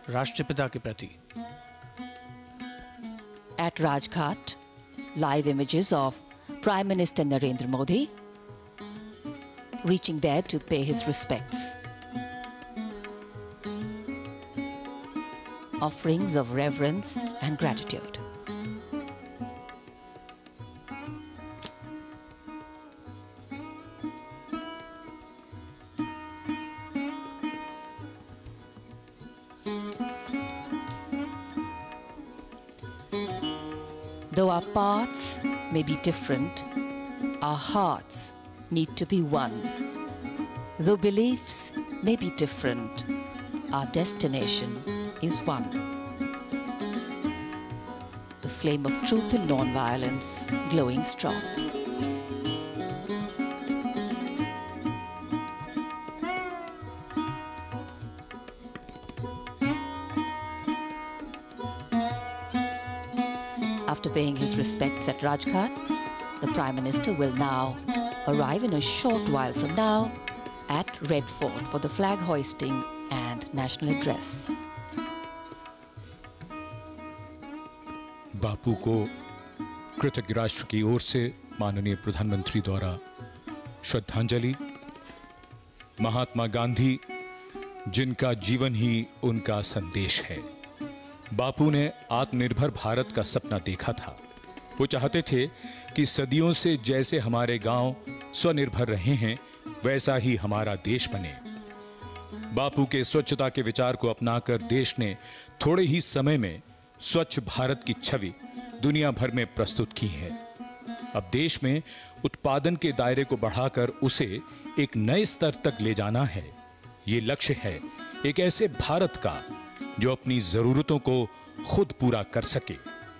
राष्ट्रपिता के प्रति। At Rajghat, live images of Prime Minister Narendra Modi reaching there to pay his respects. Offerings of reverence and gratitude. Though our paths may be different, our hearts need to be one. Though beliefs may be different, our destination is one. The flame of truth and non-violence glowing strong. After paying his respects at Rajghat, the Prime Minister will now arrive in a short while from now at Red Fort for the flag hoisting and national address. बापू को कृतज्ञ राष्ट्र की ओर से माननीय प्रधानमंत्री द्वारा श्रद्धांजलि। महात्मा गांधी, जिनका जीवन ही उनका संदेश है। बापू ने आत्मनिर्भर भारत का सपना देखा था। वो चाहते थे कि सदियों से जैसे हमारे गांव स्वनिर्भर रहे हैं, वैसा ही हमारा देश बने। बापू के स्वच्छता के विचार को अपनाकर देश ने थोड़े ही समय में स्वच्छ भारत की छवि दुनिया भर में प्रस्तुत की है। अब देश में उत्पादन के दायरे को बढ़ाकर उसे एक नए स्तर तक ले जाना है। ये लक्ष्य है एक ऐसे भारत का जो अपनी जरूरतों को खुद पूरा कर सके।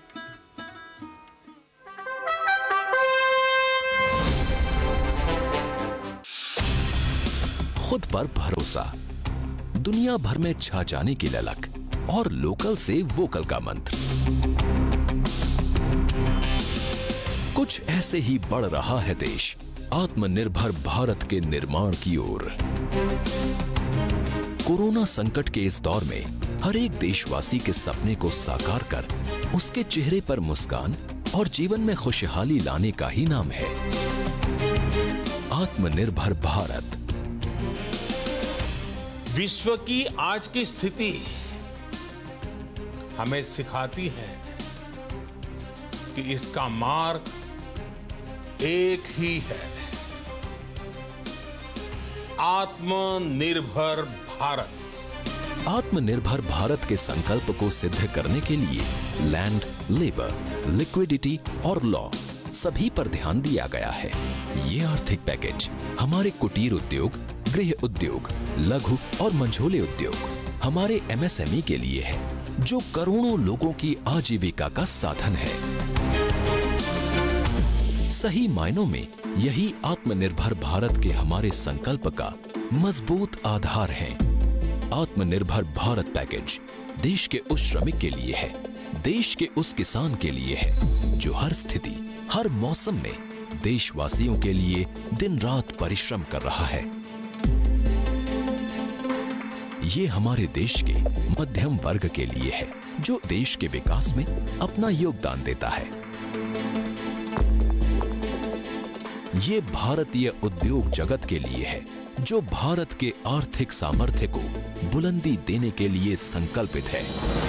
खुद पर भरोसा, दुनिया भर में छा जाने की ललक और लोकल से वोकल का मंत्र, कुछ ऐसे ही बढ़ रहा है देश आत्मनिर्भर भारत के निर्माण की ओर। कोरोना संकट के इस दौर में हर एक देशवासी के सपने को साकार कर उसके चेहरे पर मुस्कान और जीवन में खुशहाली लाने का ही नाम है आत्मनिर्भर भारत। विश्व की आज की स्थिति हमें सिखाती है कि इसका मार्ग एक ही है, आत्मनिर्भर भारत। आत्मनिर्भर भारत के संकल्प को सिद्ध करने के लिए लैंड, लेबर, लिक्विडिटी और लॉ सभी पर ध्यान दिया गया है। ये आर्थिक पैकेज हमारे कुटीर उद्योग, गृह उद्योग, लघु और मंझोले उद्योग, हमारे MSME के लिए है, जो करोड़ों लोगों की आजीविका का साधन है। सही मायनों में यही आत्मनिर्भर भारत के हमारे संकल्प का मजबूत आधार है। आत्मनिर्भर भारत पैकेज देश के उस श्रमिक के लिए है, देश के उस किसान के लिए है जो हर स्थिति, हर मौसम में देशवासियों के लिए दिन रात परिश्रम कर रहा है। ये हमारे देश के मध्यम वर्ग के लिए है जो देश के विकास में अपना योगदान देता है। ये भारतीय उद्योग जगत के लिए है जो भारत के आर्थिक सामर्थ्य को बुलंदी देने के लिए संकल्पित है।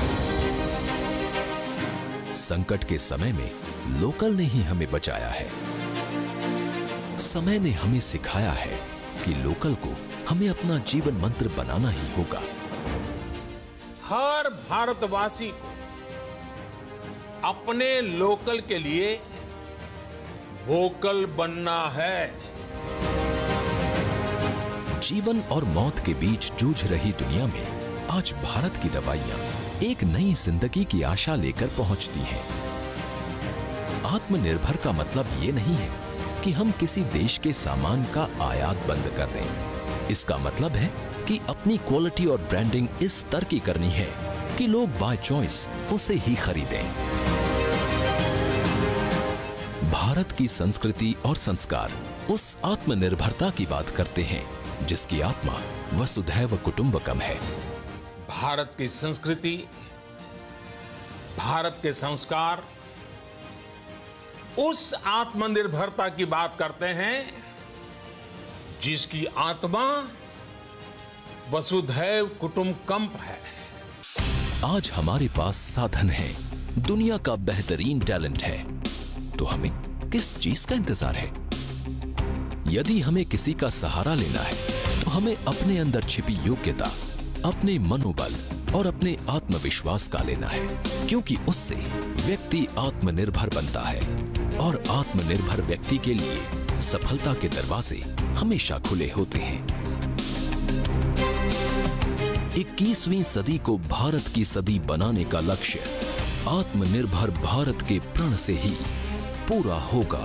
संकट के समय में लोकल ने ही हमें बचाया है। समय ने हमें सिखाया है कि लोकल को हमें अपना जीवन मंत्र बनाना ही होगा। हर भारतवासी को अपने लोकल के लिए वोकल बनना है। जीवन और मौत के बीच जूझ रही दुनिया में आज भारत की दवाइयां एक नई जिंदगी की आशा लेकर पहुंचती हैं। आत्मनिर्भर का मतलब ये नहीं है कि हम किसी देश के सामान का आयात बंद कर दें। इसका मतलब है कि अपनी क्वालिटी और ब्रांडिंग इस स्तर की करनी है कि लोग बाय चॉइस उसे ही खरीदें। भारत की संस्कृति और संस्कार उस आत्मनिर्भरता की बात करते हैं जिसकी आत्मा वसुधैव कुटुंबकम है। भारत की संस्कृति, भारत के संस्कार, उस आत्मनिर्भरता की बात करते हैं जिसकी आत्मा वसुधैव कुटुंबकम है। आज हमारे पास साधन है, दुनिया का बेहतरीन टैलेंट है, तो हमें किस चीज का इंतजार है? यदि हमें किसी का सहारा लेना है तो हमें अपने अंदर छिपी योग्यता, अपने मनोबल और अपने आत्मविश्वास का लेना है, क्योंकि उससे व्यक्ति आत्मनिर्भर बनता है और आत्मनिर्भर व्यक्ति के लिए सफलता के दरवाजे हमेशा खुले होते हैं। 21वीं सदी को भारत की सदी बनाने का लक्ष्य आत्मनिर्भर भारत के प्रण से ही पूरा होगा।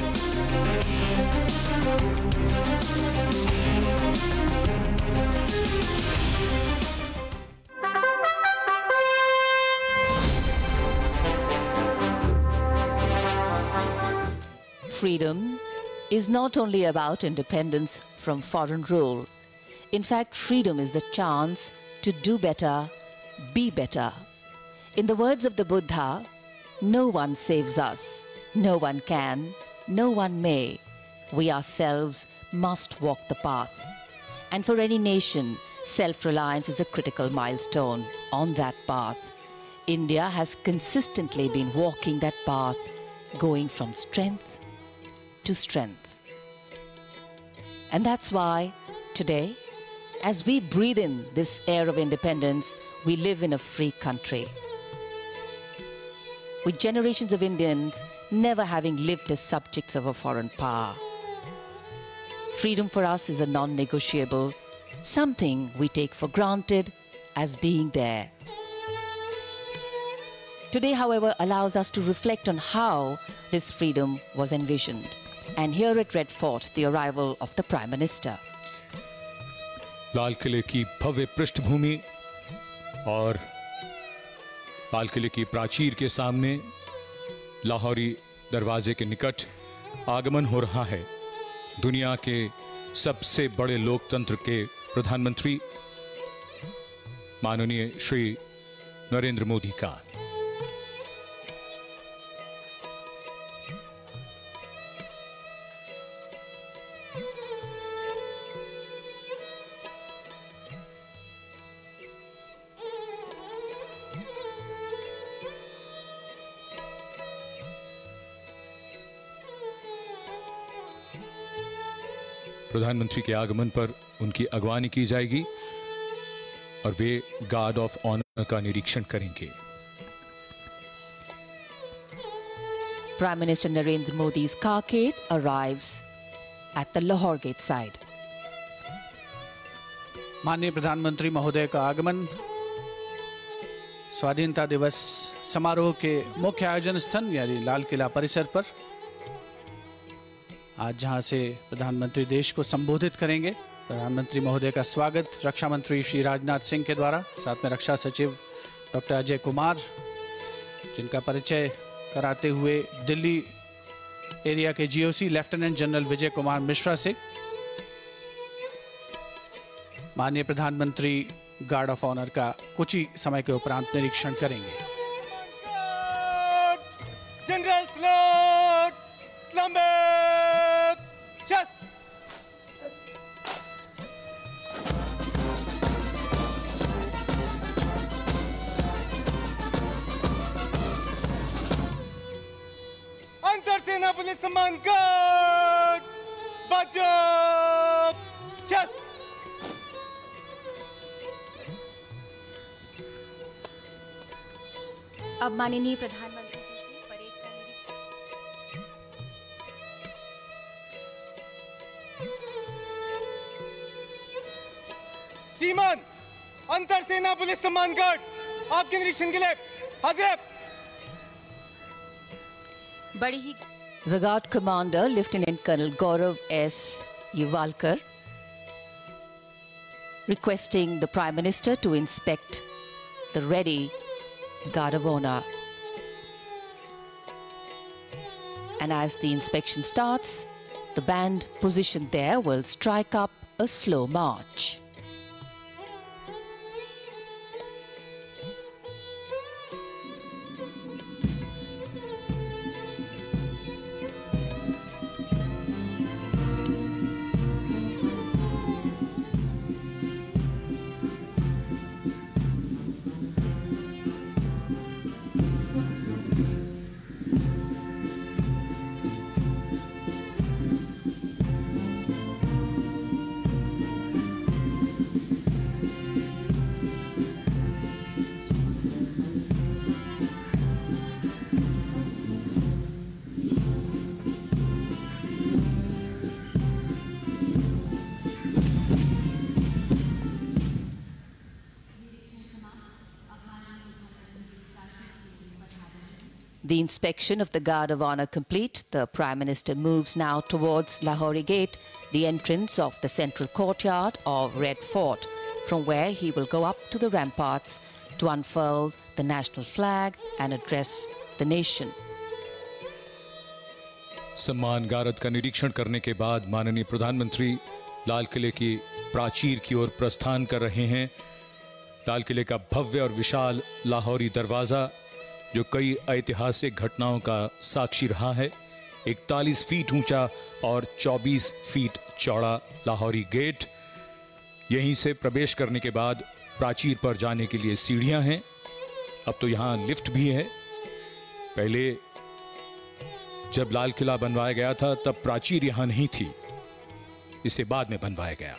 Freedom is not only about independence from foreign rule. In fact, freedom is the chance to do better, be better. In the words of the Buddha, no one saves us, no one can, no one may. We ourselves must walk the path. And for any nation, self-reliance is a critical milestone on that path. India has consistently been walking that path, going from strength to strength. And that's why today, as we breathe in this air of independence, we live in a free country, with generations of Indians never having lived as subjects of a foreign power. Freedom for us is a non-negotiable, something we take for granted as being there. Today, however, allows us to reflect on how this freedom was envisioned. And here at Red Fort, the arrival of the Prime Minister. लाल किले की भव्य पृष्ठभूमि और लाल किले की प्राचीर के सामने लाहौरी दरवाजे के निकट आगमन हो रहा है दुनिया के सबसे बड़े लोकतंत्र के प्रधानमंत्री माननीय श्री नरेंद्र मोदी का। प्रधानमंत्री के आगमन पर उनकी अगवानी की जाएगी और वे गार्ड ऑफ ऑनर का निरीक्षण करेंगे। Prime Minister Narendra Modi's carcade arrives at the Lahore Gate side. माननीय प्रधानमंत्री महोदय का आगमन स्वाधीनता दिवस समारोह के मुख्य आयोजन स्थल यानी लाल किला परिसर पर, आज जहां से प्रधानमंत्री देश को संबोधित करेंगे। प्रधानमंत्री महोदय का स्वागत रक्षा मंत्री श्री राजनाथ सिंह के द्वारा, साथ में रक्षा सचिव डॉक्टर अजय कुमार, जिनका परिचय कराते हुए दिल्ली एरिया के GOC lieutenant general Vijay Kumar Mishra से माननीय प्रधानमंत्री गार्ड ऑफ ऑनर का कुछ ही समय के उपरांत निरीक्षण करेंगे। जनरल सैल्यूट, सलाम, चेस्ट। अंतर सेना पुलिस सम्मान गार्ड, बचाव, चेस्ट। अब माननीय प्रधानमंत्री जी की परेड का निरीक्षण। श्रीमान, अंतर सेना पुलिस सम्मान गार्ड आपके निरीक्षण के लिए हाजिर है। बड़ी ही The Guard Commander, Lieutenant Colonel Gaurav S. Yuvalkar, requesting the Prime Minister to inspect the ready Guard of Honor. And as the inspection starts, the band positioned there will strike up a slow march. The inspection of the Guard of Honor complete, the Prime Minister moves now towards Lahori Gate, the entrance of the central courtyard of Red Fort, from where he will go up to the ramparts to unfurl the national flag and address the nation. सम्मान गारद का निरीक्षण करने के बाद माननीय प्रधानमंत्री लाल किले की प्राचीर की ओर प्रस्थान कर रहे हैं। लाल किले का भव्य और विशाल लाहौरी दरवाजा, जो कई ऐतिहासिक घटनाओं का साक्षी रहा है, 41 फीट ऊंचा और 24 फीट चौड़ा लाहौरी गेट। यहीं से प्रवेश करने के बाद प्राचीर पर जाने के लिए सीढ़ियां हैं। अब तो यहां लिफ्ट भी है। पहले जब लाल किला बनवाया गया था तब प्राचीर यहां नहीं थी, इसे बाद में बनवाया गया।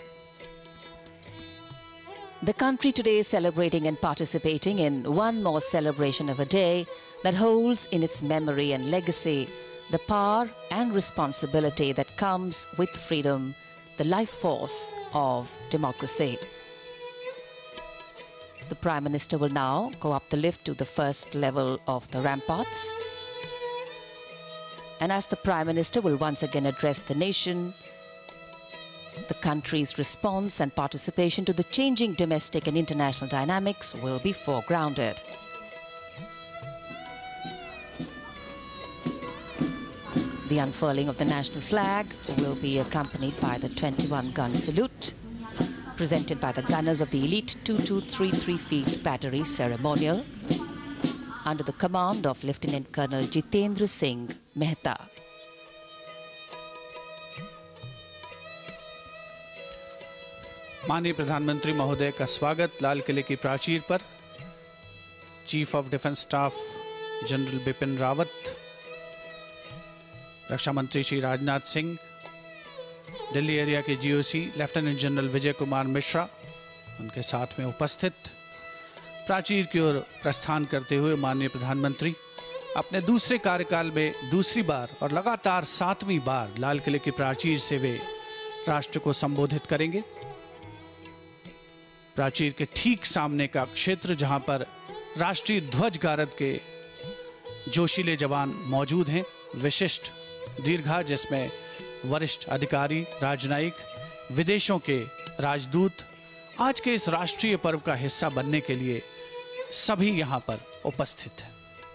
The country today is celebrating and participating in one more celebration of a day that holds in its memory and legacy the power and responsibility that comes with freedom, the life force of democracy. The Prime Minister will now go up the lift to the first level of the ramparts. And as the Prime Minister will once again address the nation, the country's response and participation to the changing domestic and international dynamics will be foregrounded. The unfurling of the national flag will be accompanied by the 21-gun salute, presented by the gunners of the elite 2233 Field Battery Ceremonial, under the command of Lieutenant Colonel Jitendra Singh Mehta. माननीय प्रधानमंत्री महोदय का स्वागत लाल किले की प्राचीर पर chief of defence staff general Bipin Rawat, रक्षा मंत्री श्री राजनाथ सिंह, दिल्ली एरिया के GOC lieutenant general Vijay Kumar Mishra उनके साथ में उपस्थित। प्राचीर की ओर प्रस्थान करते हुए माननीय प्रधानमंत्री अपने दूसरे कार्यकाल में दूसरी बार और लगातार 7वीं बार लाल किले की प्राचीर से वे राष्ट्र को संबोधित करेंगे। प्राचीर के ठीक सामने का क्षेत्र जहां पर राष्ट्रीय ध्वज गारद के जोशीले जवान मौजूद हैं, विशिष्ट दीर्घा जिसमें वरिष्ठ अधिकारी, राजनयिक, विदेशों के राजदूत आज के इस राष्ट्रीय पर्व का हिस्सा बनने के लिए सभी यहां पर उपस्थित हैं।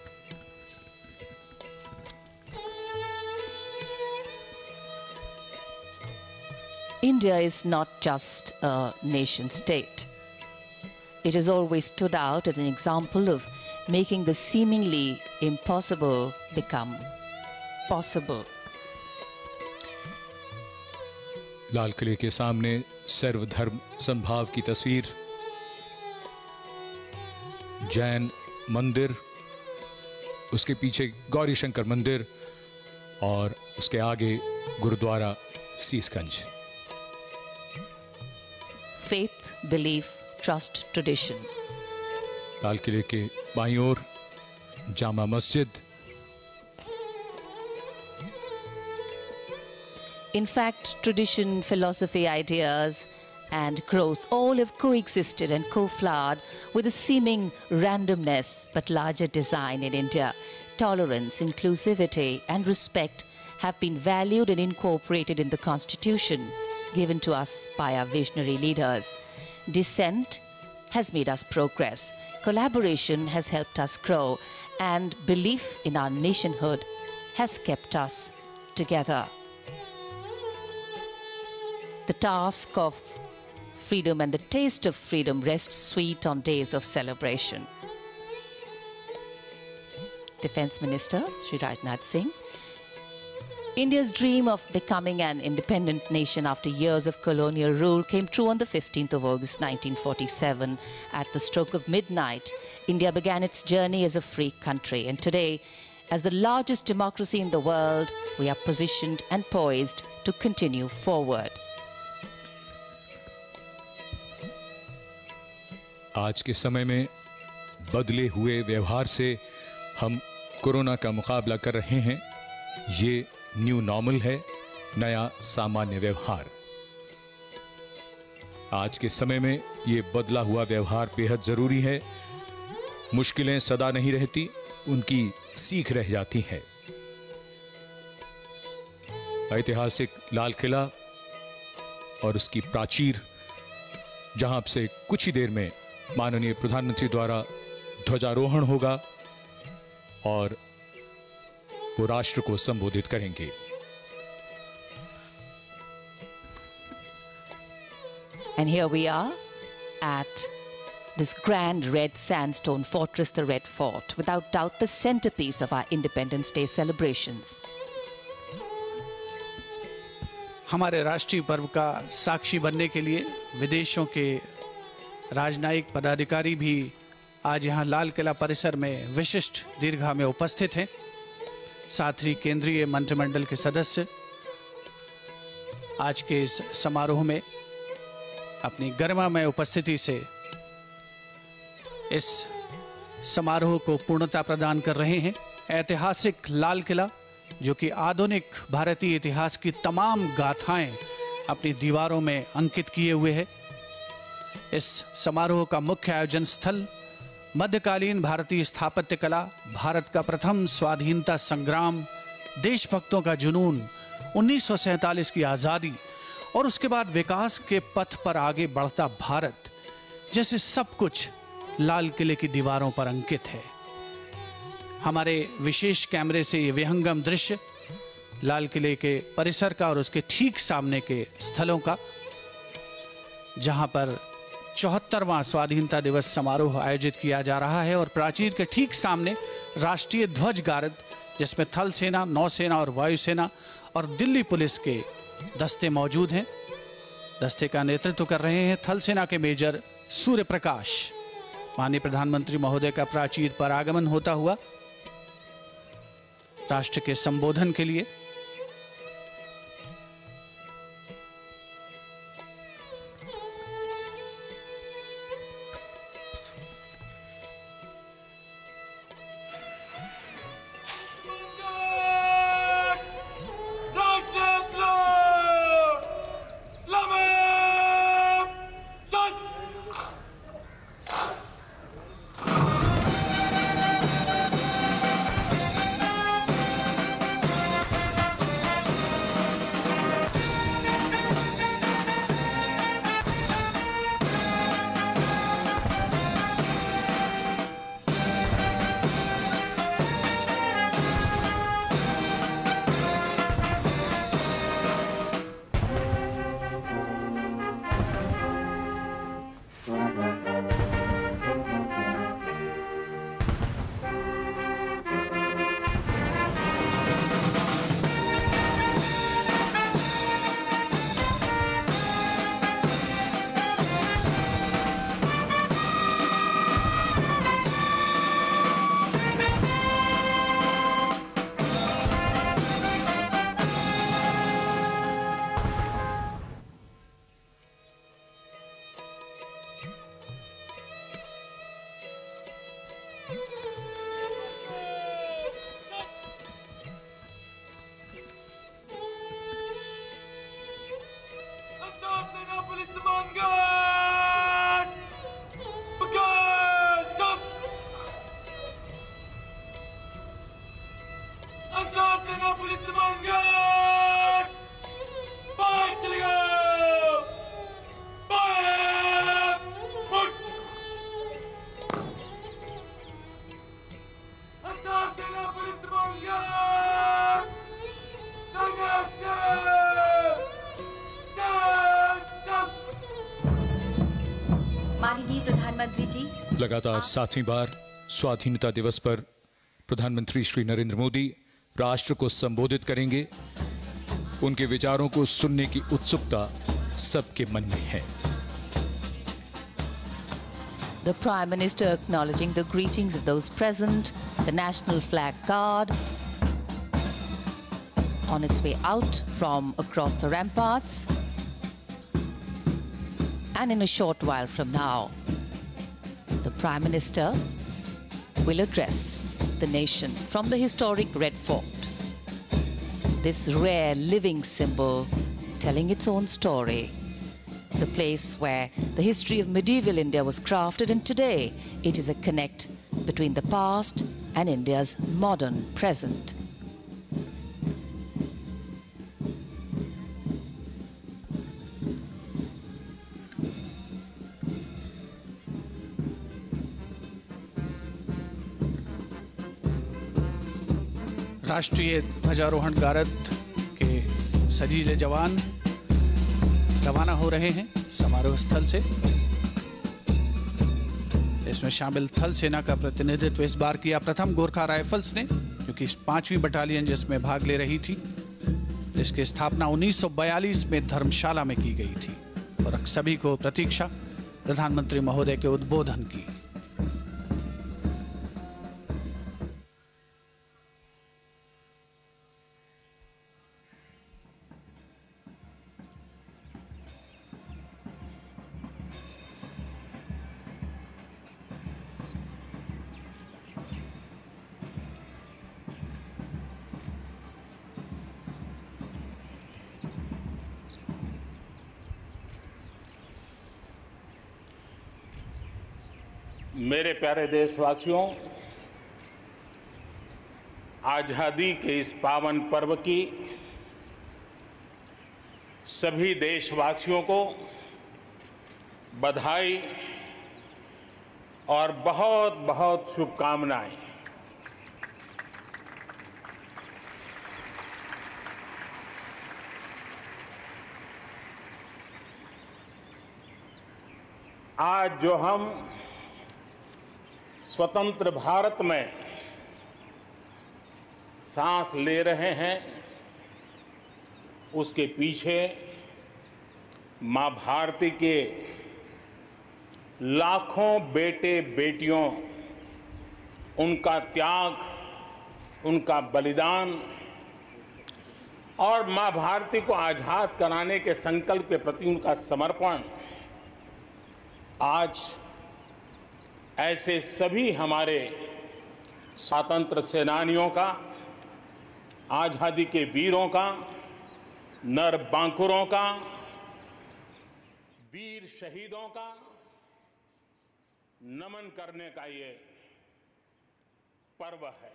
India is not just a nation state. It has always stood out as an example of making the seemingly impossible become possible. लाल किले के सामने सर्वधर्म समभाव की तस्वीर, जैन मंदिर, उसके पीछे गौरी शंकर मंदिर और उसके आगे gurdwara Sisganj. Faith, belief, trust, tradition. लाल किले के बाईं ओर Jama Masjid. In fact, tradition, philosophy, ideas, and growth all have coexisted and co-flowered with a seeming randomness but larger design in India. Tolerance, inclusivity, and respect have been valued and incorporated in the Constitution given to us by our visionary leaders. Dissent has made us progress. Collaboration has helped us grow, and belief in our nationhood has kept us together. The task of freedom and the taste of freedom rests sweet on days of celebration. Defense Minister Shri Rajnath Singh. India's dream of becoming an independent nation after years of colonial rule came true on the 15th of August 1947. At the stroke of midnight, India began its journey as a free country. And today, as the largest democracy in the world, we are positioned and poised to continue forward. आज के समय में बदले हुए व्यवहार से हम corona का मुकाबला कर रहे हैं। ये न्यू नॉर्मल है, नया सामान्य व्यवहार। आज के समय में ये बदला हुआ व्यवहार बेहद जरूरी है। मुश्किलें सदा नहीं रहती, उनकी सीख रह जाती है। ऐतिहासिक लाल किला और उसकी प्राचीर, जहां से कुछ ही देर में माननीय प्रधानमंत्री द्वारा ध्वजारोहण होगा और वो राष्ट्र को संबोधित करेंगे। And here we are at this grand red sandstone fortress, the Red Fort, without doubt the centerpiece of our Independence Day celebrations. हमारे राष्ट्रीय पर्व का साक्षी बनने के लिए विदेशों के राजनयिक पदाधिकारी भी आज यहाँ लाल किला परिसर में विशिष्ट दीर्घा में उपस्थित हैं। साथ ही केंद्रीय मंत्रिमंडल के सदस्य आज के इस समारोह में अपनी गरिमामय उपस्थिति से इस समारोह को पूर्णता प्रदान कर रहे हैं। ऐतिहासिक लाल किला, जो कि आधुनिक भारतीय इतिहास की तमाम गाथाएं अपनी दीवारों में अंकित किए हुए है। इस समारोह का मुख्य आयोजन स्थल मध्यकालीन भारतीय स्थापत्य कला, भारत का प्रथम स्वाधीनता संग्राम, देशभक्तों का जुनून, 1947 की आज़ादी और उसके बाद विकास के पथ पर आगे बढ़ता भारत, जैसे सब कुछ लाल किले की दीवारों पर अंकित है। हमारे विशेष कैमरे से ये विहंगम दृश्य लाल किले के परिसर का और उसके ठीक सामने के स्थलों का, जहां पर 74वां स्वाधीनता दिवस समारोह आयोजित किया जा रहा है और प्राचीर के ठीक सामने राष्ट्रीय ध्वज गारद, जिसमें थल सेना, नौसेना और वायुसेना और दिल्ली पुलिस के दस्ते मौजूद हैं। दस्ते का नेतृत्व कर रहे हैं थल सेना के मेजर सूर्य प्रकाश। माननीय प्रधानमंत्री महोदय का प्राचीर पर आगमन होता हुआ राष्ट्र के संबोधन के लिए माननीय प्रधानमंत्री जी, लगातार 7वीं बार स्वाधीनता दिवस पर प्रधानमंत्री श्री नरेंद्र मोदी राष्ट्र को संबोधित करेंगे। उनके विचारों को सुनने की उत्सुकता सबके मन में है। The Prime Minister acknowledging the greetings of those present, the National Flag Guard on its way out from across the ramparts. And in a short while from now, the Prime Minister will address the nation from the historic Red Fort. This rare living symbol telling its own story the place where the history of medieval India was crafted, and today it is a connect between the past and India's modern present. राष्ट्रीय ध्वजारोहण गारद के सजीले जवान रवाना हो रहे हैं समारोह स्थल से। इसमें शामिल थल सेना का प्रतिनिधित्व इस बार किया प्रथम गोरखा राइफल्स ने, क्योंकि 5वीं बटालियन जिसमें भाग ले रही थी। इसकी स्थापना 1942 में धर्मशाला में की गई थी और सभी को प्रतीक्षा प्रधानमंत्री महोदय के उद्बोधन की। मेरे प्यारे देशवासियों, आजादी के इस पावन पर्व की सभी देशवासियों को बधाई और बहुत बहुत शुभकामनाएं। आज जो हम स्वतंत्र भारत में सांस ले रहे हैं, उसके पीछे मां भारती के लाखों बेटे बेटियों, उनका त्याग, उनका बलिदान और मां भारती को आजाद कराने के संकल्प के प्रति उनका समर्पण आज ऐसे सभी हमारे स्वतंत्र सेनानियों का, आजादी के वीरों का, नर बांकुरों का, वीर शहीदों का नमन करने का ये पर्व है।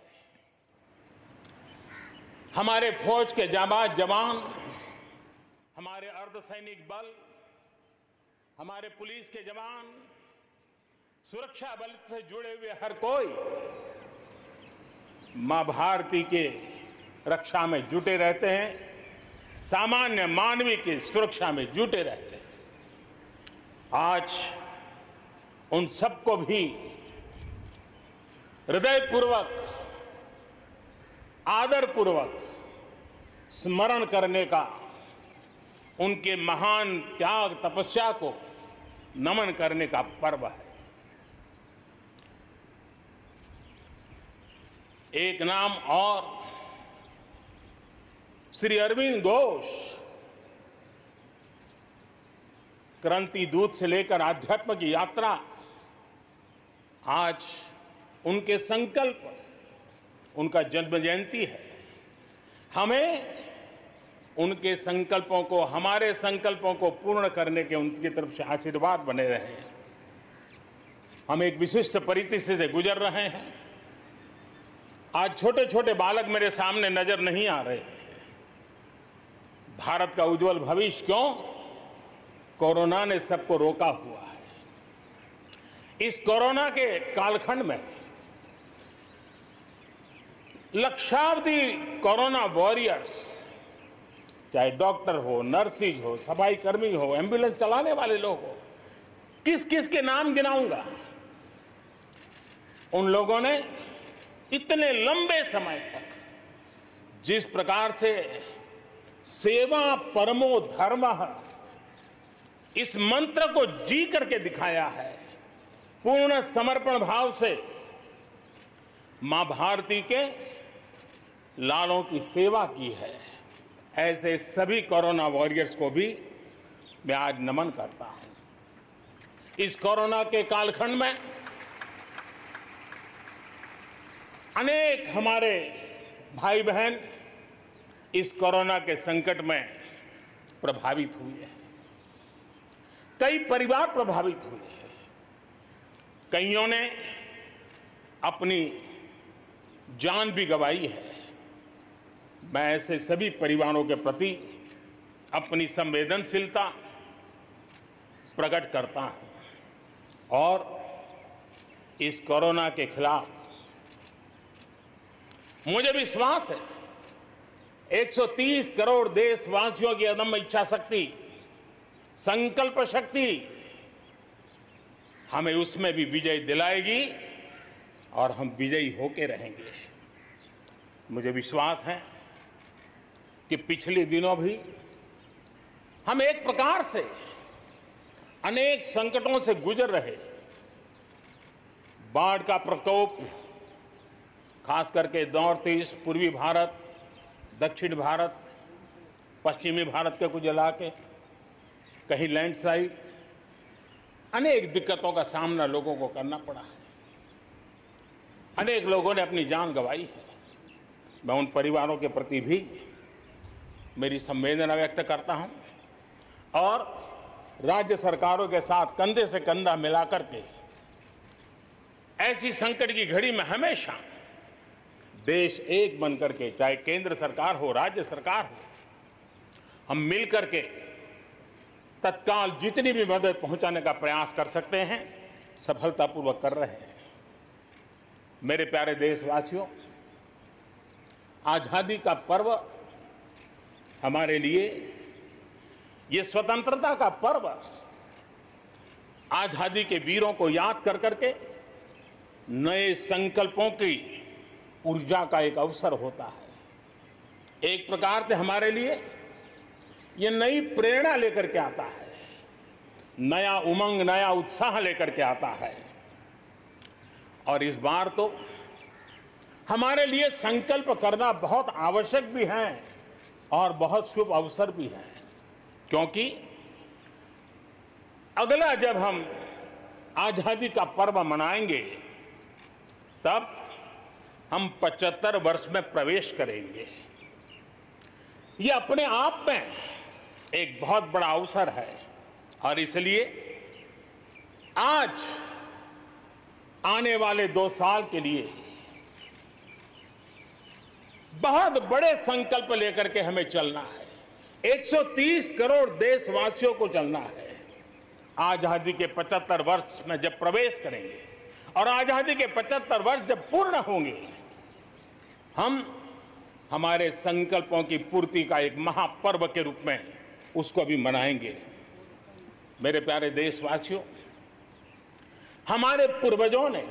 हमारे फौज के जाबाज जवान, हमारे अर्धसैनिक बल, हमारे पुलिस के जवान, सुरक्षा बल से जुड़े हुए हर कोई मां भारती के रक्षा में जुटे रहते हैं, सामान्य मानवीय की सुरक्षा में जुटे रहते हैं। आज उन सबको भी हृदयपूर्वक, आदरपूर्वक स्मरण करने का, उनके महान त्याग तपस्या को नमन करने का पर्व है। एक नाम और, श्री अरविंद घोष क्रांति दूत से लेकर आध्यात्म की यात्रा, आज उनके संकल्प, उनका जन्म जयंती है। हमें उनके संकल्पों को, हमारे संकल्पों को पूर्ण करने के उनकी तरफ से आशीर्वाद बने रहे। हम एक विशिष्ट परिस्थिति से गुजर रहे हैं। आज छोटे छोटे बालक मेरे सामने नजर नहीं आ रहे। भारत का उज्जवल भविष्य क्यों? कोरोना ने सबको रोका हुआ है। इस कोरोना के कालखंड में लक्षावधि कोरोना वॉरियर्स, चाहे डॉक्टर हो, नर्सिस हो, सफाई कर्मी हो, एम्बुलेंस चलाने वाले लोग हो, किस किस के नाम गिनाऊंगा। उन लोगों ने इतने लंबे समय तक जिस प्रकार से सेवा परमो धर्मः इस मंत्र को जी करके दिखाया है, पूर्ण समर्पण भाव से मां भारती के लालों की सेवा की है, ऐसे सभी कोरोना वॉरियर्स को भी मैं आज नमन करता हूं। इस कोरोना के कालखंड में अनेक हमारे भाई बहन इस कोरोना के संकट में प्रभावित हुए हैं। कई परिवार प्रभावित हुए हैं। कईयों ने अपनी जान भी गंवाई है। मैं ऐसे सभी परिवारों के प्रति अपनी संवेदनशीलता प्रकट करता हूं और इस कोरोना के खिलाफ मुझे विश्वास है 130 करोड़ देशवासियों की अदम्य इच्छा शक्ति, संकल्प शक्ति हमें उसमें भी विजय दिलाएगी और हम विजयी होके रहेंगे। मुझे विश्वास है कि पिछले दिनों भी हम एक प्रकार से अनेक संकटों से गुजर रहे। बाढ़ का प्रकोप, खास करके नॉर्थ ईस्ट, पूर्वी भारत, दक्षिण भारत, पश्चिमी भारत के कुछ इलाके, कहीं लैंडस्लाइड, अनेक दिक्कतों का सामना लोगों को करना पड़ा है। अनेक लोगों ने अपनी जान गंवाई है। मैं उन परिवारों के प्रति भी मेरी संवेदना व्यक्त करता हूं और राज्य सरकारों के साथ कंधे से कंधा मिलाकर के ऐसी संकट की घड़ी में हमेशा देश एक बनकर के, चाहे केंद्र सरकार हो, राज्य सरकार हो, हम मिलकर के तत्काल जितनी भी मदद पहुंचाने का प्रयास कर सकते हैं सफलतापूर्वक कर रहे हैं। मेरे प्यारे देशवासियों, आजादी का पर्व हमारे लिए, ये स्वतंत्रता का पर्व आजादी के वीरों को याद कर करके नए संकल्पों की ऊर्जा का एक अवसर होता है। एक प्रकार से हमारे लिए ये नई प्रेरणा लेकर के आता है, नया उमंग, नया उत्साह लेकर के आता है। और इस बार तो हमारे लिए संकल्प करना बहुत आवश्यक भी है और बहुत शुभ अवसर भी है, क्योंकि अगला जब हम आजादी का पर्व मनाएंगे तब हम 75 वर्ष में प्रवेश करेंगे। ये अपने आप में एक बहुत बड़ा अवसर है और इसलिए आज आने वाले 2 साल के लिए बहुत बड़े संकल्प लेकर के हमें चलना है। 130 करोड़ देशवासियों को चलना है। आजादी के 75 वर्ष में जब प्रवेश करेंगे और आजादी के 75 वर्ष जब पूर्ण होंगे, हम हमारे संकल्पों की पूर्ति का एक महापर्व के रूप में उसको भी मनाएंगे। मेरे प्यारे देशवासियों, हमारे पूर्वजों ने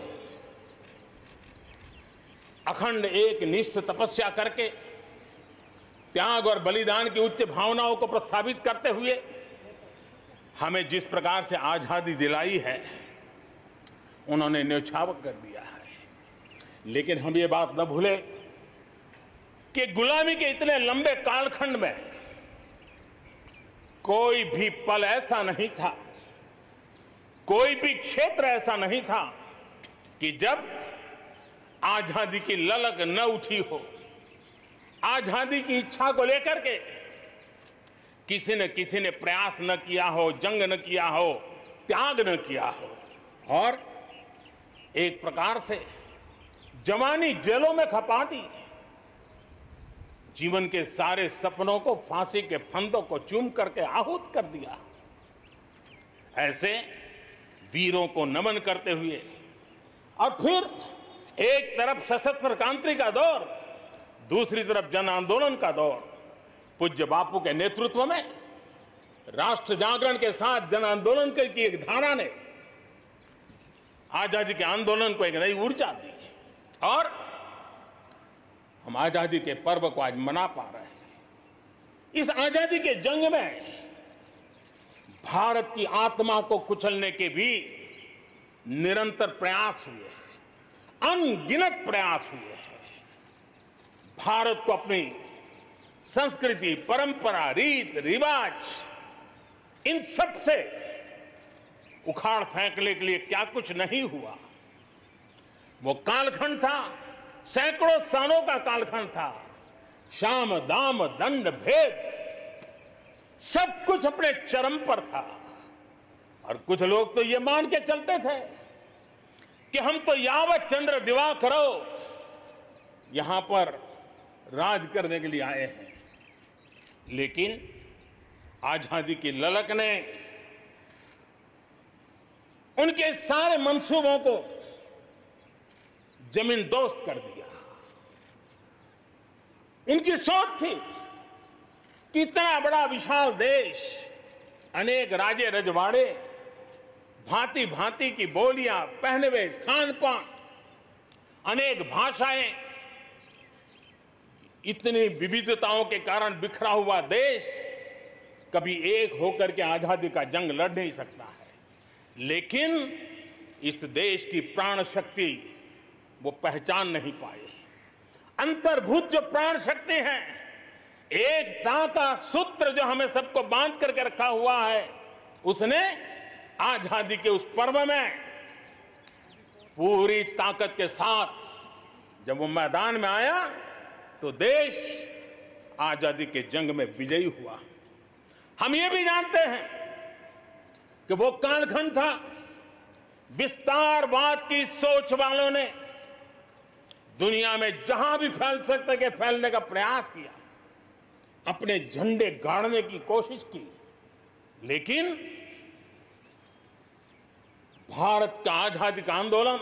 अखंड एक निष्ठ तपस्या करके त्याग और बलिदान की उच्च भावनाओं को प्रस्तावित करते हुए हमें जिस प्रकार से आजादी दिलाई है, उन्होंने न्यौछावर कर दिया है। लेकिन हम ये बात न भूलें कि गुलामी के इतने लंबे कालखंड में कोई भी पल ऐसा नहीं था, कोई भी क्षेत्र ऐसा नहीं था कि जब आजादी की ललक न उठी हो, आजादी की इच्छा को लेकर के किसी ने प्रयास न किया हो, जंग न किया हो, त्याग न किया हो और एक प्रकार से जवानी जेलों में खपा दी, जीवन के सारे सपनों को फांसी के फंदों को चूम करके आहूत कर दिया। ऐसे वीरों को नमन करते हुए और फिर एक तरफ सशस्त्र क्रांति का दौर, दूसरी तरफ जन आंदोलन का दौर, पूज्य बापू के नेतृत्व में राष्ट्र जागरण के साथ जन आंदोलन की एक धारा ने आजादी के आंदोलन को एक नई ऊर्जा दी और हम आजादी के पर्व को आज मना पा रहे हैं। इस आजादी के जंग में भारत की आत्मा को कुचलने के भी निरंतर प्रयास हुए हैं, अनगिनत प्रयास हुए हैं। भारत को अपनी संस्कृति, परंपरा, रीत रिवाज, इन सब से उखाड़ फेंकने के लिए क्या कुछ नहीं हुआ। वो कालखंड था, सैकड़ों सालों का कालखंड था। शाम दाम दंड भेद सब कुछ अपने चरम पर था। और कुछ लोग तो ये मान के चलते थे कि हम तो यावत चंद्र दिवाकरो यहां पर राज करने के लिए आए हैं। लेकिन आजादी की ललक ने उनके सारे मंसूबों को जमीन दोस्त कर दिया। उनकी सोच थी कि इतना बड़ा विशाल देश, अनेक राजे रजवाड़े, भांति भांति की बोलियां, पहनवेश, खान पान, अनेक भाषाएं, इतनी विविधताओं के कारण बिखरा हुआ देश कभी एक होकर के आजादी का जंग लड़ नहीं सकता है। लेकिन इस देश की प्राण शक्ति वो पहचान नहीं पाए। अंतर्भूत जो प्राण शक्ति है, एकता का सूत्र जो हमें सबको बांध करके रखा हुआ है, उसने आजादी के उस पर्व में पूरी ताकत के साथ जब वो मैदान में आया तो देश आजादी के जंग में विजयी हुआ। हम ये भी जानते हैं कि वो कालखंड था, विस्तारवाद की सोच वालों ने दुनिया में जहां भी फैल सकते के फैलने का प्रयास किया, अपने झंडे गाड़ने की कोशिश की। लेकिन भारत का आजादी का आंदोलन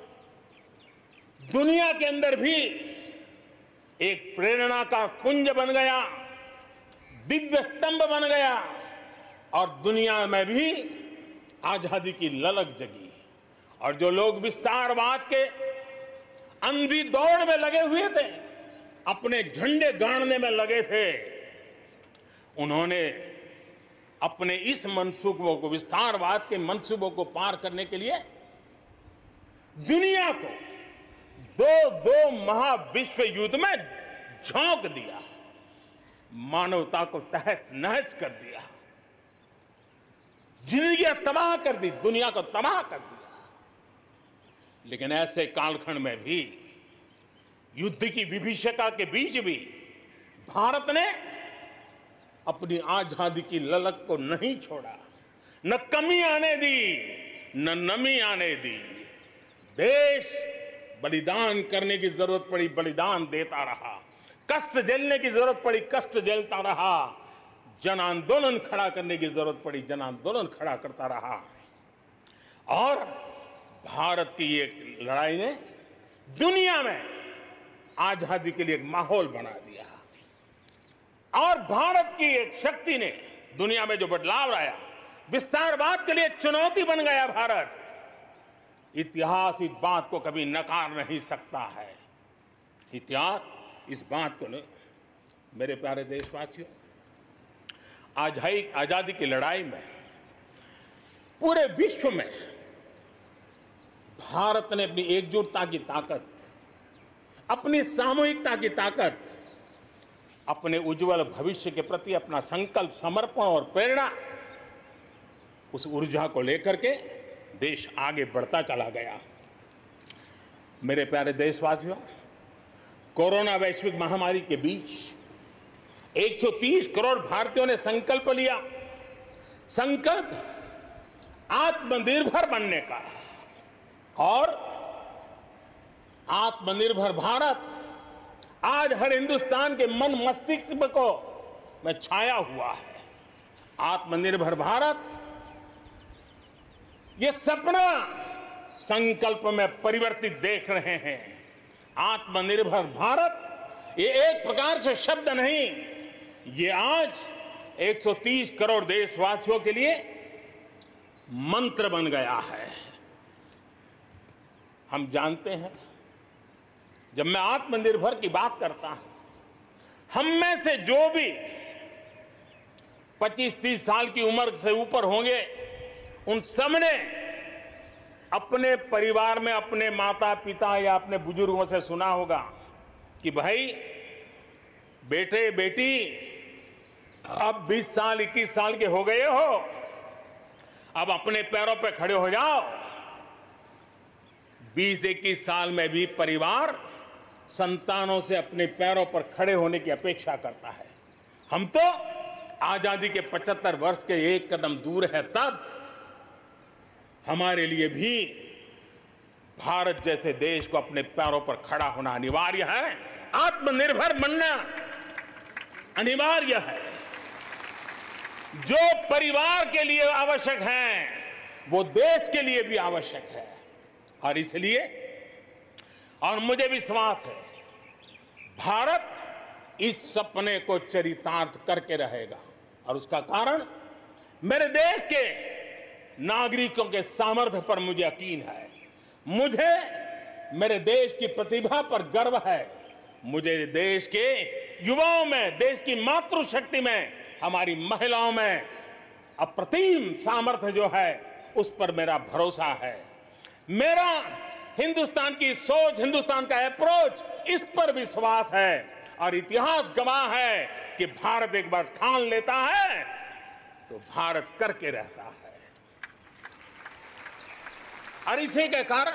दुनिया के अंदर भी एक प्रेरणा का पुंज बन गया, दिव्य स्तंभ बन गया और दुनिया में भी आजादी की ललक जगी। और जो लोग विस्तारवाद के अंधी दौड़ में लगे हुए थे, अपने झंडे गाड़ने में लगे थे, उन्होंने अपने इस मंसूबों को, विस्तारवाद के मंसूबों को पार करने के लिए दुनिया को दो महाविश्व युद्ध में झोंक दिया, मानवता को तहस नहस कर दिया, जिंदगियां तबाह कर दी, दुनिया को तबाह कर दिया। लेकिन ऐसे कालखंड में भी, युद्ध की विभीषिका के बीच भी भारत ने अपनी आजादी की ललक को नहीं छोड़ा, न कमी आने दी न नमी आने दी। देश बलिदान करने की जरूरत पड़ी, बलिदान देता रहा, कष्ट झेलने की जरूरत पड़ी, कष्ट झेलता रहा, जन आंदोलन खड़ा करने की जरूरत पड़ी, जन आंदोलन खड़ा करता रहा। और भारत की ये लड़ाई ने दुनिया में आजादी के लिए एक माहौल बना दिया। और भारत की एक शक्ति ने दुनिया में जो बदलाव लाया, विस्तारवाद के लिए चुनौती बन गया भारत। इतिहास इस बात को कभी नकार नहीं सकता है। इतिहास इस बात को नहीं। मेरे प्यारे देशवासियों, आजादी की लड़ाई में पूरे विश्व में भारत ने अपनी एकजुटता की ताकत, अपनी सामूहिकता की ताकत, अपने उज्जवल भविष्य के प्रति अपना संकल्प, समर्पण और प्रेरणा, उस ऊर्जा को लेकर के देश आगे बढ़ता चला गया। मेरे प्यारे देशवासियों, कोरोना वैश्विक महामारी के बीच 130 करोड़ भारतीयों ने संकल्प लिया, संकल्प आत्मनिर्भर बनने का। और आत्मनिर्भर भारत आज हर हिंदुस्तान के मन मस्तिष्क को में छाया हुआ है। आत्मनिर्भर भारत, ये सपना संकल्प में परिवर्तित देख रहे हैं। आत्मनिर्भर भारत ये एक प्रकार से शब्द नहीं, ये आज 130 करोड़ देशवासियों के लिए मंत्र बन गया है। हम जानते हैं, जब मैं आत्मनिर्भर की बात करता हूं, हम में से जो भी 25-30 साल की उम्र से ऊपर होंगे, उन सब ने अपने परिवार में अपने माता पिता या अपने बुजुर्गों से सुना होगा कि भाई बेटे बेटी अब 20 साल 21 साल के हो गए हो, अब अपने पैरों पे खड़े हो जाओ। 20-21 साल में भी परिवार संतानों से अपने पैरों पर खड़े होने की अपेक्षा करता है। हम तो आजादी के 75 वर्ष के एक कदम दूर है तब हमारे लिए भी भारत जैसे देश को अपने पैरों पर खड़ा होना अनिवार्य है, आत्मनिर्भर बनना अनिवार्य है। जो परिवार के लिए आवश्यक है वो देश के लिए भी आवश्यक है। और इसलिए, और मुझे विश्वास है, भारत इस सपने को चरितार्थ करके रहेगा। और उसका कारण मेरे देश के नागरिकों के सामर्थ्य पर मुझे यकीन है। मुझे मेरे देश की प्रतिभा पर गर्व है। मुझे देश के युवाओं में, देश की मातृशक्ति में, हमारी महिलाओं में अप्रतिम सामर्थ्य जो है उस पर मेरा भरोसा है। मेरा हिंदुस्तान की सोच, हिंदुस्तान का अप्रोच, इस पर विश्वास है। और इतिहास गवाह है कि भारत एक बार ठान लेता है तो भारत करके रहता है। और इसी के कारण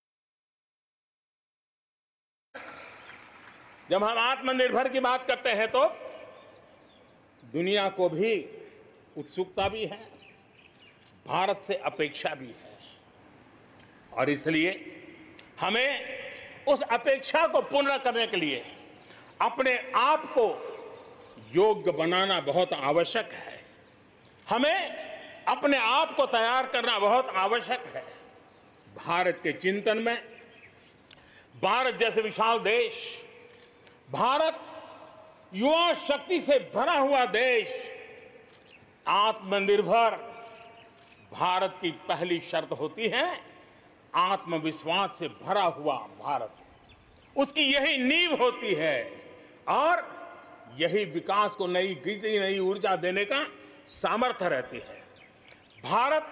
जब हम आत्मनिर्भर की बात करते हैं तो दुनिया को भी उत्सुकता भी है, भारत से अपेक्षा भी है। और इसलिए हमें उस अपेक्षा को पूर्ण करने के लिए अपने आप को योग्य बनाना बहुत आवश्यक है। हमें अपने आप को तैयार करना बहुत आवश्यक है। भारत के चिंतन में भारत जैसे विशाल देश, भारत युवा शक्ति से भरा हुआ देश, आत्मनिर्भर भारत की पहली शर्त होती है आत्मविश्वास से भरा हुआ भारत। उसकी यही नींव होती है और यही विकास को नई गति, नई ऊर्जा देने का सामर्थ्य रहती है। भारत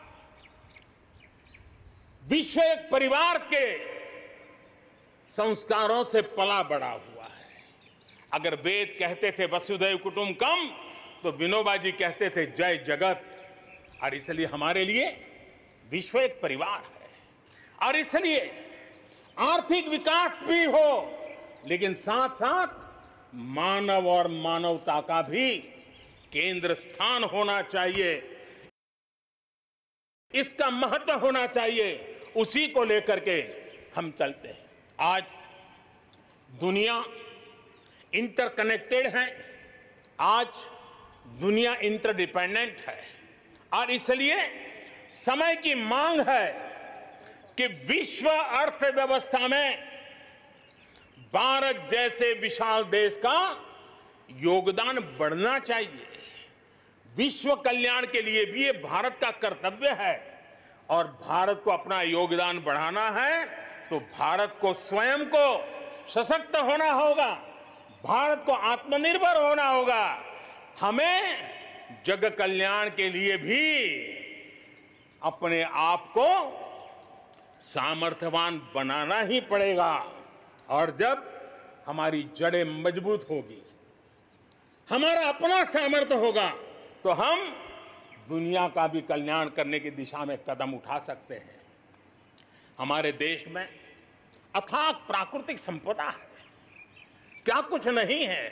विश्व एक परिवार के संस्कारों से पला बड़ा हुआ है। अगर वेद कहते थे वसुधैव कुटुंबकम तो विनोबा जी कहते थे जय जगत। और इसलिए हमारे लिए विश्व एक परिवार है। और इसलिए आर्थिक विकास भी हो, लेकिन साथ साथ मानव और मानवता का भी केंद्र स्थान होना चाहिए। इसका महत्व होना चाहिए। उसी को लेकर के हम चलते हैं। आज दुनिया इंटरकनेक्टेड है, आज दुनिया इंटरडिपेंडेंट है। और इसलिए समय की मांग है कि विश्व अर्थव्यवस्था में भारत जैसे विशाल देश का योगदान बढ़ना चाहिए। विश्व कल्याण के लिए भी ये भारत का कर्तव्य है। और भारत को अपना योगदान बढ़ाना है तो भारत को स्वयं को सशक्त होना होगा, भारत को आत्मनिर्भर होना होगा। हमें जग कल्याण के लिए भी अपने आप को सामर्थ्यवान बनाना ही पड़ेगा। और जब हमारी जड़ें मजबूत होगी, हमारा अपना सामर्थ्य होगा, तो हम दुनिया का भी कल्याण करने की दिशा में कदम उठा सकते हैं। हमारे देश में अथाक प्राकृतिक संपदा है, क्या कुछ नहीं है।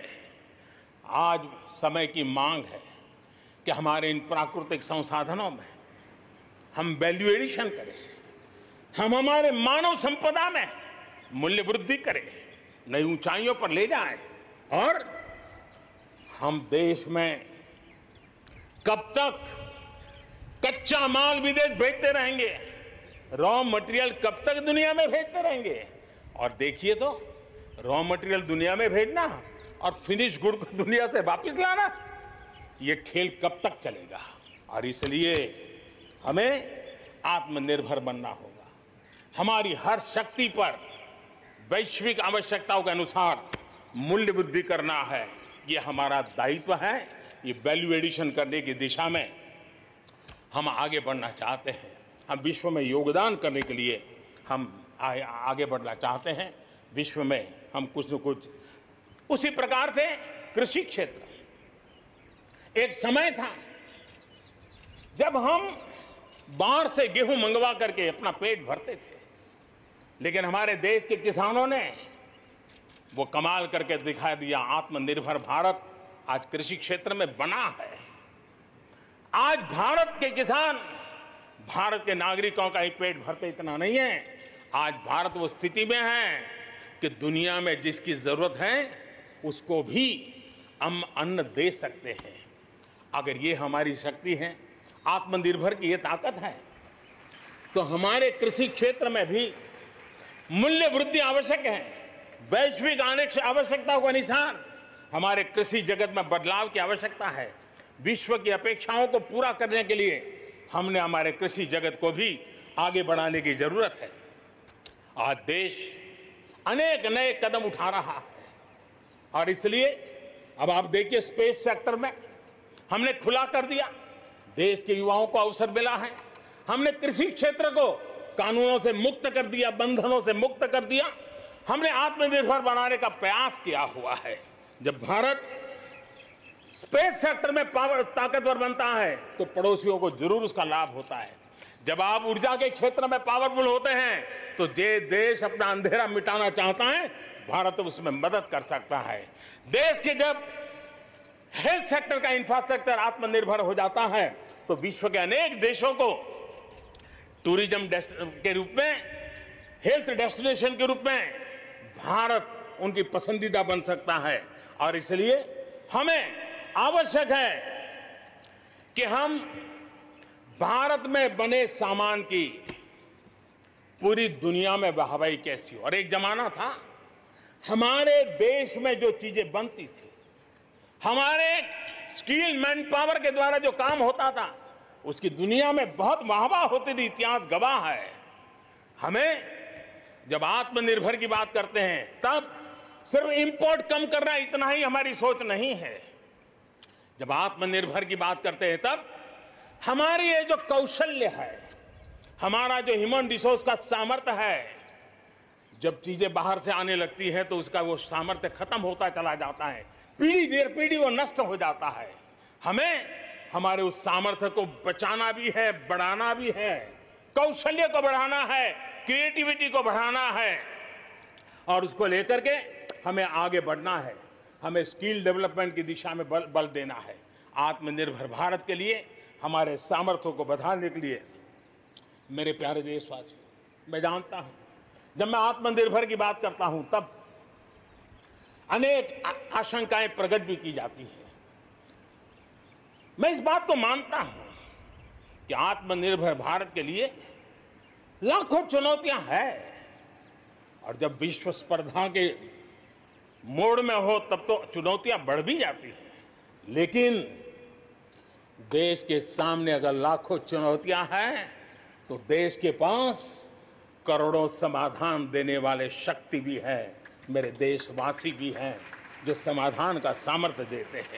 आज समय की मांग है कि हमारे इन प्राकृतिक संसाधनों में हम वैल्यू एडिशन करें, हम हमारे मानव संपदा में मूल्य वृद्धि करें, नई ऊंचाइयों पर ले जाएं। और हम देश में कब तक कच्चा माल विदेश भेजते रहेंगे, रॉ मटेरियल कब तक दुनिया में भेजते रहेंगे। और देखिए तो रॉ मटेरियल दुनिया में भेजना और फिनिश गुड को दुनिया से वापस लाना, ये खेल कब तक चलेगा। और इसलिए हमें आत्मनिर्भर बनना होगा। हमारी हर शक्ति पर वैश्विक आवश्यकताओं के अनुसार मूल्य वृद्धि करना है, ये हमारा दायित्व है। ये वैल्यू एडिशन करने की दिशा में हम आगे बढ़ना चाहते हैं। हम विश्व में योगदान करने के लिए हम आगे बढ़ना चाहते हैं। विश्व में हम कुछ न कुछ, उसी प्रकार से कृषि क्षेत्र, एक समय था जब हम बाहर से गेहूं मंगवा करके अपना पेट भरते थे, लेकिन हमारे देश के किसानों ने वो कमाल करके दिखा दिया। आत्मनिर्भर भारत आज कृषि क्षेत्र में बना है। आज भारत के किसान भारत के नागरिकों का ही पेट भरते इतना नहीं है। आज भारत वो स्थिति में है कि दुनिया में जिसकी जरूरत है उसको भी हम अन्न दे सकते हैं। अगर ये हमारी शक्ति है, आत्मनिर्भर की ये ताकत है, तो हमारे कृषि क्षेत्र में भी मूल्य वृद्धि आवश्यक है। वैश्विक आवश्यकताओं के अनुसार हमारे कृषि जगत में बदलाव की आवश्यकता है। विश्व की अपेक्षाओं को पूरा करने के लिए हमने हमारे कृषि जगत को भी आगे बढ़ाने की जरूरत है। आज देश अनेक नए कदम उठा रहा है और इसलिए अब आप देखिए स्पेस सेक्टर में हमने खुला कर दिया, देश के युवाओं को अवसर मिला है। हमने कृषि क्षेत्र को कानूनों से मुक्त कर दिया, बंधनों से मुक्त कर दिया। हमने आत्मनिर्भर बनाने का प्रयास किया हुआ है। जब भारत स्पेस सेक्टर में ताकतवर बनता है तो पड़ोसियों को जरूर उसका लाभ होता है। जब आप ऊर्जा के क्षेत्र में पावरफुल होते हैं तो जे देश अपना अंधेरा मिटाना चाहता है, भारत उसमें मदद कर सकता है। देश के जब हेल्थ सेक्टर का इंफ्रास्ट्रक्चर आत्मनिर्भर हो जाता है तो विश्व के अनेक देशों को टूरिज्म के रूप में, हेल्थ डेस्टिनेशन के रूप में भारत उनकी पसंदीदा बन सकता है। और इसलिए हमें आवश्यक है कि हम भारत में बने सामान की पूरी दुनिया में वाहवाही कैसी हो। और एक जमाना था हमारे देश में जो चीजें बनती थी, हमारे स्किल मैन पावर के द्वारा जो काम होता था, उसकी दुनिया में बहुत वाहवाह होती थी, इतिहास गवाह है। हमें जब आत्मनिर्भर की बात करते हैं तब सिर्फ इंपोर्ट कम करना इतना ही हमारी सोच नहीं है। जब आत्मनिर्भर की बात करते हैं तब हमारी ये जो कौशल्य है, हमारा जो ह्यूमन रिसोर्स का सामर्थ्य है, जब चीजें बाहर से आने लगती हैं तो उसका वो सामर्थ्य खत्म होता चला जाता है, पीढ़ी दर पीढ़ी वो नष्ट हो जाता है। हमें हमारे उस सामर्थ्य को बचाना भी है, बढ़ाना भी है, कौशल्य को बढ़ाना है, क्रिएटिविटी को बढ़ाना है और उसको लेकर के हमें आगे बढ़ना है। हमें स्किल डेवलपमेंट की दिशा में बल देना है। आत्मनिर्भर भारत के लिए, हमारे सामर्थ्य को बढ़ाने के लिए मेरे प्यारे देशवासियों, मैं जानता हूं जब मैं आत्मनिर्भर की बात करता हूं तब अनेक आशंकाएं प्रकट भी की जाती हैं। मैं इस बात को मानता हूं कि आत्मनिर्भर भारत के लिए लाखों चुनौतियां हैं और जब विश्व स्पर्धा के मोड़ में हो तब तो चुनौतियां बढ़ भी जाती हैं, लेकिन देश के सामने अगर लाखों चुनौतियां हैं तो देश के पास करोड़ों समाधान देने वाले शक्ति भी है, मेरे देशवासी भी हैं जो समाधान का सामर्थ्य देते हैं।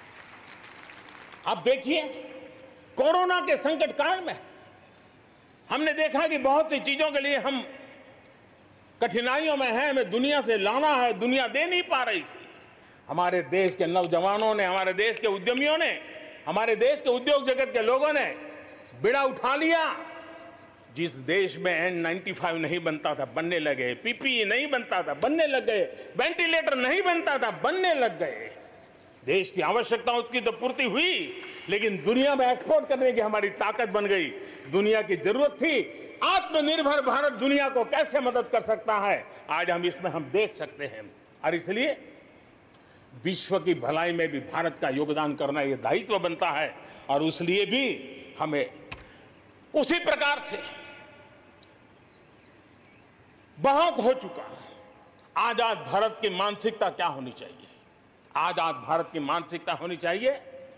अब देखिए कोरोना के संकट काल में हमने देखा कि बहुत सी चीजों के लिए हम कठिनाइयों में हैं, हमें दुनिया से लाना है, दुनिया दे नहीं पा रही थी। हमारे देश के नौजवानों ने, हमारे देश के उद्यमियों ने, हमारे देश के उद्योग जगत के लोगों ने बिड़ा उठा लिया। जिस देश में N95 नहीं बनता था बनने लगे, PPE नहीं बनता था बनने लग गए, वेंटिलेटर नहीं बनता था बनने लग गए। देश की आवश्यकताओं की तो पूर्ति हुई, लेकिन दुनिया में एक्सपोर्ट करने की हमारी ताकत बन गई। दुनिया की जरूरत थी आत्मनिर्भर भारत दुनिया को कैसे मदद कर सकता है, आज हम इसमें हम देख सकते हैं। और इसलिए विश्व की भलाई में भी भारत का योगदान करना ये दायित्व बनता है और उसलिए भी हमें उसी प्रकार से बहुत हो चुका है। आजाद भारत की मानसिकता क्या होनी चाहिए? आजाद भारत की मानसिकता होनी चाहिए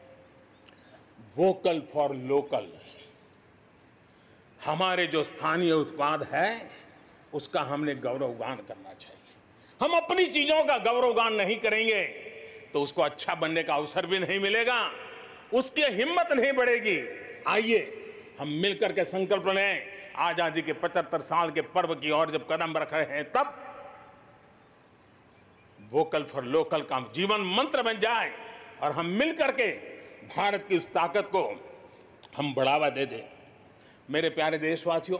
वोकल फॉर लोकल। हमारे जो स्थानीय उत्पाद है उसका हमने गौरवगान करना चाहिए। हम अपनी चीजों का गौरवगान नहीं करेंगे तो उसको अच्छा बनने का अवसर भी नहीं मिलेगा, उसकी हिम्मत नहीं बढ़ेगी। आइए हम मिलकर के संकल्प लें, आजादी के 75 साल के पर्व की ओर जब कदम रख रहे हैं तब वोकल फॉर लोकल का जीवन मंत्र बन जाए और हम मिलकर के भारत की उस ताकत को हम बढ़ावा दे दें। मेरे प्यारे देशवासियों,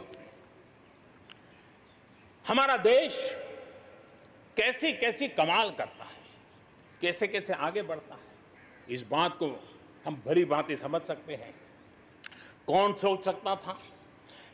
हमारा देश कैसी कैसी कमाल करता है, कैसे कैसे आगे बढ़ता है, इस बात को हम भली भांति समझ सकते हैं। कौन सोच सकता था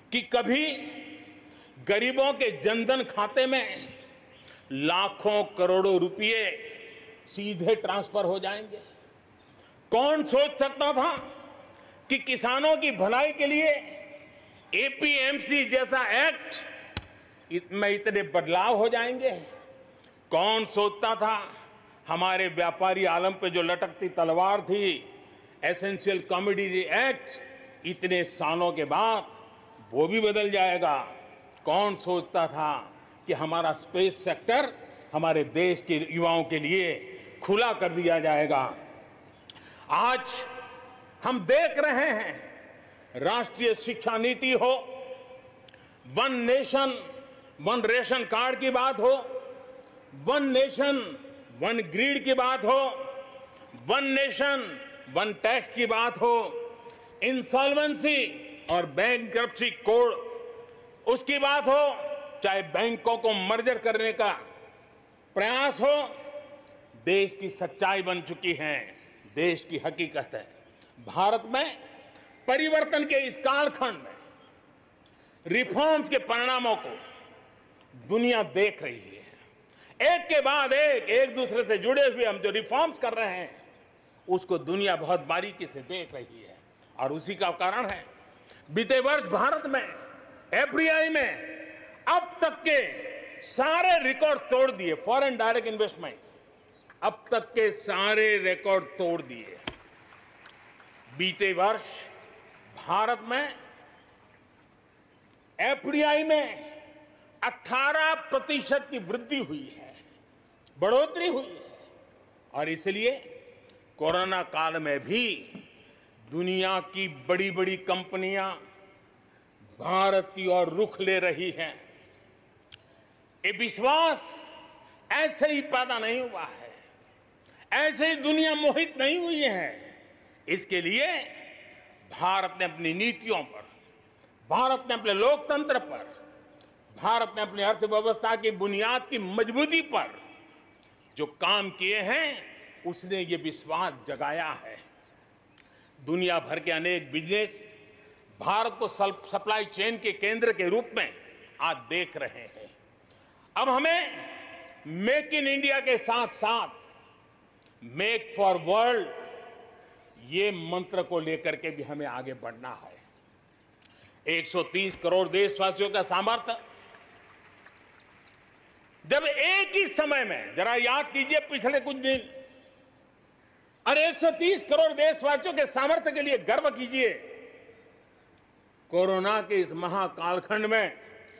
कि कभी गरीबों के जनधन खाते में लाखों करोड़ों रुपए सीधे ट्रांसफर हो जाएंगे? कौन सोच सकता था कि किसानों की भलाई के लिए एपीएमसी जैसा एक्ट में इतने बदलाव हो जाएंगे? कौन सोचता था हमारे व्यापारी आलम पे जो लटकती तलवार थी, एसेंशियल कमोडिटी एक्ट, इतने सालों के बाद वो भी बदल जाएगा? कौन सोचता था कि हमारा स्पेस सेक्टर हमारे देश के युवाओं के लिए खुला कर दिया जाएगा? आज हम देख रहे हैं, राष्ट्रीय शिक्षा नीति हो, one nation one ration card की बात हो, वन नेशन वन ग्रिड की बात हो, वन नेशन वन टैक्स की बात हो, इंसॉल्वेंसी और बैंकरप्सी कोड उसकी बात हो, चाहे बैंकों को मर्जर करने का प्रयास हो, देश की सच्चाई बन चुकी है, देश की हकीकत है। भारत में परिवर्तन के इस कालखंड में रिफॉर्म्स के परिणामों को दुनिया देख रही है। एक के बाद एक दूसरे से जुड़े हुए हम जो रिफॉर्म्स कर रहे हैं उसको दुनिया बहुत बारीकी से देख रही है, और उसी का कारण है बीते वर्ष भारत में एफडीआई में अब तक के सारे रिकॉर्ड तोड़ दिए। फॉरेन डायरेक्ट इन्वेस्टमेंट अब तक के सारे रिकॉर्ड तोड़ दिए। बीते वर्ष भारत में एफडीआई में 18% की वृद्धि हुई है, बढ़ोतरी हुई है, और इसलिए कोरोना काल में भी दुनिया की बड़ी बड़ी कंपनियां भारत की ओर रुख ले रही हैं। ये विश्वास ऐसे ही पैदा नहीं हुआ है, ऐसे ही दुनिया मोहित नहीं हुई है। इसके लिए भारत ने अपनी नीतियों पर, भारत ने अपने लोकतंत्र पर, भारत ने अपनी अर्थव्यवस्था की बुनियाद की मजबूती पर जो काम किए हैं उसने ये विश्वास जगाया है। दुनिया भर के अनेक बिजनेस भारत को सप्लाई चेन के केंद्र के रूप में आज देख रहे हैं। अब हमें मेक इन इंडिया के साथ साथ मेक फॉर वर्ल्ड ये मंत्र को लेकर के भी हमें आगे बढ़ना है। 130 करोड़ देशवासियों का सामर्थ्य, जब एक ही समय में, जरा याद कीजिए पिछले कुछ दिन, और 130 करोड़ देशवासियों के सामर्थ्य के लिए गर्व कीजिए। कोरोना के इस महाकालखंड में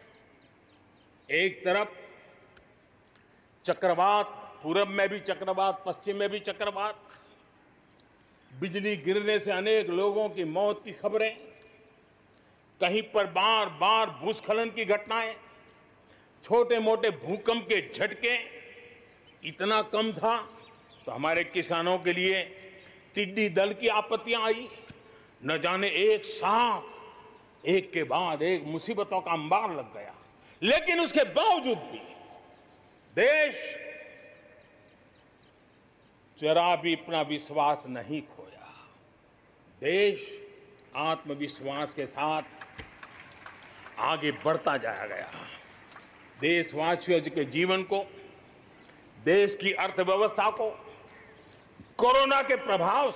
एक तरफ चक्रवात, पूरब में भी चक्रवात, पश्चिम में भी चक्रवात, बिजली गिरने से अनेक लोगों की मौत की खबरें, कहीं पर बार बार भूस्खलन की घटनाएं, छोटे मोटे भूकंप के झटके, इतना कम था तो हमारे किसानों के लिए टिड्डी दल की आपत्तियां आई। न जाने एक साथ एक के बाद एक मुसीबतों का अंबार लग गया, लेकिन उसके बावजूद भी देश जरा भी अपना विश्वास नहीं खोया। देश आत्मविश्वास के साथ आगे बढ़ता जाया गया। देशवासियों के जीवन को, देश की अर्थव्यवस्था को कोरोना के प्रभाव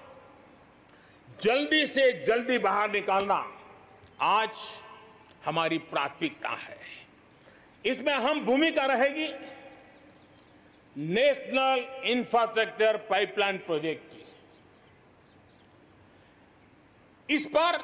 से जल्दी बाहर निकालना आज हमारी प्राथमिकता है। इसमें अहम भूमिका रहेगी नेशनल इंफ्रास्ट्रक्चर पाइपलाइन प्रोजेक्ट की। इस पर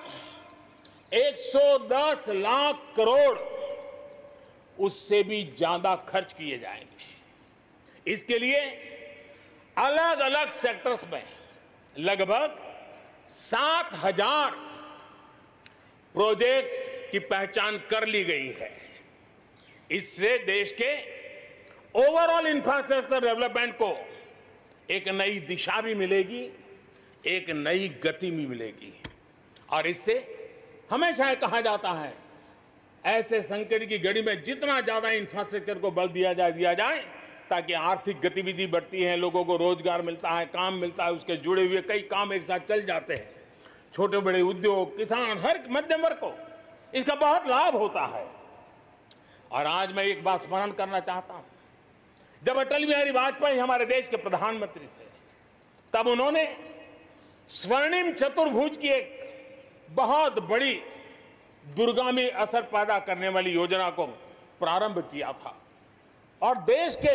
110 लाख करोड़, उससे भी ज्यादा खर्च किए जाएंगे। इसके लिए अलग अलग सेक्टर्स में लगभग 7,000 प्रोजेक्ट्स की पहचान कर ली गई है। इससे देश के ओवरऑल इंफ्रास्ट्रक्चर डेवलपमेंट को एक नई दिशा भी मिलेगी, एक नई गति भी मिलेगी। और इससे हमेशा ये कहा जाता है, ऐसे संकट की घड़ी में जितना ज्यादा इंफ्रास्ट्रक्चर को बल दिया जाए ताकि आर्थिक गतिविधि बढ़ती है, लोगों को रोजगार मिलता है, काम मिलता है, उसके जुड़े हुए कई काम एक साथ चल जाते हैं। छोटे बड़े उद्योग, किसान, हर मध्यम वर्ग को इसका बहुत लाभ होता है। और आज मैं एक बात स्मरण करना चाहता हूं, जब अटल बिहारी वाजपेयी हमारे देश के प्रधानमंत्री थे, तब उन्होंने स्वर्णिम चतुर्भुज की एक बहुत बड़ी दूरगामी असर पैदा करने वाली योजना को प्रारंभ किया था और देश के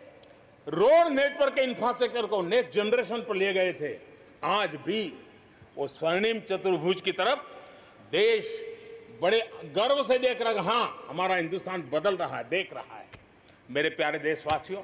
रोड नेटवर्क के इंफ्रास्ट्रक्चर को नेक्स्ट जनरेशन पर ले गए थे। आज भी वो स्वर्णिम चतुर्भुज की तरफ देश बड़े गर्व से देख रहा है। हाँ, हमारा हिंदुस्तान बदल रहा है, देख रहा है। मेरे प्यारे देशवासियों,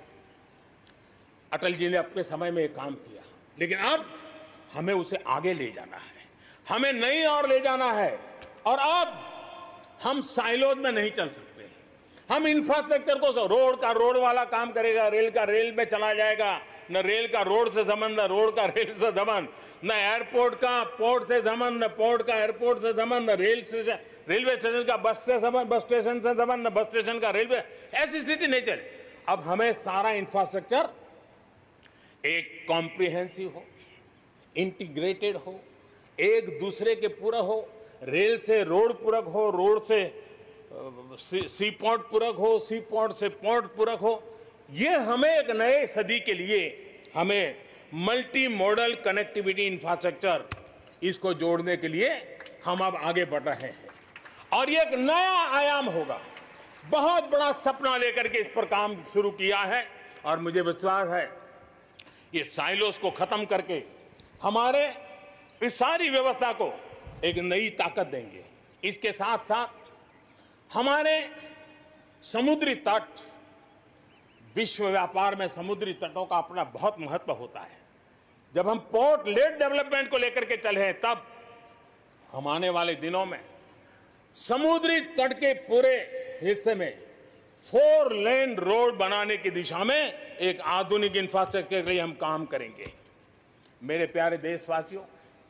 अटल जी ने अपने समय में एक काम किया, लेकिन अब हमें उसे आगे ले जाना है, हमें नई ओर ले जाना है। और अब हम साइलोज में नहीं चल सकते। हम इंफ्रास्ट्रक्चर को, रोड का रोड वाला काम करेगा, रेल का रेल में चला जाएगा, न रेल का रोड से संबंध, न रोड का रेल से संबंध, न एयरपोर्ट का पोर्ट से संबंध, न पोर्ट का एयरपोर्ट से संबंध, न रेलवे स्टेशन का बस से संबंध, बस स्टेशन से संबंध, न बस स्टेशन का रेलवे। ऐसी स्थिति नहीं चले। अब हमें सारा इंफ्रास्ट्रक्चर एक कॉम्प्रिहेंसिव हो, इंटीग्रेटेड हो, एक दूसरे के पूरक हो। रेल से रोड पूरक हो, रोड से सी पोर्ट पूरक हो, सी पोर्ट से पोर्ट पूरक हो। ये हमें एक नए सदी के लिए हमें मल्टी मॉडल कनेक्टिविटी इंफ्रास्ट्रक्चर, इसको जोड़ने के लिए हम अब आगे बढ़ रहे हैं और ये एक नया आयाम होगा। बहुत बड़ा सपना लेकर के इस पर काम शुरू किया है और मुझे विश्वास है ये साइलोस को खत्म करके हमारे इस सारी व्यवस्था को एक नई ताकत देंगे। इसके साथ साथ हमारे समुद्री तट, विश्व व्यापार में समुद्री तटों का अपना बहुत महत्व होता है। जब हम पोर्ट लेड डेवलपमेंट को लेकर के चले हैं, तब हम आने वाले दिनों में समुद्री तट के पूरे हिस्से में 4 लेन रोड बनाने की दिशा में एक आधुनिक इंफ्रास्ट्रक्चर के लिए हम काम करेंगे। मेरे प्यारे देशवासियों,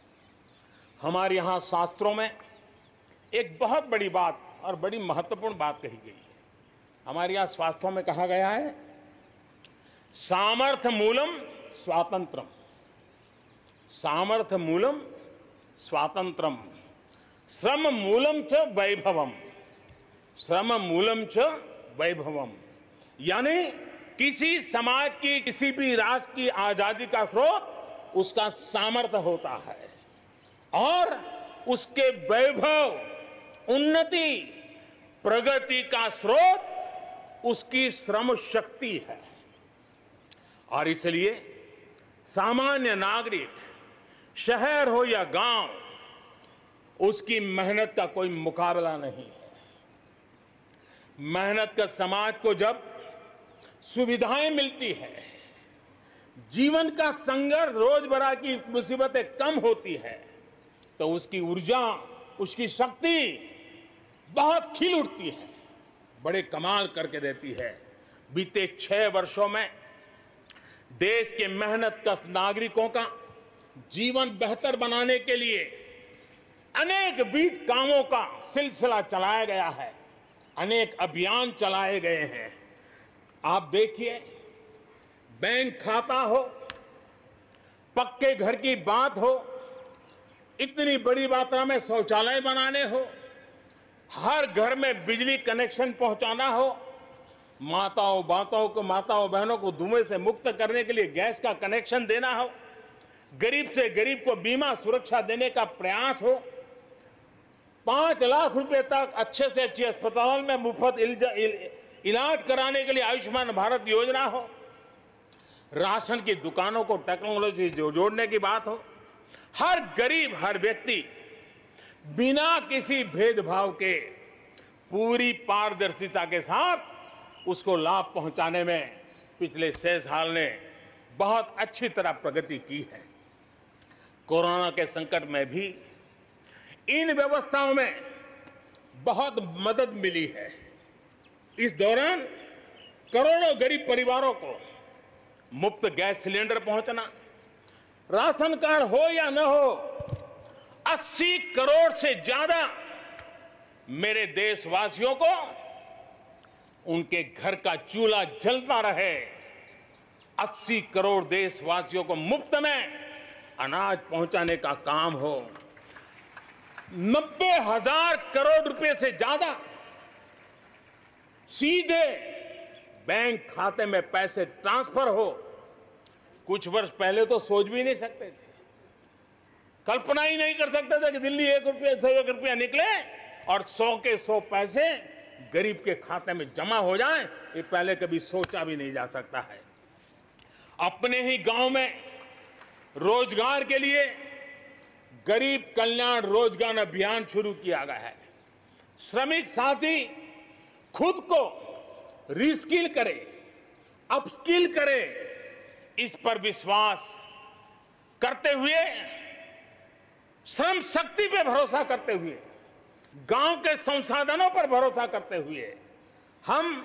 हमारे यहां शास्त्रों में एक बहुत बड़ी बात और बड़ी महत्वपूर्ण बात कही गई है। हमारे यहां शास्त्रों में कहा गया है, सामर्थ्य मूलम स्वातंत्रम, सामर्थ्य मूलम स्वातंत्रम, श्रम मूलम च वैभवम, श्रम मूलम च वैभवम। यानी किसी समाज की, किसी भी राष्ट्र की आजादी का स्रोत उसका सामर्थ्य होता है और उसके वैभव, उन्नति, प्रगति का स्रोत उसकी श्रम शक्ति है। और इसलिए सामान्य नागरिक, शहर हो या गांव, उसकी मेहनत का कोई मुकाबला नहीं है। मेहनत का समाज को जब सुविधाएं मिलती है, जीवन का संघर्ष, रोजमर्रा की मुसीबतें कम होती है, तो उसकी ऊर्जा, उसकी शक्ति बहुत खिल उठती है, बड़े कमाल करके देती है। बीते 6 वर्षों में देश के मेहनतकश नागरिकों का जीवन बेहतर बनाने के लिए अनेक विविध कामों का सिलसिला चलाया गया है, अनेक अभियान चलाए गए हैं। आप देखिए, बैंक खाता हो, पक्के घर की बात हो, इतनी बड़ी मात्रा में शौचालय बनाने हो, हर घर में बिजली कनेक्शन पहुंचाना हो, माताओं बहनों को धुएं से मुक्त करने के लिए गैस का कनेक्शन देना हो, गरीब से गरीब को बीमा सुरक्षा देने का प्रयास हो, 5 लाख रुपए तक अच्छे से अच्छे अस्पताल में मुफ्त इलाज कराने के लिए आयुष्मान भारत योजना हो, राशन की दुकानों को टेक्नोलॉजी जोड़ने की बात हो, हर गरीब, हर व्यक्ति बिना किसी भेदभाव के पूरी पारदर्शिता के साथ उसको लाभ पहुंचाने में पिछले 6 साल ने बहुत अच्छी तरह प्रगति की है। कोरोना के संकट में भी इन व्यवस्थाओं में बहुत मदद मिली है। इस दौरान करोड़ों गरीब परिवारों को मुफ्त गैस सिलेंडर पहुंचना, राशन कार्ड हो या न हो, 80 करोड़ से ज्यादा मेरे देशवासियों को उनके घर का चूल्हा जलता रहे, 80 करोड़ देशवासियों को मुफ्त में अनाज पहुंचाने का काम हो। 90,000 करोड़ रुपए से ज्यादा सीधे बैंक खाते में पैसे ट्रांसफर हो, कुछ वर्ष पहले तो सोच भी नहीं सकते थे, कल्पना ही नहीं कर सकते थे कि दिल्ली 1 रुपया से 1 रुपया निकले और 100 के 100 पैसे गरीब के खाते में जमा हो जाएं, ये पहले कभी सोचा भी नहीं जा सकता है। अपने ही गांव में रोजगार के लिए गरीब कल्याण रोजगार अभियान शुरू किया गया है। श्रमिक साथी खुद को रीस्किल करे, अपस्किल करे, इस पर विश्वास करते हुए, श्रम शक्ति पे भरोसा करते हुए, गांव के संसाधनों पर भरोसा करते हुए, हम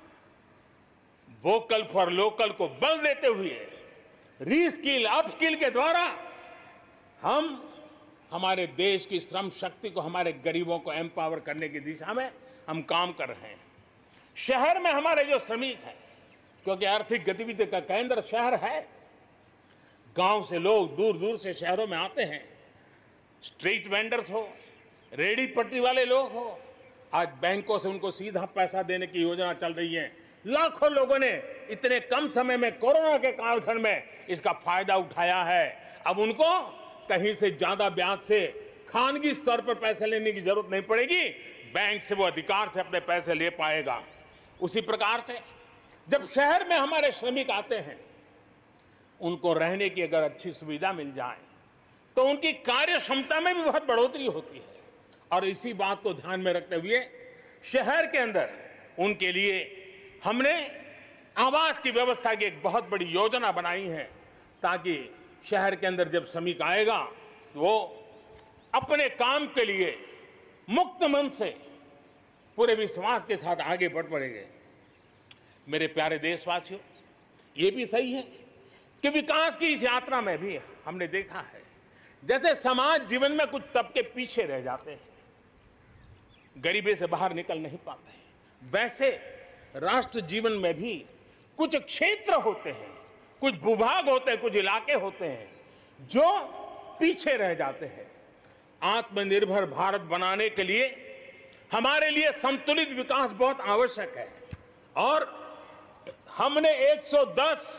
वोकल फॉर लोकल को बल देते हुए रीस्किल अपस्किल के द्वारा हम हमारे देश की श्रम शक्ति को, हमारे गरीबों को एम्पावर करने की दिशा में हम काम कर रहे हैं। शहर में हमारे जो श्रमिक हैं, क्योंकि आर्थिक गतिविधि का केंद्र शहर है, गांव से लोग दूर दूर से शहरों में आते हैं, स्ट्रीट वेंडर्स हो, रेडी पटरी वाले लोग हो, आज बैंकों से उनको सीधा पैसा देने की योजना चल रही है। लाखों लोगों ने इतने कम समय में कोरोना के कालखंड में इसका फायदा उठाया है। अब उनको कहीं से ज्यादा ब्याज से खानगी स्तर पर पैसे लेने की जरूरत नहीं पड़ेगी, बैंक से वो अधिकार से अपने पैसे ले पाएगा। उसी प्रकार से जब शहर में हमारे श्रमिक आते हैं, उनको रहने की अगर अच्छी सुविधा मिल जाए तो उनकी कार्य क्षमता में भी बहुत बढ़ोतरी होती है। और इसी बात को ध्यान में रखते हुए शहर के अंदर उनके लिए हमने आवास की व्यवस्था की एक बहुत बड़ी योजना बनाई है, ताकि शहर के अंदर जब श्रमिक आएगा तो वो अपने काम के लिए मुक्त मन से पूरे विश्वास के साथ आगे बढ़ पड़ेंगे। मेरे प्यारे देशवासियों, ये भी सही है कि विकास की इस यात्रा में भी हमने देखा है, जैसे समाज जीवन में कुछ तबके पीछे रह जाते हैं, गरीबी से बाहर निकल नहीं पाते हैं, वैसे राष्ट्र जीवन में भी कुछ क्षेत्र होते हैं, कुछ भूभाग होते हैं, कुछ इलाके होते हैं जो पीछे रह जाते हैं। आत्मनिर्भर भारत बनाने के लिए हमारे लिए संतुलित विकास बहुत आवश्यक है और हमने 110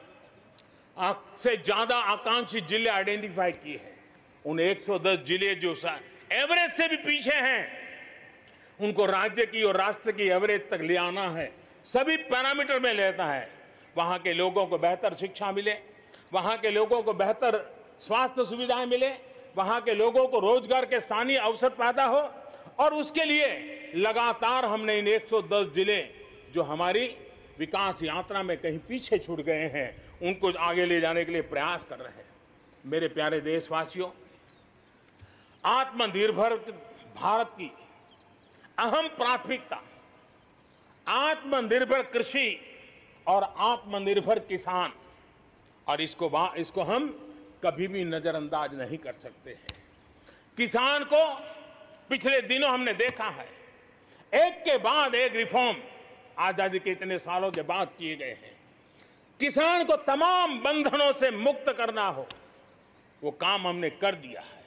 से ज्यादा आकांक्षी जिले आइडेंटिफाई किए हैं। उन 110 जिले जो एवरेज से भी पीछे हैं, उनको राज्य की और राष्ट्र की एवरेज तक ले आना है। सभी पैरामीटर में लेता है। वहां के लोगों को बेहतर शिक्षा मिले, वहां के लोगों को बेहतर स्वास्थ्य सुविधाएं मिले, वहां के लोगों को रोजगार के स्थानीय अवसर पैदा हो, और उसके लिए लगातार हमने इन 110 जिले जो हमारी विकास यात्रा में कहीं पीछे छूट गए हैं, उनको आगे ले जाने के लिए प्रयास कर रहे हैं। मेरे प्यारे देशवासियों, आत्मनिर्भर भारत की अहम प्राथमिकता आत्मनिर्भर कृषि और आत्मनिर्भर किसान, और इसको हम कभी भी नजरअंदाज नहीं कर सकते हैं। किसान को पिछले दिनों हमने देखा है, एक के बाद एक रिफॉर्म आजादी के इतने सालों के बाद किए गए हैं। किसान को तमाम बंधनों से मुक्त करना हो, वो काम हमने कर दिया है।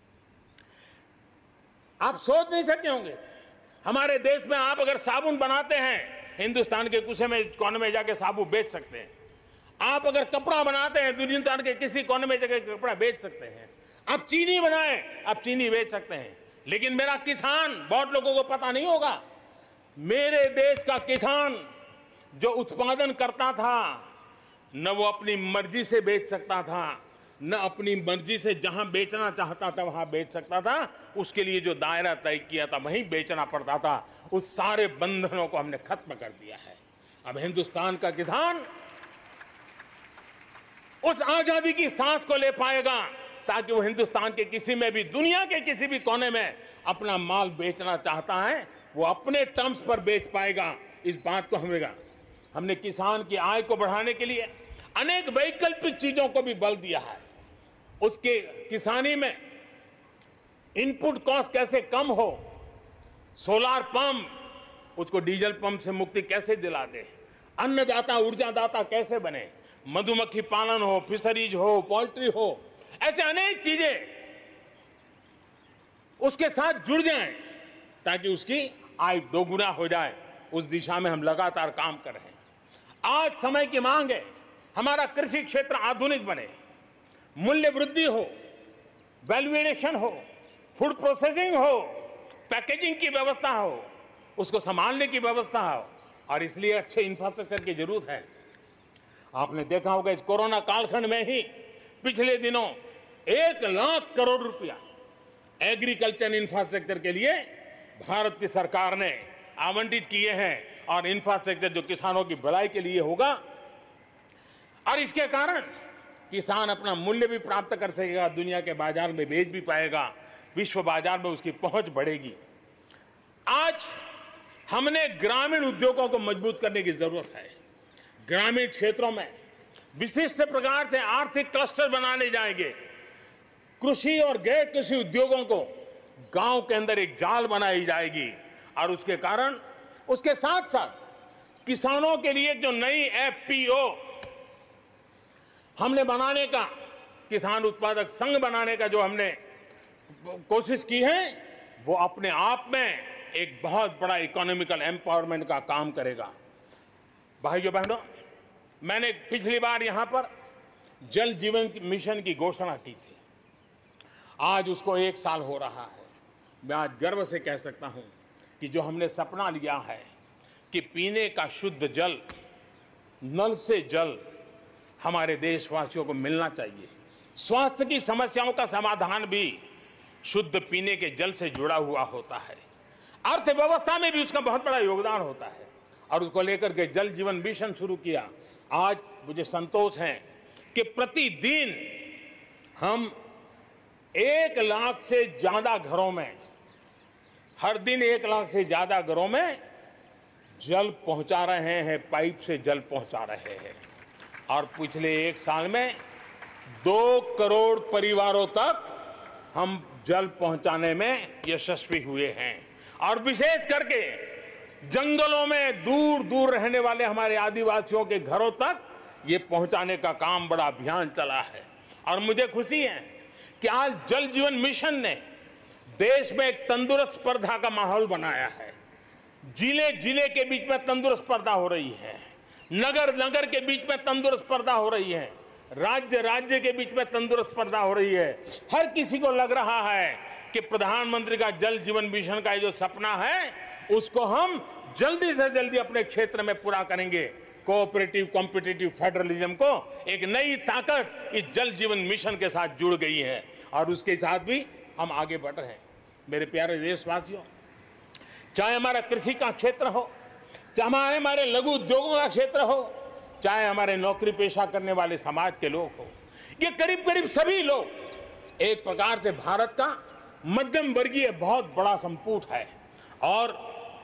आप सोच नहीं सकते होंगे, हमारे देश में आप अगर साबुन बनाते हैं, हिंदुस्तान के कोने में जाके साबुन बेच सकते हैं। आप अगर कपड़ा बनाते हैं, हिंदुस्तान के किसी कोने में जाके कपड़ा बेच सकते हैं। आप चीनी बनाएं, आप चीनी बेच सकते हैं। लेकिन मेरा किसान, बहुत लोगों को पता नहीं होगा, मेरे देश का किसान जो उत्पादन करता था, न वो अपनी मर्जी से बेच सकता था, न अपनी मर्जी से जहां बेचना चाहता था वहां बेच सकता था। उसके लिए जो दायरा तय किया था वहीं बेचना पड़ता था। उस सारे बंधनों को हमने खत्म कर दिया है। अब हिंदुस्तान का किसान उस आजादी की सांस को ले पाएगा, ताकि वो हिंदुस्तान के किसी में भी, दुनिया के किसी भी कोने में अपना माल बेचना चाहता है, वो अपने टर्म्स पर बेच पाएगा। इस बात को हमने किसान की आय को बढ़ाने के लिए अनेक वैकल्पिक चीजों को भी बल दिया है। उसके किसानी में इनपुट कॉस्ट कैसे कम हो, सोलार पंप, उसको डीजल पंप से मुक्ति कैसे दिला दे, अन्नदाता ऊर्जादाता कैसे बने, मधुमक्खी पालन हो, फिशरीज हो, पोल्ट्री हो, ऐसे अनेक चीजें उसके साथ जुड़ जाएं ताकि उसकी आय दोगुना हो जाए। उस दिशा में हम लगातार काम कर रहे हैं। आज समय की मांग है हमारा कृषि क्षेत्र आधुनिक बने, मूल्य वृद्धि हो, वैल्यू एडिशन हो, फूड प्रोसेसिंग हो, पैकेजिंग की व्यवस्था हो, उसको संभालने की व्यवस्था हो, और इसलिए अच्छे इंफ्रास्ट्रक्चर की जरूरत है। आपने देखा होगा इस कोरोना कालखंड में ही पिछले दिनों 1 लाख करोड़ रुपया एग्रीकल्चर इंफ्रास्ट्रक्चर के लिए भारत की सरकार ने आवंटित किए हैं, और इंफ्रास्ट्रक्चर जो किसानों की भलाई के लिए होगा, और इसके कारण किसान अपना मूल्य भी प्राप्त कर सकेगा, दुनिया के बाजार में बेच भी पाएगा, विश्व बाजार में उसकी पहुंच बढ़ेगी। आज हमने ग्रामीण उद्योगों को मजबूत करने की जरूरत है। ग्रामीण क्षेत्रों में विशिष्ट प्रकार से आर्थिक क्लस्टर बनाने जाएंगे। कृषि और गैर कृषि उद्योगों को गांव के अंदर एक जाल बनाई जाएगी, और उसके कारण उसके साथ साथ किसानों के लिए जो नई एफपीओ हमने बनाने का, किसान उत्पादक संघ बनाने का जो हमने कोशिश की है, वो अपने आप में एक बहुत बड़ा इकोनॉमिकल एम्पावरमेंट का काम करेगा। भाइयों बहनों, मैंने पिछली बार यहां पर जल जीवन मिशन की घोषणा की थी। आज उसको 1 साल हो रहा है। मैं आज गर्व से कह सकता हूं कि जो हमने सपना लिया है कि पीने का शुद्ध जल, नल से जल हमारे देशवासियों को मिलना चाहिए। स्वास्थ्य की समस्याओं का समाधान भी शुद्ध पीने के जल से जुड़ा हुआ होता है। अर्थव्यवस्था में भी उसका बहुत बड़ा योगदान होता है, और उसको लेकर के जल जीवन मिशन शुरू किया। आज मुझे संतोष है कि प्रतिदिन हम 1 लाख से ज्यादा घरों में, हर दिन 1 लाख से ज्यादा घरों में जल पहुंचा रहे हैं, पाइप से जल पहुंचा रहे हैं। और पिछले 1 साल में 2 करोड़ परिवारों तक हम जल पहुंचाने में यशस्वी हुए हैं। और विशेष करके जंगलों में दूर दूर रहने वाले हमारे आदिवासियों के घरों तक ये पहुंचाने का काम, बड़ा अभियान चला है। और मुझे खुशी है कि आज जल जीवन मिशन ने देश में एक तंदुरुस्त स्पर्धा का माहौल बनाया है। जिले जिले के बीच में तंदुरुस्त स्पर्धा हो रही है, नगर नगर के बीच में तंदुरुस्त स्पर्धा हो रही है, राज्य राज्य के बीच में तंदुरुस्त स्पर्धा हो रही है। हर किसी को लग रहा है कि प्रधानमंत्री का जल जीवन मिशन का जो सपना है, उसको हम जल्दी से जल्दी अपने क्षेत्र में पूरा करेंगे। कोऑपरेटिव कॉम्पिटिटिव फेडरलिज्म को एक नई ताकत इस जल जीवन मिशन के साथ जुड़ गई है, और उसके साथ भी हम आगे बढ़ रहे हैं। मेरे प्यारे देशवासियों, चाहे हमारा कृषि का क्षेत्र हो, चाहे हमारे लघु उद्योगों का क्षेत्र हो, चाहे हमारे नौकरी पेशा करने वाले समाज के लोग हो, ये करीब करीब सभी लोग एक प्रकार से भारत का मध्यम वर्गीय बहुत बड़ा संपुट है। और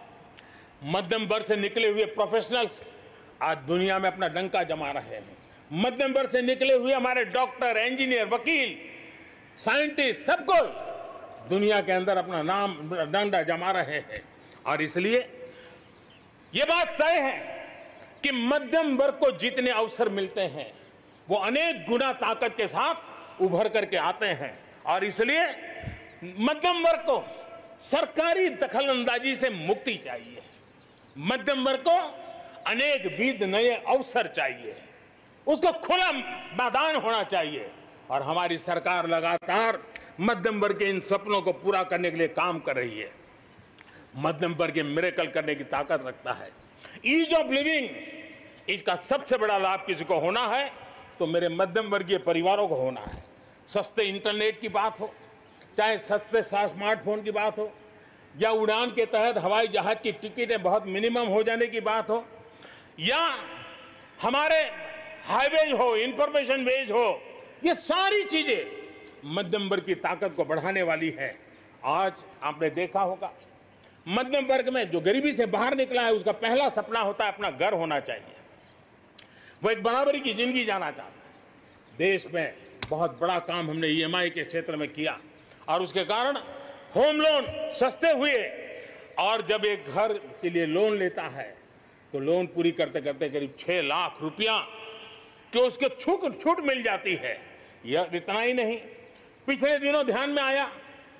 मध्यम वर्ग से निकले हुए प्रोफेशनल्स आज दुनिया में अपना डंका जमा रहे हैं। मध्यम वर्ग से निकले हुए हमारे डॉक्टर, इंजीनियर, वकील, साइंटिस्ट, सब कोई दुनिया के अंदर अपना नाम डंडा जमा रहे हैं। और इसलिए ये बात तय है कि मध्यम वर्ग को जितने अवसर मिलते हैं, वो अनेक गुना ताकत के साथ उभर करके आते हैं। और इसलिए मध्यम वर्ग को सरकारी दखलंदाजी से मुक्ति चाहिए। मध्यम वर्ग को अनेक विध नए अवसर चाहिए, उसको खुला मैदान होना चाहिए। और हमारी सरकार लगातार मध्यम वर्ग के इन सपनों को पूरा करने के लिए काम कर रही है। मध्यम वर्ग मिरेकल करने की ताकत रखता है। ईज ऑफ लिविंग, इसका सबसे बड़ा लाभ किसी को होना है तो मेरे मध्यम वर्गीय परिवारों को होना है। सस्ते इंटरनेट की बात हो, चाहे सस्ते स्मार्टफोन की बात हो, या उड़ान के तहत हवाई जहाज की टिकटें बहुत मिनिमम हो जाने की बात हो, या हमारे हाईवेज हो, इंफॉर्मेशन वेज हो, ये सारी चीजें मध्यम वर्ग की ताकत को बढ़ाने वाली है। आज आपने देखा होगा मध्यम वर्ग में जो गरीबी से बाहर निकला है, उसका पहला सपना होता है अपना घर होना चाहिए। वो एक बराबरी की जिंदगी जाना चाहता है। देश में बहुत बड़ा काम हमने ईएमआई के क्षेत्र में किया, और उसके कारण होम लोन सस्ते हुए। और जब एक घर के लिए लोन लेता है तो लोन पूरी करते करते करीब 6 लाख रुपया कि उसको छूट मिल जाती है। यह इतना ही नहीं, पिछले दिनों ध्यान में आया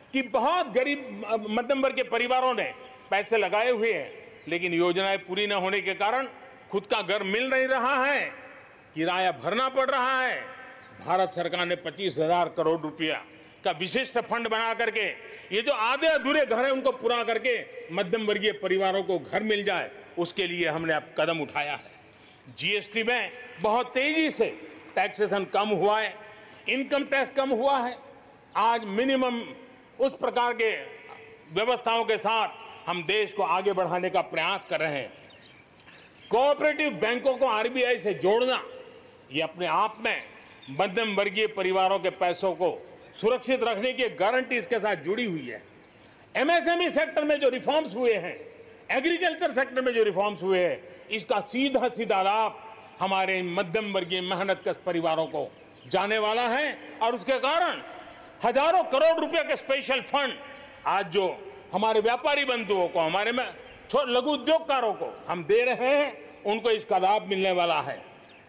कि बहुत गरीब मध्यम वर्ग के परिवारों ने पैसे लगाए हुए हैं, लेकिन योजनाएं पूरी न होने के कारण खुद का घर मिल नहीं रहा है, किराया भरना पड़ रहा है। भारत सरकार ने 25,000 करोड़ रुपया का विशिष्ट फंड बना करके ये जो आधे अधूरे घर हैं उनको पूरा करके मध्यम वर्गीय परिवारों को घर मिल जाए, उसके लिए हमने अब कदम उठाया है। जीएसटी में बहुत तेजी से टैक्सेशन कम हुआ है, इनकम टैक्स कम हुआ है। आज मिनिमम उस प्रकार के व्यवस्थाओं के साथ हम देश को आगे बढ़ाने का प्रयास कर रहे हैं। कोऑपरेटिव बैंकों को आरबीआई से जोड़ना, ये अपने आप में मध्यम वर्गीय परिवारों के पैसों को सुरक्षित रखने की गारंटी इसके साथ जुड़ी हुई है। एमएसएमई सेक्टर में जो रिफॉर्म्स हुए हैं, एग्रीकल्चर सेक्टर में जो रिफॉर्म्स हुए हैं, इसका सीधा सीधा लाभ हमारे मध्यम वर्गीय मेहनतकश परिवारों को जाने वाला है और उसके कारण हजारों करोड़ रुपए के स्पेशल फंड आज जो हमारे व्यापारी बंधुओं को, हमारे में लघु उद्योगकारों को हम दे रहे हैं, उनको इसका लाभ मिलने वाला है।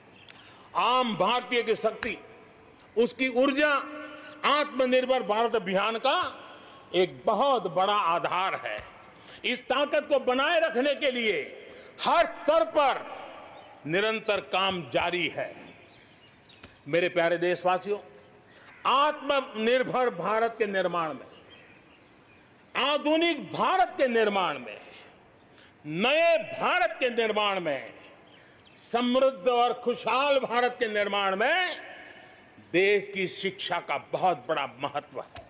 आम भारतीय की शक्ति, उसकी ऊर्जा आत्मनिर्भर भारत अभियान का एक बहुत बड़ा आधार है। इस ताकत को बनाए रखने के लिए हर स्तर पर निरंतर काम जारी है। मेरे प्यारे देशवासियों, आत्मनिर्भर भारत के निर्माण में, आधुनिक भारत के निर्माण में, नए भारत के निर्माण में, समृद्ध और खुशहाल भारत के निर्माण में देश की शिक्षा का बहुत बड़ा महत्व है।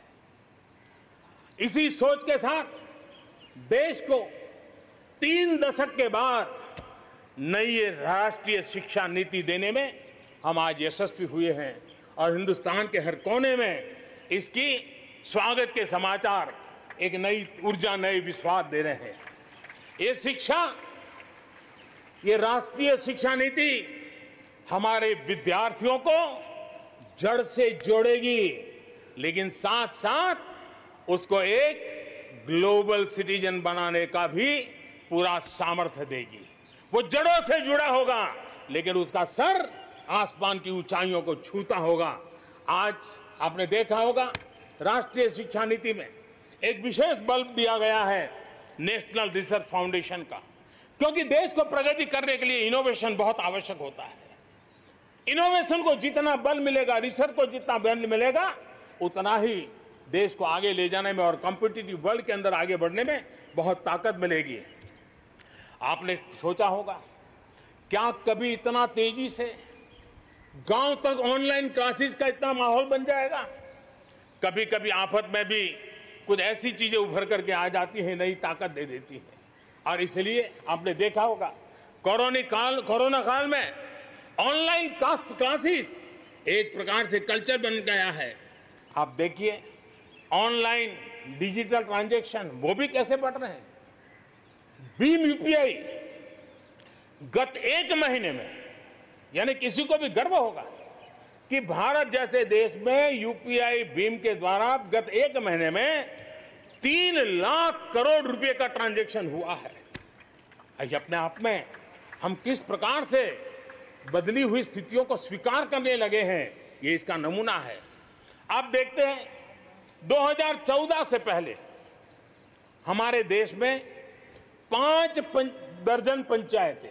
इसी सोच के साथ देश को 3 दशक के बाद नई राष्ट्रीय शिक्षा नीति देने में हम आज यशस्वी हुए हैं और हिंदुस्तान के हर कोने में इसकी स्वागत के समाचार एक नई ऊर्जा, नए विश्वास दे रहे हैं। ये शिक्षा, ये राष्ट्रीय शिक्षा नीति हमारे विद्यार्थियों को जड़ से जोड़ेगी, लेकिन साथ साथ उसको एक ग्लोबल सिटीजन बनाने का भी पूरा सामर्थ्य देगी। वो जड़ों से जुड़ा होगा, लेकिन उसका सर आसमान की ऊंचाइयों को छूता होगा। आज आपने देखा होगा राष्ट्रीय शिक्षा नीति में एक विशेष बल दिया गया है नेशनल रिसर्च फाउंडेशन का, क्योंकि देश को प्रगति करने के लिए इनोवेशन बहुत आवश्यक होता है। इनोवेशन को जितना बल मिलेगा, रिसर्च को जितना बल मिलेगा, उतना ही देश को आगे ले जाने में और कॉम्पिटिटिव वर्ल्ड के अंदर आगे बढ़ने में बहुत ताकत मिलेगी। आपने सोचा होगा, क्या कभी इतना तेजी से गांव तक ऑनलाइन क्लासेस का इतना माहौल बन जाएगा? कभी कभी आफत में भी कुछ ऐसी चीजें उभर करके आ जाती हैं, नई ताकत दे देती है। और इसलिए आपने देखा होगा कोरोना काल में ऑनलाइन क्लासेस एक प्रकार से कल्चर बन गया है। आप देखिए ऑनलाइन डिजिटल ट्रांजैक्शन वो भी कैसे बढ़ रहे हैं। भीम यूपीआई गत 1 महीने में, यानी किसी को भी गर्व होगा कि भारत जैसे देश में यूपीआई भीम के द्वारा गत 1 महीने में 3 लाख करोड़ रुपए का ट्रांजैक्शन हुआ है। ये अपने आप में हम किस प्रकार से बदली हुई स्थितियों को स्वीकार करने लगे हैं, ये इसका नमूना है। आप देखते हैं 2014 से पहले हमारे देश में 5 दर्जन पंचायतें,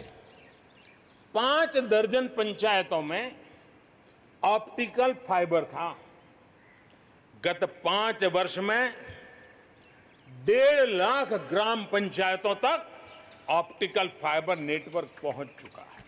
5 दर्जन पंचायतों में ऑप्टिकल फाइबर था। गत 5 वर्ष में 1.5 लाख ग्राम पंचायतों तक ऑप्टिकल फाइबर नेटवर्क पहुंच चुका है,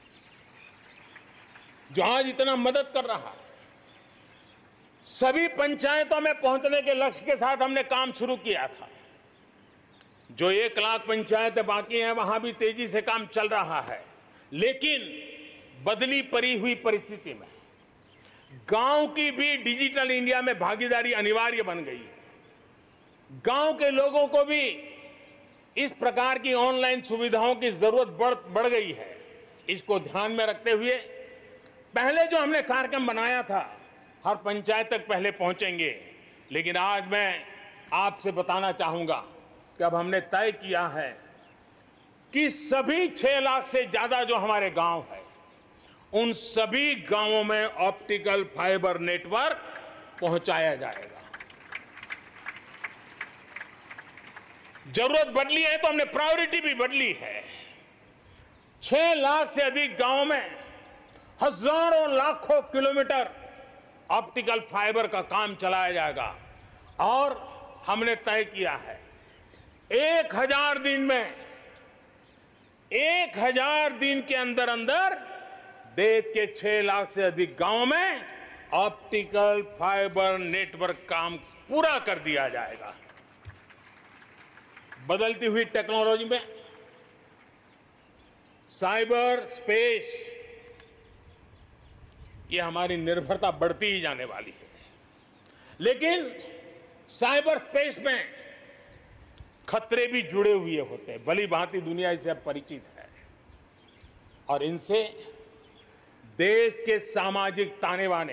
जो आज इतना मदद कर रहा है। सभी पंचायतों में पहुंचने के लक्ष्य के साथ हमने काम शुरू किया था। जो 1 लाख पंचायतें बाकी हैं, वहां भी तेजी से काम चल रहा है, लेकिन बदली पड़ी हुई परिस्थिति में गांव की भी डिजिटल इंडिया में भागीदारी अनिवार्य बन गई है। गांव के लोगों को भी इस प्रकार की ऑनलाइन सुविधाओं की जरूरत बढ़ गई है। इसको ध्यान में रखते हुए पहले जो हमने कार्यक्रम बनाया था, हर पंचायत तक पहले पहुंचेंगे, लेकिन आज मैं आपसे बताना चाहूंगा कि अब हमने तय किया है कि सभी 6 लाख से ज्यादा जो हमारे गांव है, उन सभी गांवों में ऑप्टिकल फाइबर नेटवर्क पहुंचाया जाएगा। जरूरत बदली है तो हमने प्रायोरिटी भी बदली है। 6 लाख से अधिक गांव में हजारों लाखों किलोमीटर ऑप्टिकल फाइबर का काम चलाया जाएगा और हमने तय किया है 1000 दिन में 1000 दिन के अंदर अंदर देश के 6 लाख से अधिक गांव में ऑप्टिकल फाइबर नेटवर्क काम पूरा कर दिया जाएगा। बदलती हुई टेक्नोलॉजी में साइबर स्पेस, ये हमारी निर्भरता बढ़ती ही जाने वाली है। लेकिन साइबर स्पेस में खतरे भी जुड़े हुए होते हैं, भली भांति दुनिया इससे परिचित है और इनसे देश के सामाजिक ताने बाने,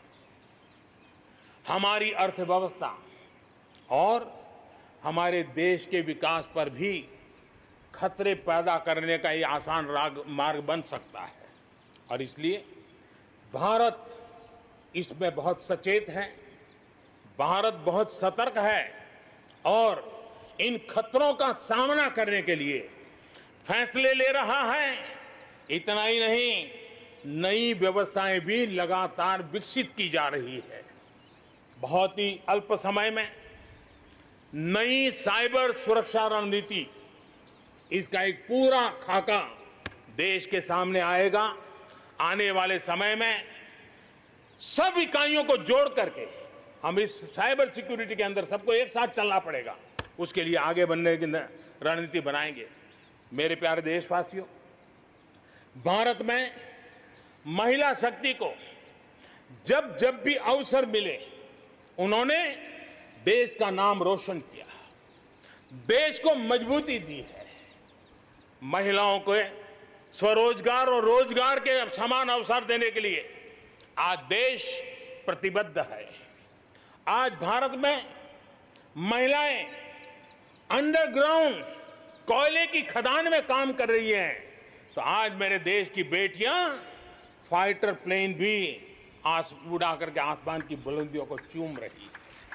हमारी अर्थव्यवस्था और हमारे देश के विकास पर भी खतरे पैदा करने का ये आसान मार्ग बन सकता है और इसलिए भारत इसमें बहुत सचेत है, भारत बहुत सतर्क है और इन खतरों का सामना करने के लिए फैसले ले रहा है। इतना ही नहीं, नई व्यवस्थाएं भी लगातार विकसित की जा रही है। बहुत ही अल्प समय में नई साइबर सुरक्षा रणनीति, इसका एक पूरा खाका देश के सामने आएगा। आने वाले समय में सब इकाइयों को जोड़ करके हम इस साइबर सिक्योरिटी के अंदर सबको एक साथ चलना पड़ेगा, उसके लिए आगे बढ़ने की रणनीति बनाएंगे। मेरे प्यारे देशवासियों, भारत में महिला शक्ति को जब जब भी अवसर मिले उन्होंने देश का नाम रोशन किया, देश को मजबूती दी है। महिलाओं को स्वरोजगार और रोजगार के समान अवसर देने के लिए आज देश प्रतिबद्ध है। आज भारत में महिलाएं अंडरग्राउंड कोयले की खदान में काम कर रही हैं, तो आज मेरे देश की बेटियां फाइटर प्लेन भी उड़ा करके आसमान की बुलंदियों को चूम रही है।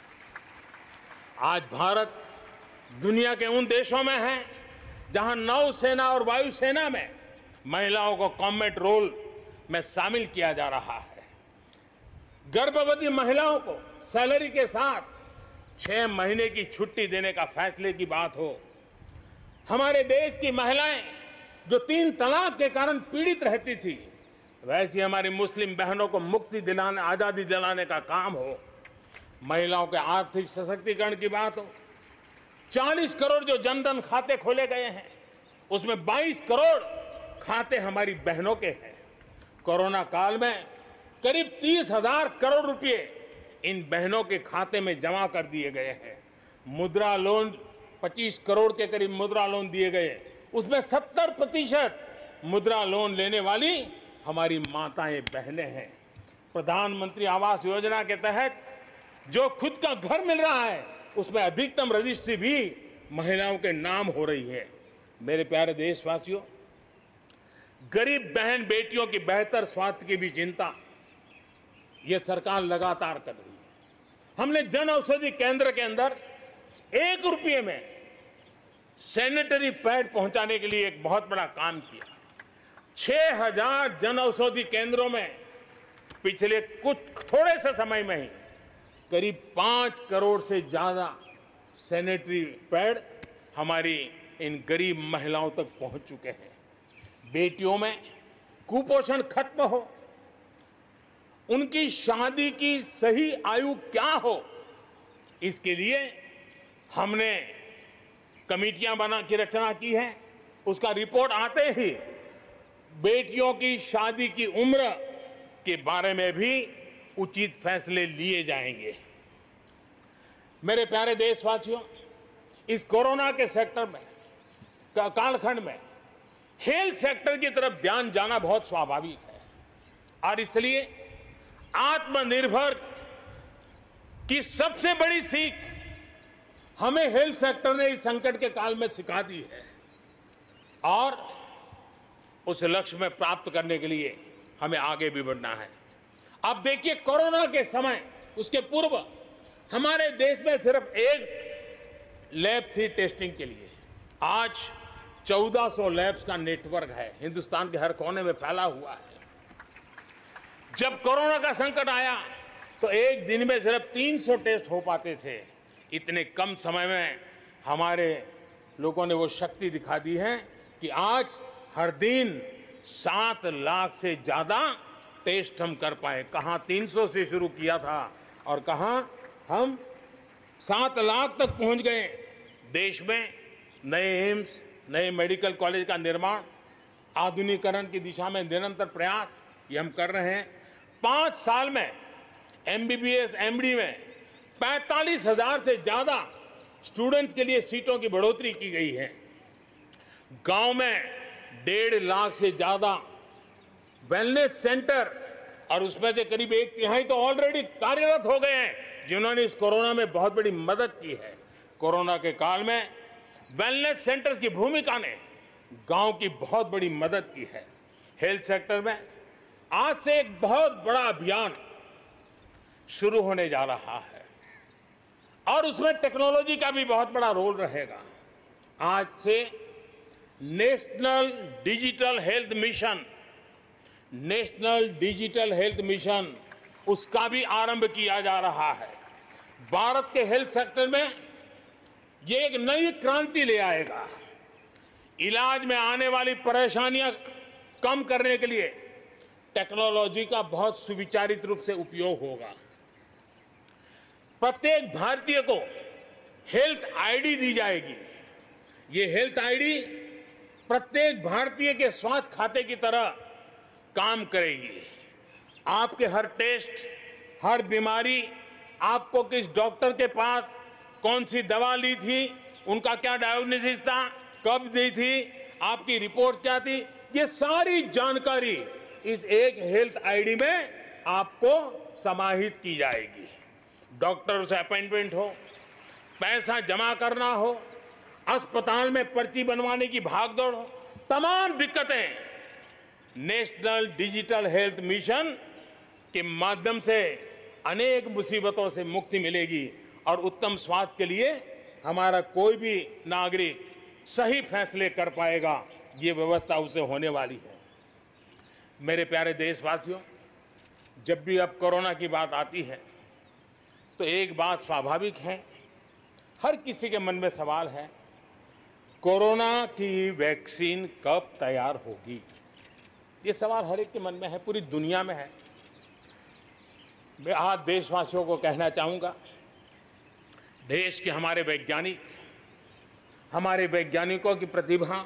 आज भारत दुनिया के उन देशों में है जहां नौसेना और वायुसेना में महिलाओं को कॉम्बैट रोल में शामिल किया जा रहा है। गर्भवती महिलाओं को सैलरी के साथ 6 महीने की छुट्टी देने का फैसले की बात हो, हमारे देश की महिलाएं जो 3 तलाक के कारण पीड़ित रहती थी, वैसी हमारी मुस्लिम बहनों को मुक्ति दिलाने, आजादी दिलाने का काम हो, महिलाओं के आर्थिक सशक्तिकरण की बात हो। 40 करोड़ जो जनधन खाते खोले गए हैं, उसमें 22 करोड़ खाते हमारी बहनों के हैं। कोरोना काल में करीब 30,000 करोड़ रुपए इन बहनों के खाते में जमा कर दिए गए हैं। मुद्रा लोन 25 करोड़ के करीब मुद्रा लोन दिए गए, उसमें 70% मुद्रा लोन लेने वाली हमारी माताएं बहनें हैं। प्रधानमंत्री आवास योजना के तहत जो खुद का घर मिल रहा है, उसमें अधिकतम रजिस्ट्री भी महिलाओं के नाम हो रही है। मेरे प्यारे देशवासियों, गरीब बहन बेटियों की बेहतर स्वास्थ्य की भी चिंता ये सरकार लगातार कर रही है। हमने जन औषधि केंद्र के अंदर 1 रुपये में सैनिटरी पैड पहुंचाने के लिए एक बहुत बड़ा काम किया। 6000 जन औषधि केंद्रों में पिछले थोड़े से समय में ही करीब 5 करोड़ से ज्यादा सैनिटरी पैड हमारी इन गरीब महिलाओं तक पहुंच चुके हैं। बेटियों में कुपोषण खत्म हो, उनकी शादी की सही आयु क्या हो, इसके लिए हमने कमेटियां बना की रचना की है। उसका रिपोर्ट आते ही बेटियों की शादी की उम्र के बारे में भी उचित फैसले लिए जाएंगे। मेरे प्यारे देशवासियों, इस कोरोना के सेक्टर में कालखंड में हेल्थ सेक्टर की तरफ ध्यान जाना बहुत स्वाभाविक है और इसलिए आत्मनिर्भर की सबसे बड़ी सीख हमें हेल्थ सेक्टर ने इस संकट के काल में सिखा दी है और उस लक्ष्य में प्राप्त करने के लिए हमें आगे भी बढ़ना है। अब देखिए, कोरोना के समय, उसके पूर्व हमारे देश में सिर्फ लैब थी टेस्टिंग के लिए। आज 1400 लैब्स का नेटवर्क है, हिंदुस्तान के हर कोने में फैला हुआ है। जब कोरोना का संकट आया तो एक दिन में सिर्फ 300 टेस्ट हो पाते थे। इतने कम समय में हमारे लोगों ने वो शक्ति दिखा दी है कि आज हर दिन 7 लाख से ज्यादा टेस्ट हम कर पाए। कहां 300 से शुरू किया था और कहां हम 7 लाख तक पहुंच गए। देश में नए एम्स, नए मेडिकल कॉलेज का निर्माण, आधुनिकीकरण की दिशा में निरंतर प्रयास ये हम कर रहे हैं। 5 साल में MBBS, MD में 45,000 से ज्यादा स्टूडेंट्स के लिए सीटों की बढ़ोतरी की गई है। गांव में 1.5 लाख से ज्यादा वेलनेस सेंटर, और उसमें से करीब 1/3 तो ऑलरेडी कार्यरत हो गए हैं, जिन्होंने इस कोरोना में बहुत बड़ी मदद की है। कोरोना के काल में वेलनेस सेंटर्स की भूमिका ने गांव की बहुत बड़ी मदद की है। हेल्थ सेक्टर में आज से एक बहुत बड़ा अभियान शुरू होने जा रहा है और उसमें टेक्नोलॉजी का भी बहुत बड़ा रोल रहेगा। आज से नेशनल डिजिटल हेल्थ मिशन उसका भी आरंभ किया जा रहा है। भारत के हेल्थ सेक्टर में ये एक नई क्रांति ले आएगा। इलाज में आने वाली परेशानियां कम करने के लिए टेक्नोलॉजी का बहुत सुविचारित रूप से उपयोग होगा। प्रत्येक भारतीय को हेल्थ आईडी दी जाएगी। ये हेल्थ आईडी प्रत्येक भारतीय के स्वास्थ्य खाते की तरह काम करेगी। आपके हर टेस्ट, हर बीमारी, आपको किस डॉक्टर के पास कौन सी दवा ली थी, उनका क्या डायग्नोसिस था, कब दी थी, आपकी रिपोर्ट क्या थी, ये सारी जानकारी इस एक हेल्थ आईडी में आपको समाहित की जाएगी। डॉक्टर से अपॉइंटमेंट हो, पैसा जमा करना हो, अस्पताल में पर्ची बनवाने की भागदौड़ हो, तमाम दिक्कतें नेशनल डिजिटल हेल्थ मिशन के माध्यम से अनेक मुसीबतों से मुक्ति मिलेगी और उत्तम स्वास्थ्य के लिए हमारा कोई भी नागरिक सही फैसले कर पाएगा। ये व्यवस्था उसे होने वाली है। मेरे प्यारे देशवासियों, जब भी अब कोरोना की बात आती है तो एक बात स्वाभाविक है, हर किसी के मन में सवाल है, कोरोना की वैक्सीन कब तैयार होगी? ये सवाल हर एक के मन में है, पूरी दुनिया में है। मैं आज देशवासियों को कहना चाहूंगा, देश के हमारे वैज्ञानिकों की प्रतिभा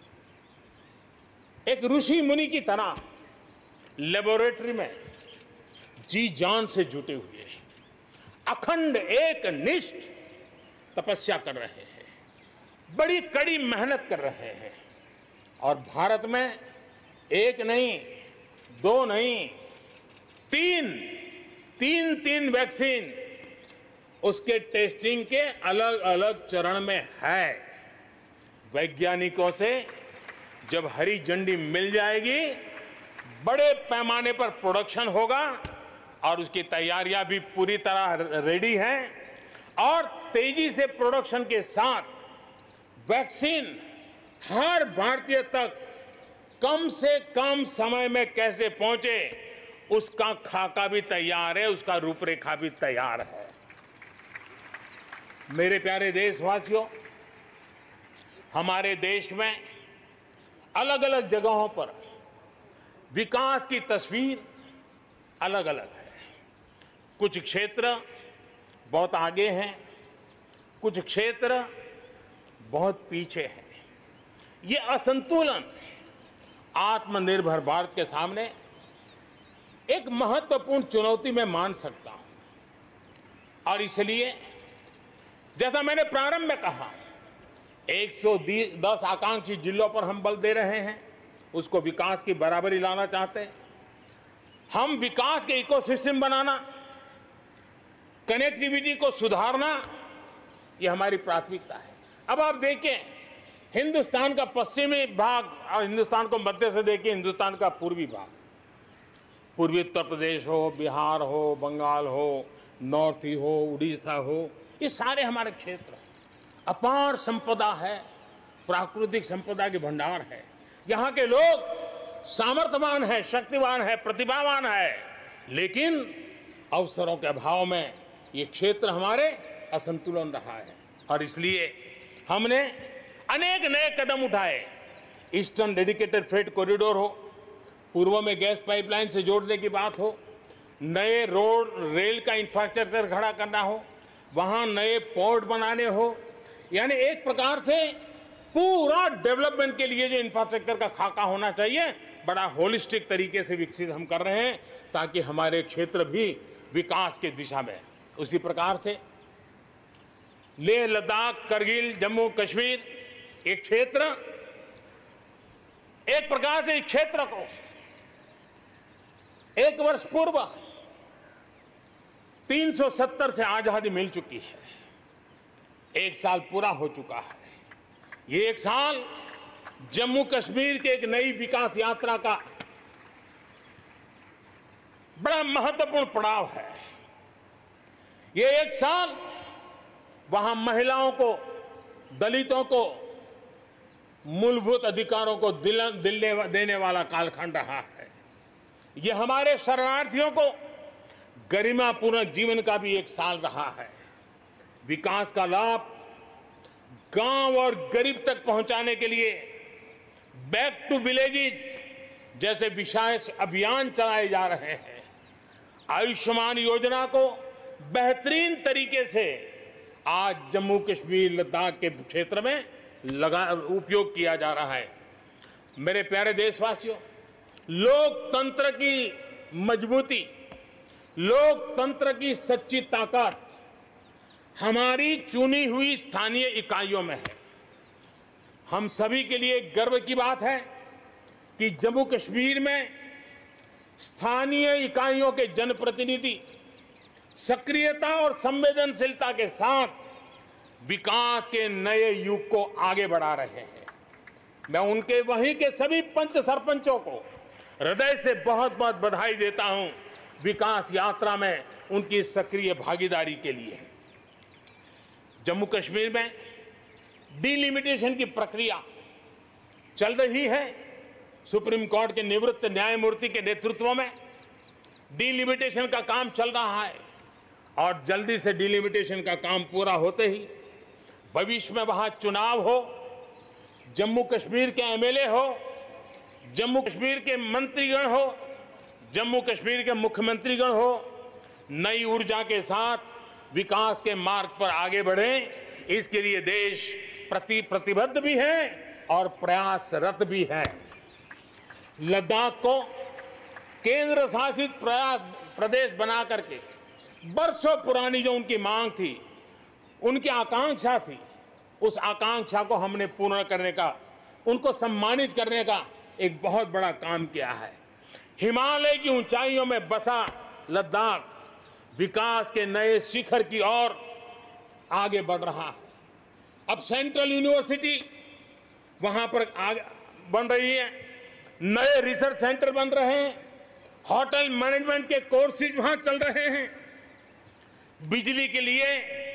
एक ऋषि मुनि की तरह लेबोरेटरी में जी जान से जुटे हुए अखंड एक निष्ठ तपस्या कर रहे हैं, बड़ी कड़ी मेहनत कर रहे हैं। और भारत में एक नहीं, दो नहीं, तीन वैक्सीन उसके टेस्टिंग के अलग अलग चरण में है। वैज्ञानिकों से जब हरी झंडी मिल जाएगी, बड़े पैमाने पर प्रोडक्शन होगा और उसकी तैयारियां भी पूरी तरह रेडी हैं और तेजी से प्रोडक्शन के साथ वैक्सीन हर भारतीय तक कम से कम समय में कैसे पहुंचे, उसका खाका भी तैयार है, उसका रूपरेखा भी तैयार है। मेरे प्यारे देशवासियों, हमारे देश में अलग अलग जगहों पर विकास की तस्वीर अलग अलग है। कुछ क्षेत्र बहुत आगे हैं, कुछ क्षेत्र बहुत पीछे हैं। ये असंतुलन आत्मनिर्भर भारत के सामने एक महत्वपूर्ण चुनौती मैं मान सकता हूं। और इसलिए जैसा मैंने प्रारंभ में कहा, 110 आकांक्षी जिलों पर हम बल दे रहे हैं, उसको विकास की बराबरी लाना चाहते हैं। हम विकास के इकोसिस्टम बनाना, कनेक्टिविटी को सुधारना, ये हमारी प्राथमिकता है। अब आप देखें, हिंदुस्तान का पश्चिमी भाग और हिंदुस्तान को मध्य से देखिए, हिंदुस्तान का पूर्वी भाग, पूर्वी उत्तर प्रदेश हो, बिहार हो, बंगाल हो, नॉर्थ ही हो, उड़ीसा हो, ये सारे हमारे क्षेत्र हैं। अपार संपदा है, प्राकृतिक संपदा के भंडार है। यहाँ के लोग सामर्थ्यवान है, शक्तिवान है, प्रतिभावान है, लेकिन अवसरों के अभाव में ये क्षेत्र हमारे असंतुलन रहा है और इसलिए हमने अनेक नए कदम उठाए। ईस्टर्न डेडिकेटेड फ्रेट कॉरिडोर हो, पूर्व में गैस पाइपलाइन से जोड़ने की बात हो, नए रोड रेल का इंफ्रास्ट्रक्चर खड़ा करना हो, वहां नए पोर्ट बनाने हो, यानी एक प्रकार से पूरा डेवलपमेंट के लिए जो इंफ्रास्ट्रक्चर का खाका होना चाहिए, बड़ा होलिस्टिक तरीके से विकसित हम कर रहे हैं ताकि हमारे क्षेत्र भी विकास की दिशा में। उसी प्रकार से लेह लद्दाख, करगिल, जम्मू कश्मीर एक क्षेत्र, एक प्रकार से इस क्षेत्र को एक वर्ष पूर्व 370 से आजादी मिल चुकी है। एक साल पूरा हो चुका है। ये एक साल जम्मू कश्मीर के एक नई विकास यात्रा का बड़ा महत्वपूर्ण पड़ाव है। ये एक साल वहां महिलाओं को, दलितों को मूलभूत अधिकारों को देने वाला कालखंड रहा है। ये हमारे शरणार्थियों को गरिमापूर्ण जीवन का भी एक साल रहा है। विकास का लाभ गांव और गरीब तक पहुंचाने के लिए बैक टू विलेजेस जैसे विशेष अभियान चलाए जा रहे हैं। आयुष्मान योजना को बेहतरीन तरीके से आज जम्मू कश्मीर लद्दाख के क्षेत्र में उपयोग किया जा रहा है। मेरे प्यारे देशवासियों, लोकतंत्र की मजबूती, लोकतंत्र की सच्ची ताकत हमारी चुनी हुई स्थानीय इकाइयों में है। हम सभी के लिए गर्व की बात है कि जम्मू कश्मीर में स्थानीय इकाइयों के जनप्रतिनिधि सक्रियता और संवेदनशीलता के साथ विकास के नए युग को आगे बढ़ा रहे हैं। मैं उनके वहीं के सभी पंच सरपंचों को हृदय से बहुत बहुत बधाई देता हूं विकास यात्रा में उनकी सक्रिय भागीदारी के लिए। जम्मू कश्मीर में डिलिमिटेशन की प्रक्रिया चल रही है। सुप्रीम कोर्ट के निवृत्त न्यायमूर्ति के नेतृत्व में डिलिमिटेशन का काम चल रहा है और जल्दी से डिलिमिटेशन का काम पूरा होते ही भविष्य में वहां चुनाव हो, जम्मू कश्मीर के एमएलए हो, जम्मू कश्मीर के मंत्रीगण हो, जम्मू कश्मीर के मुख्यमंत्रीगण हो, नई ऊर्जा के साथ विकास के मार्ग पर आगे बढ़े। इसके लिए देश प्रतिबद्ध भी है और प्रयासरत भी है। लद्दाख को केंद्र शासित प्रदेश बना करके बरसों पुरानी जो उनकी मांग थी, उनकी आकांक्षा थी, उस आकांक्षा को हमने पूर्ण करने का, उनको सम्मानित करने का एक बहुत बड़ा काम किया है। हिमालय की ऊंचाइयों में बसा लद्दाख विकास के नए शिखर की ओर आगे बढ़ रहा है। अब सेंट्रल यूनिवर्सिटी वहां पर बन रही है, नए रिसर्च सेंटर बन रहे हैं, होटल मैनेजमेंट के कोर्सेज वहां चल रहे हैं। बिजली के लिए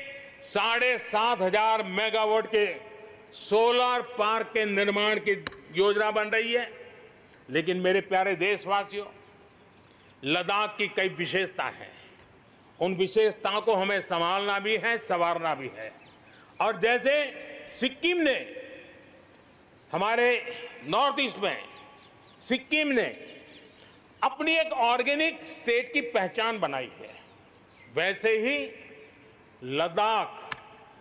7,500 मेगावाट के सोलर पार्क के निर्माण की योजना बन रही है। लेकिन मेरे प्यारे देशवासियों, लद्दाख की कई विशेषता हैं। उन विशेषताओं को हमें संभालना भी है, संवारना भी है। और जैसे सिक्किम ने, हमारे नॉर्थ ईस्ट में सिक्किम ने अपनी एक ऑर्गेनिक स्टेट की पहचान बनाई है, वैसे ही लद्दाख,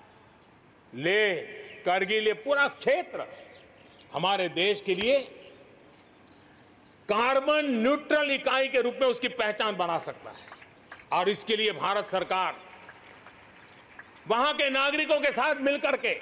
लेह, करगिल, ये पूरा क्षेत्र हमारे देश के लिए कार्बन न्यूट्रल इकाई के रूप में उसकी पहचान बना सकता है। और इसके लिए भारत सरकार वहां के नागरिकों के साथ मिलकर के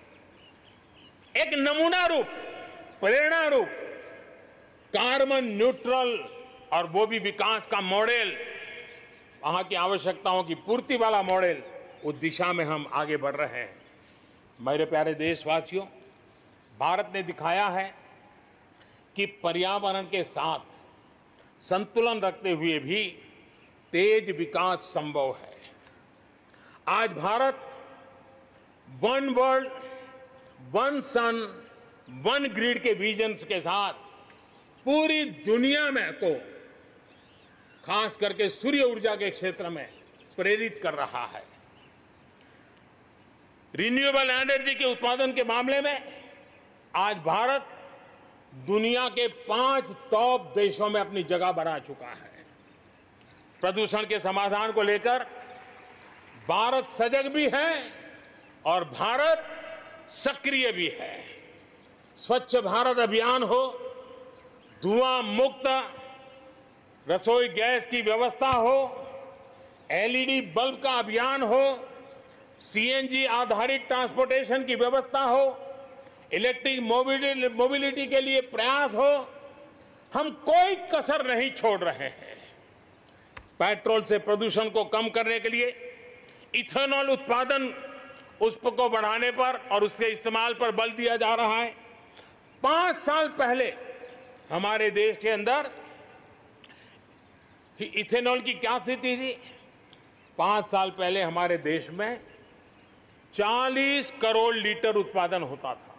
एक नमूना रूप, प्रेरणा रूप कार्बन न्यूट्रल और वो भी विकास का मॉडल, वहां की आवश्यकताओं की पूर्ति वाला मॉडल, उस दिशा में हम आगे बढ़ रहे हैं। मेरे प्यारे देशवासियों, भारत ने दिखाया है कि पर्यावरण के साथ संतुलन रखते हुए भी तेज विकास संभव है। आज Bharat one world one sun one grid के विजन के साथ पूरी दुनिया में को खास करके सूर्य ऊर्जा के क्षेत्र में प्रेरित कर रहा है। रिन्यूएबल एनर्जी के उत्पादन के मामले में आज भारत दुनिया के 5 टॉप देशों में अपनी जगह बना चुका है। प्रदूषण के समाधान को लेकर भारत सजग भी है और भारत सक्रिय भी है। स्वच्छ भारत अभियान हो, धुआं मुक्त रसोई गैस की व्यवस्था हो, एलईडी बल्ब का अभियान हो, सीएनजी आधारित ट्रांसपोर्टेशन की व्यवस्था हो, इलेक्ट्रिक मोबिलिटी के लिए प्रयास हो, हम कोई कसर नहीं छोड़ रहे हैं। पेट्रोल से प्रदूषण को कम करने के लिए इथेनॉल उत्पादन उसको बढ़ाने पर और उसके इस्तेमाल पर बल दिया जा रहा है। 5 साल पहले हमारे देश के अंदर इथेनॉल की क्या स्थिति थी? 5 साल पहले हमारे देश में 40 करोड़ लीटर उत्पादन होता था।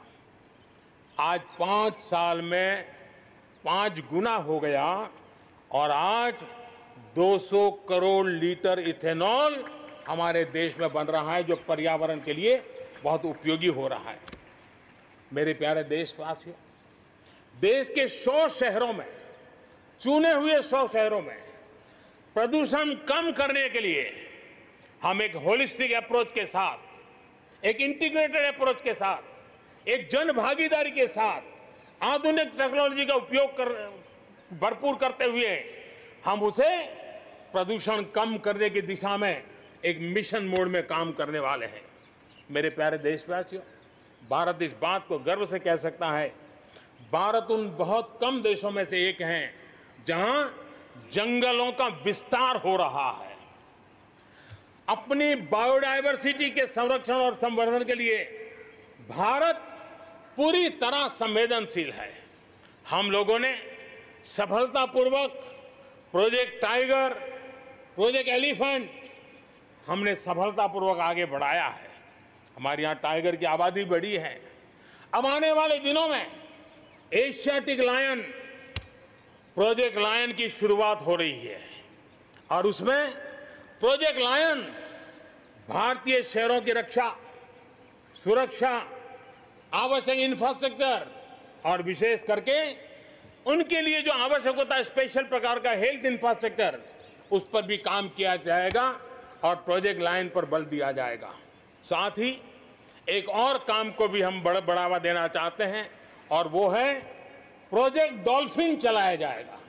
आज 5 साल में 5 गुना हो गया और आज 200 करोड़ लीटर इथेनॉल हमारे देश में बन रहा है, जो पर्यावरण के लिए बहुत उपयोगी हो रहा है। मेरे प्यारे देशवासियों, देश के 100 शहरों में, चुने हुए 100 शहरों में प्रदूषण कम करने के लिए हम एक होलिस्टिक अप्रोच के साथ, एक इंटीग्रेटेड अप्रोच के साथ, एक जन भागीदारी के साथ आधुनिक टेक्नोलॉजी का उपयोग भरपूर करते हुए हम उसे प्रदूषण कम करने की दिशा में एक मिशन मोड में काम करने वाले हैं। मेरे प्यारे देशवासियों, भारत इस बात को गर्व से कह सकता है, भारत उन बहुत कम देशों में से एक है जहां जंगलों का विस्तार हो रहा है। अपनी बायोडायवर्सिटी के संरक्षण और संवर्धन के लिए भारत पूरी तरह संवेदनशील है। हम लोगों ने सफलतापूर्वक प्रोजेक्ट टाइगर, प्रोजेक्ट एलिफेंट हमने सफलतापूर्वक आगे बढ़ाया है। हमारे यहाँ टाइगर की आबादी बढ़ी है। अब आने वाले दिनों में एशियाटिक लायन, प्रोजेक्ट लायन की शुरुआत हो रही है और उसमें प्रोजेक्ट लायन भारतीय शहरों की रक्षा, सुरक्षा, आवश्यक इंफ्रास्ट्रक्चर और विशेष करके उनके लिए जो आवश्यक होता है स्पेशल प्रकार का हेल्थ इंफ्रास्ट्रक्चर, उस पर भी काम किया जाएगा और प्रोजेक्ट लाइन पर बल दिया जाएगा। साथ ही एक और काम को भी हम बढ़ावा देना चाहते हैं और वो है प्रोजेक्ट डॉल्फिन चलाया जाएगा।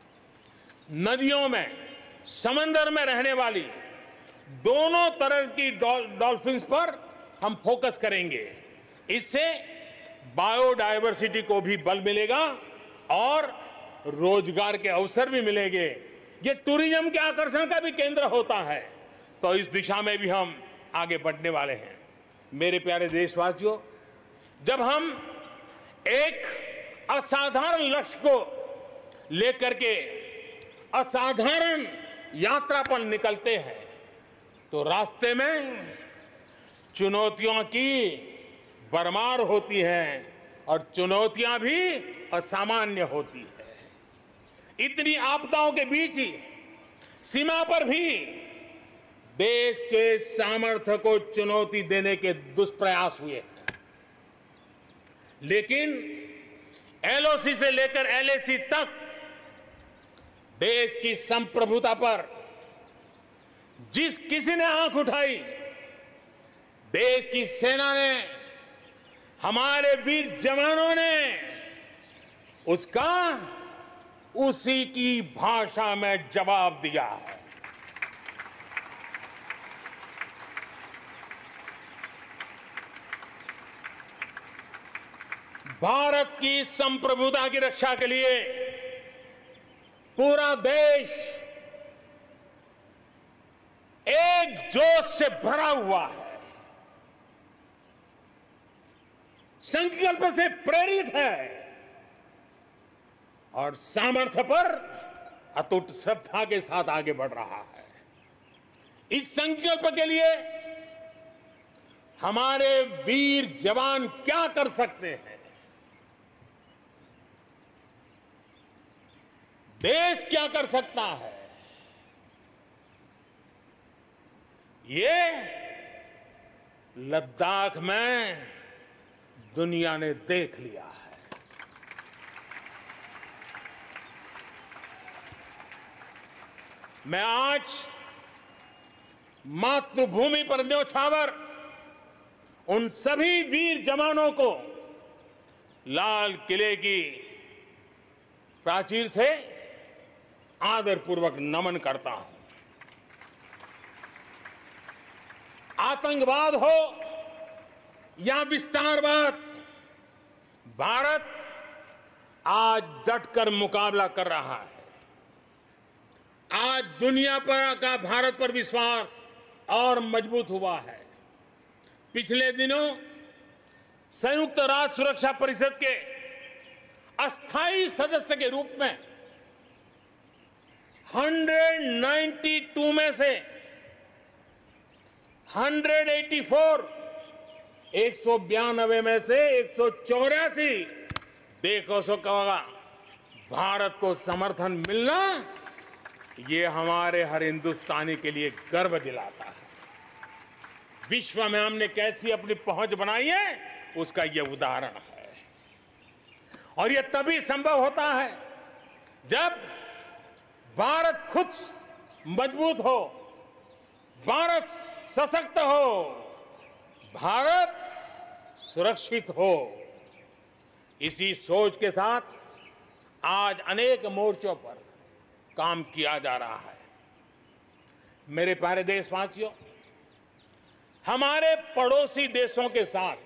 नदियों में, समंदर में रहने वाली दोनों तरह की डॉल्फिन्स पर हम फोकस करेंगे। इससे बायोडायवर्सिटी को भी बल मिलेगा और रोजगार के अवसर भी मिलेंगे। ये टूरिज्म के आकर्षण का भी केंद्र होता है, तो इस दिशा में भी हम आगे बढ़ने वाले हैं। मेरे प्यारे देशवासियों, जब हम एक असाधारण लक्ष्य को लेकर के असाधारण यात्रा पर निकलते हैं तो रास्ते में चुनौतियों की भरमार होती है और चुनौतियां भी असामान्य होती है। इतनी आपदाओं के बीच ही सीमा पर भी देश के सामर्थ्य को चुनौती देने के दुष्प्रयास हुए हैं, लेकिन एलओसी से लेकर एलएसी तक देश की संप्रभुता पर जिस किसी ने आंख उठाई, देश की सेना ने, हमारे वीर जवानों ने उसका उसी की भाषा में जवाब दिया है। भारत की संप्रभुता की रक्षा के लिए पूरा देश एक जोश से भरा हुआ है, संकल्प से प्रेरित है और सामर्थ्य पर अटूट श्रद्धा के साथ आगे बढ़ रहा है। इस संकल्प के लिए हमारे वीर जवान क्या कर सकते हैं, देश क्या कर सकता है, ये लद्दाख में दुनिया ने देख लिया है। मैं आज मातृभूमि पर न्योछावर उन सभी वीर जवानों को लाल किले की प्राचीर से आदरपूर्वक नमन करता हूं। आतंकवाद हो या विस्तारवाद, भारत आज डटकर मुकाबला कर रहा है। आज दुनिया पर का भारत पर विश्वास और मजबूत हुआ है। पिछले दिनों संयुक्त राष्ट्र सुरक्षा परिषद के अस्थायी सदस्य के रूप में 192 में से 192 में से 184 देखो सो कहोगा भारत को समर्थन मिलना, ये हमारे हर हिंदुस्तानी के लिए गर्व दिलाता है। विश्व में हमने कैसी अपनी पहुंच बनाई है, उसका यह उदाहरण है। और यह तभी संभव होता है जब भारत खुद मजबूत हो, भारत सशक्त हो, भारत सुरक्षित हो। इसी सोच के साथ आज अनेक मोर्चों पर काम किया जा रहा है। मेरे प्यारे देशवासियों, हमारे पड़ोसी देशों के साथ,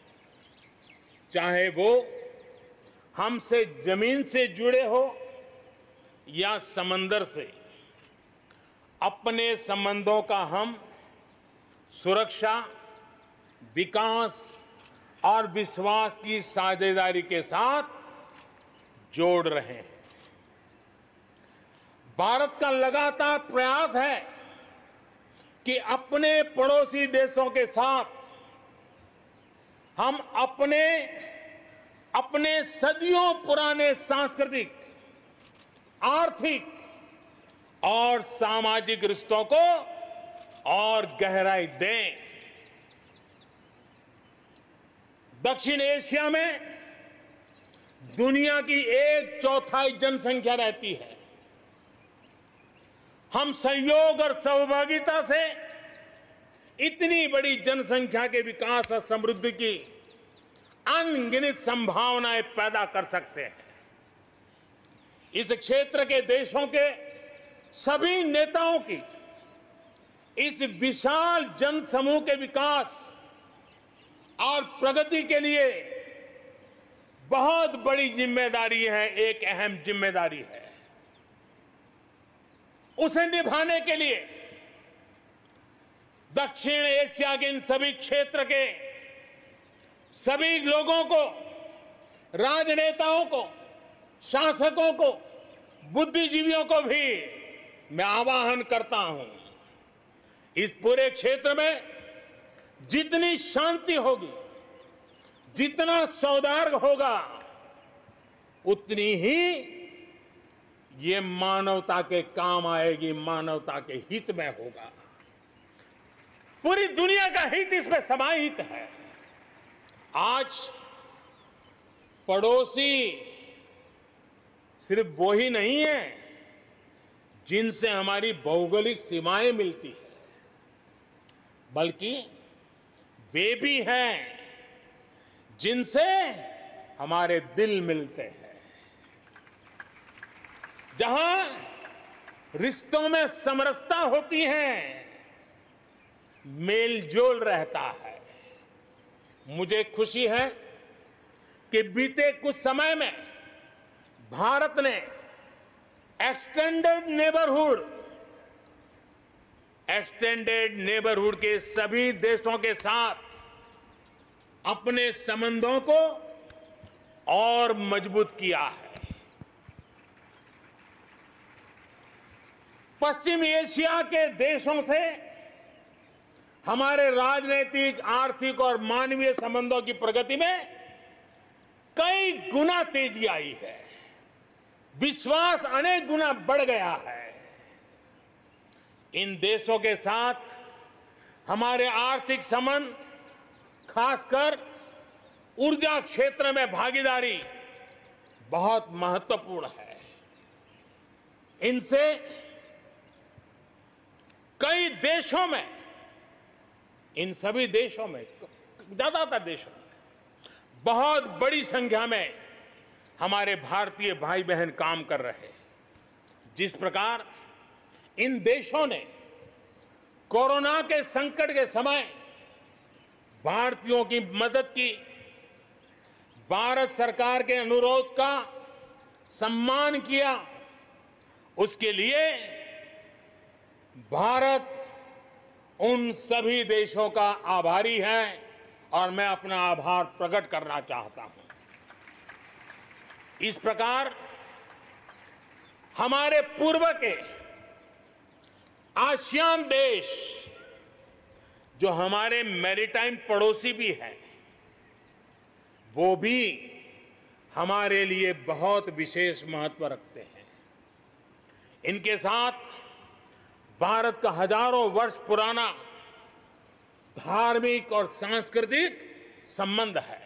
चाहे वो हमसे जमीन से जुड़े हो या समंदर से, अपने संबंधों का हम सुरक्षा, विकास और विश्वास की साझेदारी के साथ जोड़ रहे हैं। भारत का लगातार प्रयास है कि अपने पड़ोसी देशों के साथ हम अपने सदियों पुराने सांस्कृतिक, आर्थिक और सामाजिक रिश्तों को और गहराई दें। दक्षिण एशिया में दुनिया की 1/4 जनसंख्या रहती है। हम सहयोग और सहभागिता से इतनी बड़ी जनसंख्या के विकास और समृद्धि की अनगिनत संभावनाएं पैदा कर सकते हैं। इस क्षेत्र के देशों के सभी नेताओं की इस विशाल जनसमूह के विकास और प्रगति के लिए बहुत बड़ी जिम्मेदारी है, एक अहम जिम्मेदारी है। उसे निभाने के लिए दक्षिण एशिया के इन सभी क्षेत्र के सभी लोगों को, राजनेताओं को, शासकों को, बुद्धिजीवियों को भी मैं आह्वान करता हूं, इस पूरे क्षेत्र में जितनी शांति होगी, जितना सौहार्द होगा, उतनी ही ये मानवता के काम आएगी, मानवता के हित में होगा। पूरी दुनिया का हित इसमें समाहित है। आज पड़ोसी सिर्फ वो ही नहीं है जिनसे हमारी भौगोलिक सीमाएं मिलती है, बल्कि वे भी हैं जिनसे हमारे दिल मिलते हैं। जहां रिश्तों में समरसता होती है, मेलजोल रहता है। मुझे खुशी है कि बीते कुछ समय में भारत ने एक्सटेंडेड नेबरहुड के सभी देशों के साथ अपने संबंधों को और मजबूत किया है। पश्चिम एशिया के देशों से हमारे राजनीतिक, आर्थिक और मानवीय संबंधों की प्रगति में कई गुना तेजी आई है। विश्वास अनेक गुना बढ़ गया है। इन देशों के साथ हमारे आर्थिक संबंध, खासकर ऊर्जा क्षेत्र में भागीदारी बहुत महत्वपूर्ण है। इनसे कई देशों में, इन सभी देशों में, ज्यादातर देशों में बहुत बड़ी संख्या में हमारे भारतीय भाई बहन काम कर रहे हैं। जिस प्रकार इन देशों ने कोरोना के संकट के समय भारतीयों की मदद की, भारत सरकार के अनुरोध का सम्मान किया, उसके लिए भारत उन सभी देशों का आभारी है और मैं अपना आभार प्रकट करना चाहता हूं। इस प्रकार हमारे पूर्व के आसियान देश, जो हमारे मैरीटाइम पड़ोसी भी हैं, वो भी हमारे लिए बहुत विशेष महत्व रखते हैं। इनके साथ भारत का हजारों वर्ष पुराना धार्मिक और सांस्कृतिक संबंध है।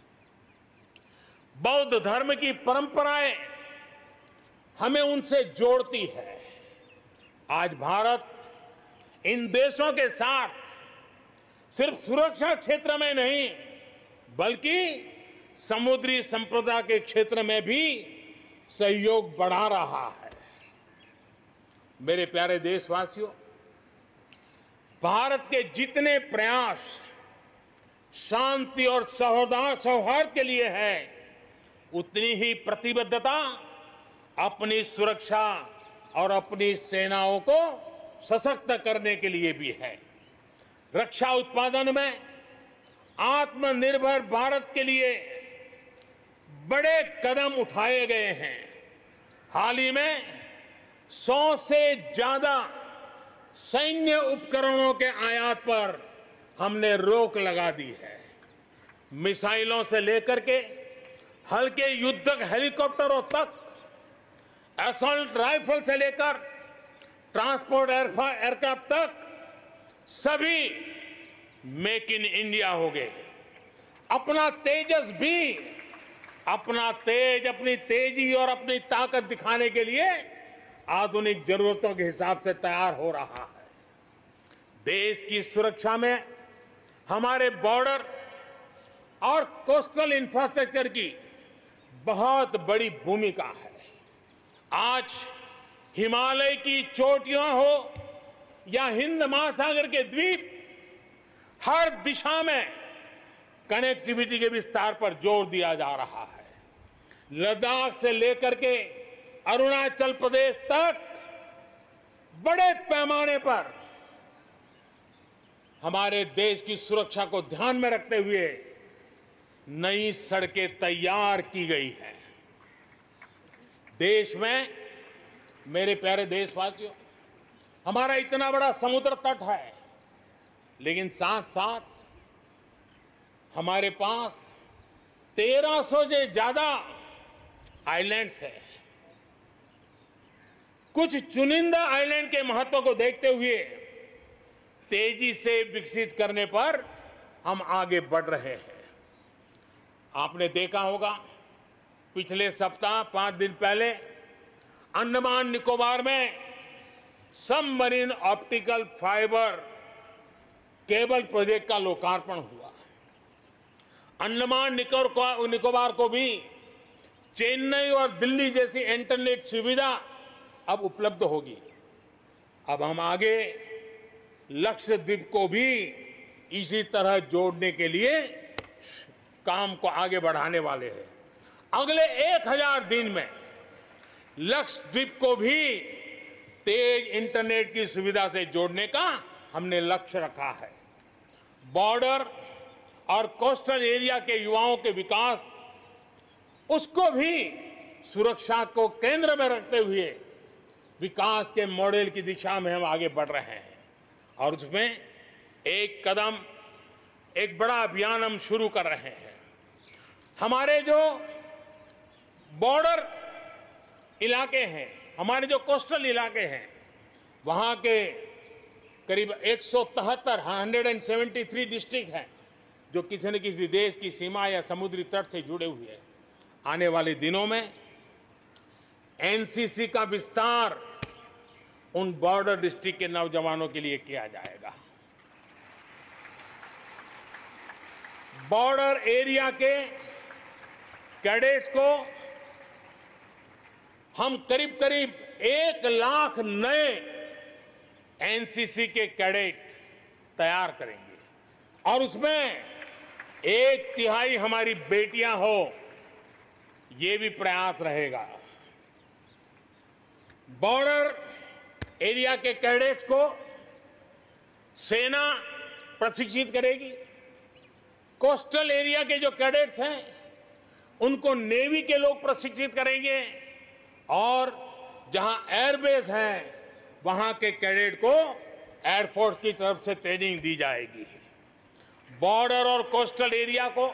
बौद्ध धर्म की परंपराएं हमें उनसे जोड़ती है। आज भारत इन देशों के साथ सिर्फ सुरक्षा क्षेत्र में नहीं, बल्कि समुद्री संपदा के क्षेत्र में भी सहयोग बढ़ा रहा है। मेरे प्यारे देशवासियों, भारत के जितने प्रयास शांति और सौहार्द के लिए है, उतनी ही प्रतिबद्धता अपनी सुरक्षा और अपनी सेनाओं को सशक्त करने के लिए भी है। रक्षा उत्पादन में आत्मनिर्भर भारत के लिए बड़े कदम उठाए गए हैं। हाल ही में 100 से ज्यादा सैन्य उपकरणों के आयात पर हमने रोक लगा दी है। मिसाइलों से लेकर के हल्के युद्धक हेलीकॉप्टरों तक, असॉल्ट राइफल से लेकर ट्रांसपोर्ट एयरक्राफ्ट तक, सभी मेक इन इंडिया हो गए। अपना तेजस भी अपनी तेजी और अपनी ताकत दिखाने के लिए आधुनिक जरूरतों के हिसाब से तैयार हो रहा है। देश की सुरक्षा में हमारे बॉर्डर और कोस्टल इंफ्रास्ट्रक्चर की बहुत बड़ी भूमिका है। आज हिमालय की चोटियां हो या हिंद महासागर के द्वीप, हर दिशा में कनेक्टिविटी के विस्तार पर जोर दिया जा रहा है। लद्दाख से लेकर के अरुणाचल प्रदेश तक बड़े पैमाने पर हमारे देश की सुरक्षा को ध्यान में रखते हुए नई सड़कें तैयार की गई हैं। देश में, मेरे प्यारे देशवासियों, हमारा इतना बड़ा समुद्र तट है, लेकिन साथ साथ हमारे पास 1300 से ज्यादा आइलैंड्स हैं। कुछ चुनिंदा आइलैंड के महत्व को देखते हुए तेजी से विकसित करने पर हम आगे बढ़ रहे हैं। आपने देखा होगा, पिछले सप्ताह 5 दिन पहले अंडमान निकोबार में submarine optical fibre cable project का लोकार्पण हुआ। अंडमान निकोबार को भी चेन्नई और दिल्ली जैसी इंटरनेट सुविधा अब उपलब्ध होगी। अब हम आगे लक्षद्वीप को भी इसी तरह जोड़ने के लिए काम को आगे बढ़ाने वाले हैं। अगले 1000 दिन में लक्षद्वीप को भी तेज इंटरनेट की सुविधा से जोड़ने का हमने लक्ष्य रखा है। बॉर्डर और कोस्टल एरिया के युवाओं के विकास, उसको भी सुरक्षा को केंद्र में रखते हुए विकास के मॉडल की दिशा में हम आगे बढ़ रहे हैं। और उसमें एक कदम, एक बड़ा अभियान हम शुरू कर रहे हैं। हमारे जो बॉर्डर इलाके हैं, हमारे जो कोस्टल इलाके हैं, वहां के करीब 173 डिस्ट्रिक्ट हैं जो किसी न किसी देश की सीमा या समुद्री तट से जुड़े हुए हैं। आने वाले दिनों में एनसीसी का विस्तार उन बॉर्डर डिस्ट्रिक्ट के नौजवानों के लिए किया जाएगा। बॉर्डर एरिया के कैडेट्स को हम करीब करीब 1 लाख नए एनसीसी के कैडेट तैयार करेंगे और उसमें 1/3 हमारी बेटियां हो, ये भी प्रयास रहेगा। बॉर्डर एरिया के कैडेट्स को सेना प्रशिक्षित करेगी। कोस्टल एरिया के जो कैडेट्स हैं उनको नेवी के लोग प्रशिक्षित करेंगे और जहां एयरबेस है वहां के कैडेट को एयरफोर्स की तरफ से ट्रेनिंग दी जाएगी। बॉर्डर और कोस्टल एरिया को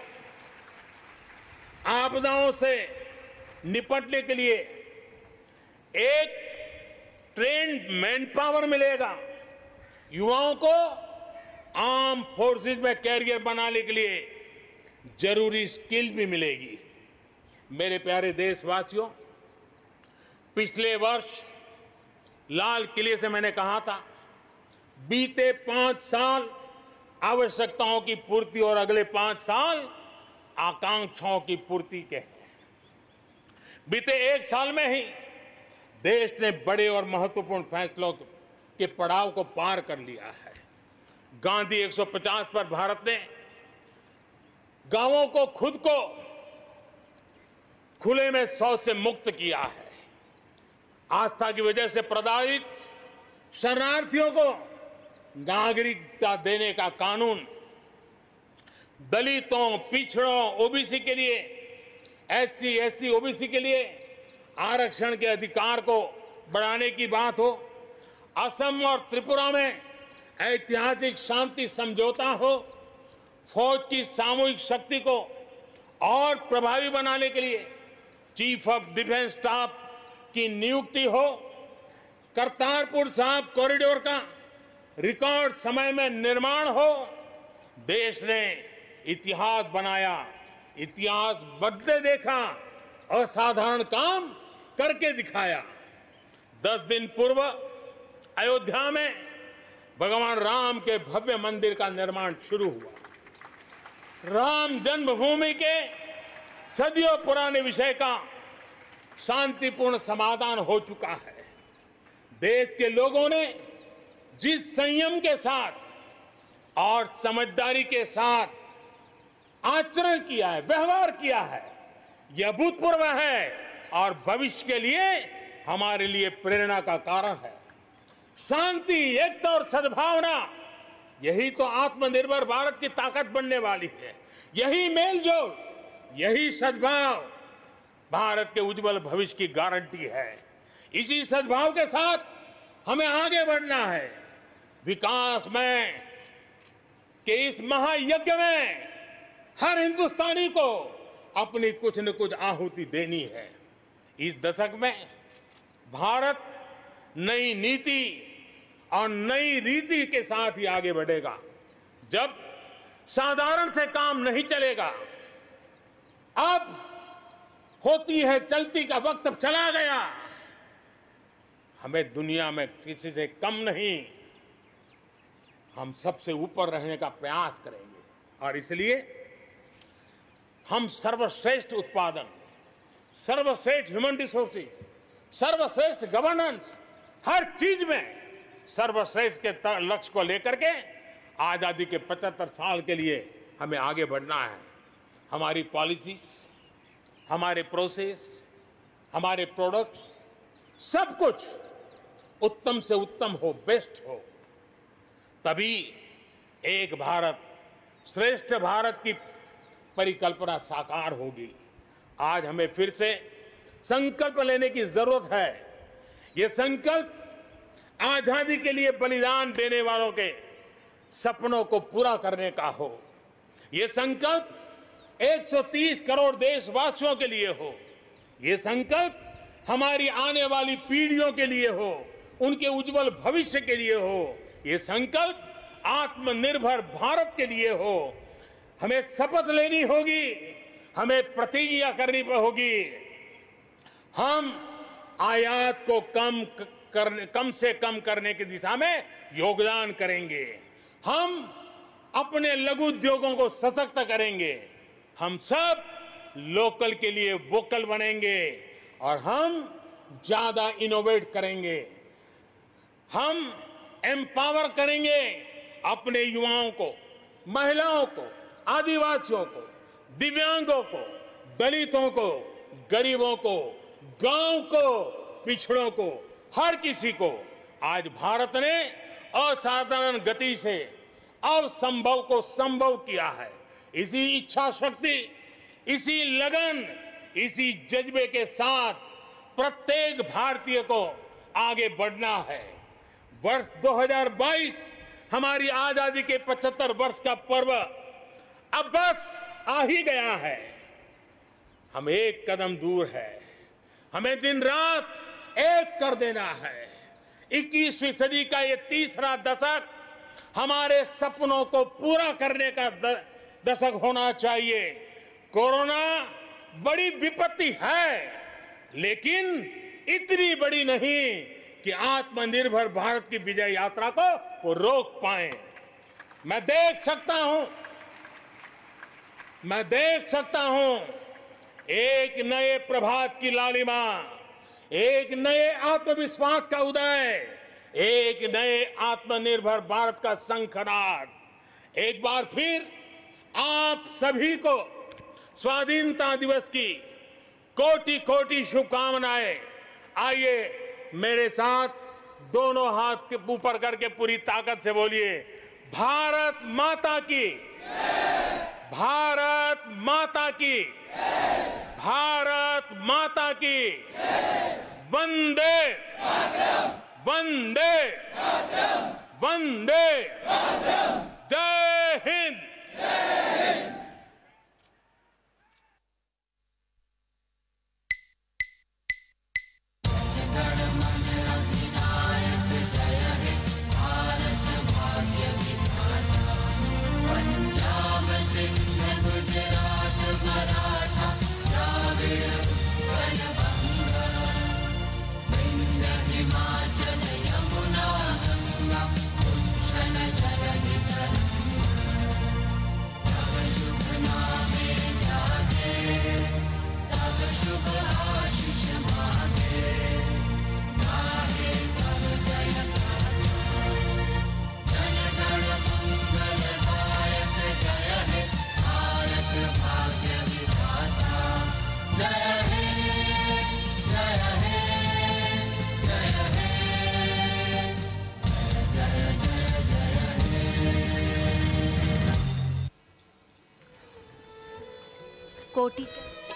आपदाओं से निपटने के लिए एक ट्रेन्ड मैन पावर मिलेगा। युवाओं को आर्म फोर्सेस में कैरियर बनाने के लिए जरूरी स्किल भी मिलेगी। मेरे प्यारे देशवासियों, पिछले वर्ष लाल किले से मैंने कहा था, बीते 5 साल आवश्यकताओं की पूर्ति और अगले 5 साल आकांक्षाओं की पूर्ति के हैं। बीते 1 साल में ही देश ने बड़े और महत्वपूर्ण फैसलों के पड़ाव को पार कर लिया है। गांधी 150 पर भारत ने गांवों को खुद को खुले में शौच से मुक्त किया है। आस्था की वजह से प्रताड़ित शरणार्थियों को नागरिकता देने का कानून, दलितों, पिछड़ों, ओबीसी के लिए, एससी, एसटी, ओबीसी के लिए आरक्षण के अधिकार को बढ़ाने की बात हो, असम और त्रिपुरा में ऐतिहासिक शांति समझौता हो, फौज की सामूहिक शक्ति को और प्रभावी बनाने के लिए चीफ ऑफ डिफेंस स्टाफ की नियुक्ति हो, करतारपुर साहिब कॉरिडोर का रिकॉर्ड समय में निर्माण हो। देश ने इतिहास बनाया, इतिहास बदले देखा, असाधारण काम करके दिखाया। 10 दिन पूर्व अयोध्या में भगवान राम के भव्य मंदिर का निर्माण शुरू हुआ। राम जन्मभूमि के सदियों पुराने विषय का शांतिपूर्ण समाधान हो चुका है। देश के लोगों ने जिस संयम के साथ और समझदारी के साथ आचरण किया है, व्यवहार किया है, यह अभूतपूर्व है और भविष्य के लिए हमारे लिए प्रेरणा का कारण है। शांति, एकता और सद्भावना, यही तो आत्मनिर्भर भारत की ताकत बनने वाली है। यही मेलजोल, यही सद्भाव भारत के उज्जवल भविष्य की गारंटी है। इसी सद्भाव के साथ हमें आगे बढ़ना है। विकास में के इस महायज्ञ में हर हिंदुस्तानी को अपनी कुछ न कुछ आहुति देनी है। इस दशक में भारत नई नीति और नई रीति के साथ ही आगे बढ़ेगा। जब साधारण से काम नहीं चलेगा, अब होती है चलती का वक्त अब चला गया। हमें दुनिया में किसी से कम नहीं, हम सबसे ऊपर रहने का प्रयास करेंगे और इसलिए हम सर्वश्रेष्ठ उत्पादन, सर्वश्रेष्ठ ह्यूमन रिसोर्सेज, सर्वश्रेष्ठ गवर्नेंस, हर चीज में सर्वश्रेष्ठ के लक्ष्य को लेकर के आजादी के 75 साल के लिए हमें आगे बढ़ना है। हमारी पॉलिसीज, हमारे प्रोसेस, हमारे प्रोडक्ट्स, सब कुछ उत्तम से उत्तम हो, बेस्ट हो, तभी एक भारत श्रेष्ठ भारत की परिकल्पना साकार होगी। आज हमें फिर से संकल्प लेने की जरूरत है। ये संकल्प आजादी के लिए बलिदान देने वालों के सपनों को पूरा करने का हो। ये संकल्प 130 करोड़ देशवासियों के लिए हो। ये संकल्प हमारी आने वाली पीढ़ियों के लिए हो, उनके उज्जवल भविष्य के लिए हो। ये संकल्प आत्मनिर्भर भारत के लिए हो। हमें शपथ लेनी होगी, हमें प्रतिज्ञा करनी होगी। हम आयात को कम से कम करने की दिशा में योगदान करेंगे। हम अपने लघु उद्योगों को सशक्त करेंगे। हम सब लोकल के लिए वोकल बनेंगे और हम ज्यादा इनोवेट करेंगे। हम एम्पावर करेंगे अपने युवाओं को, महिलाओं को, आदिवासियों को, दिव्यांगों को, दलितों को, गरीबों को, गांव को, पिछड़ों को, हर किसी को। आज भारत ने असाधारण गति से असंभव को संभव किया है। इसी इच्छा शक्ति, इसी लगन, इसी जज्बे के साथ प्रत्येक भारतीय को आगे बढ़ना है। वर्ष 2022 हमारी आजादी के 75 वर्ष का पर्व अब बस आ ही गया है। हम एक कदम दूर है। हमें दिन रात एक कर देना है। 21वीं सदी का ये तीसरा दशक हमारे सपनों को पूरा करने का दशक होना चाहिए। कोरोना बड़ी विपत्ति है, लेकिन इतनी बड़ी नहीं कि आत्मनिर्भर भारत की विजय यात्रा को वो रोक पाए। मैं देख सकता हूं एक नए प्रभात की लालिमा, एक नए आत्मविश्वास का उदय, एक नए आत्मनिर्भर भारत का शंखनाद। एक बार फिर आप सभी को स्वाधीनता दिवस की कोटि कोटि शुभकामनाएं। आइए मेरे साथ दोनों हाथ के ऊपर करके पूरी ताकत से बोलिए, भारत माता की, भारत माता की, भारत माता की, वंदे वंदे वंदे, जय हिंद। कोटि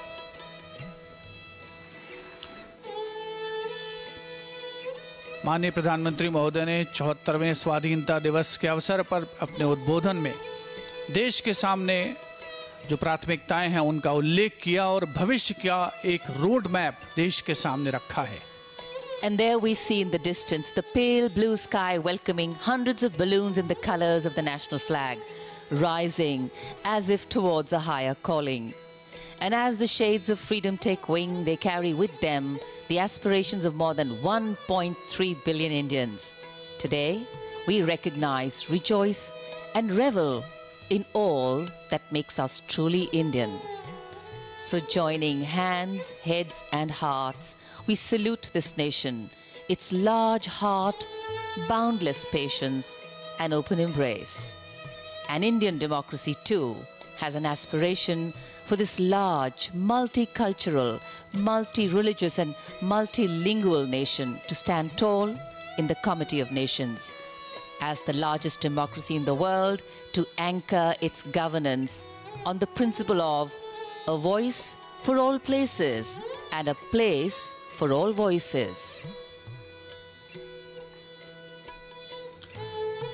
माननीय प्रधानमंत्री महोदय ने 74वें स्वाधीनता दिवस के अवसर पर अपने उद्बोधन में देश के सामने जो प्राथमिकताएं हैं उनका उल्लेख किया और भविष्य का एक रोड मैप देश के सामने रखा है। And there we see in the distance the pale blue sky welcoming hundreds of balloons in the colors of the national flag, rising as if towards a higher calling. And as the shades of freedom take wing, they carry with them the aspirations of more than 1.3 billion Indians. Today, we recognize, rejoice, and revel in all that makes us truly Indian. So joining hands, heads, and hearts, we salute this nation, its large heart, boundless patience, and open embrace. And Indian democracy, too, has an aspiration for this large, multicultural, multi-religious, and multilingual nation to stand tall in the Committee of Nations. As the largest democracy in the world, to anchor its governance on the principle of a voice for all places and a place for all voices.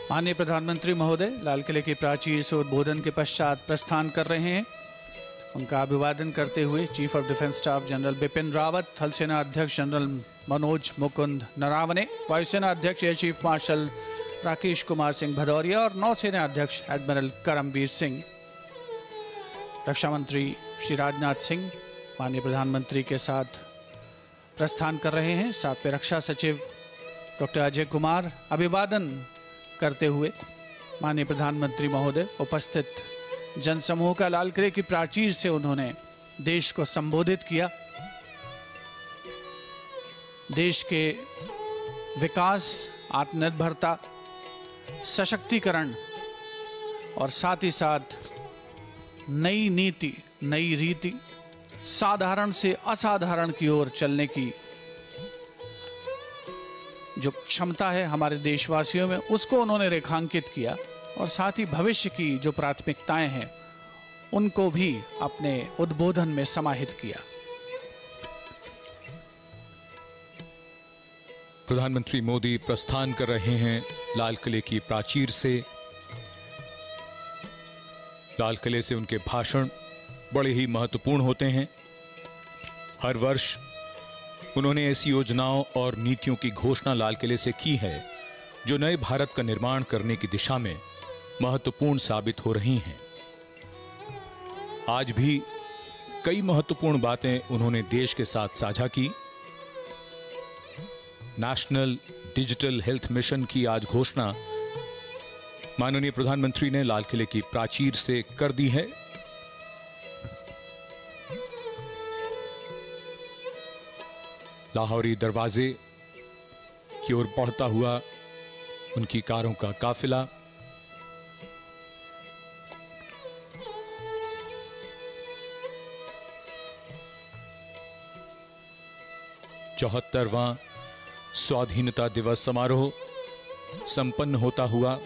माननीय प्रधानमंत्री महोदय लाल किले की प्राचीर से उद्बोधन के पश्चात प्रस्थान कर रहे हैं। उनका अभिवादन करते हुए chief of defence staff general Bipin Rawat, थल सेना अध्यक्ष जनरल मनोज मुकुंद नरावने, वायुसेना अध्यक्ष air chief marshal Rakesh Kumar Singh Bhadauria और नौसेना अध्यक्ष एडमिरल करमवीर सिंह, रक्षा मंत्री श्री राजनाथ सिंह माननीय प्रधानमंत्री के साथ प्रस्थान कर रहे हैं। साथ में रक्षा सचिव डॉक्टर अजय कुमार अभिवादन करते हुए माननीय प्रधानमंत्री महोदय उपस्थित जनसमूह का लाल किले की प्राचीर से उन्होंने देश को संबोधित किया। देश के विकास, आत्मनिर्भरता, सशक्तिकरण और साथ ही साथ नई नीति, नई रीति, साधारण से असाधारण की ओर चलने की जो क्षमता है हमारे देशवासियों में, उसको उन्होंने रेखांकित किया और साथ ही भविष्य की जो प्राथमिकताएं हैं उनको भी अपने उद्बोधन में समाहित किया। प्रधानमंत्री मोदी प्रस्थान कर रहे हैं लाल किले की प्राचीर से। लाल किले से उनके भाषण बड़े ही महत्वपूर्ण होते हैं। हर वर्ष उन्होंने ऐसी योजनाओं और नीतियों की घोषणा लाल किले से की है जो नए भारत का निर्माण करने की दिशा में महत्वपूर्ण साबित हो रही हैं। आज भी कई महत्वपूर्ण बातें उन्होंने देश के साथ साझा की। नेशनल डिजिटल हेल्थ मिशन की आज घोषणा माननीय प्रधानमंत्री ने लाल किले की प्राचीर से कर दी है। लाहौरी दरवाजे की ओर बढ़ता हुआ उनकी कारों का काफिला चौहत्तरवां स्वाधीनता दिवस समारोह संपन्न होता हुआ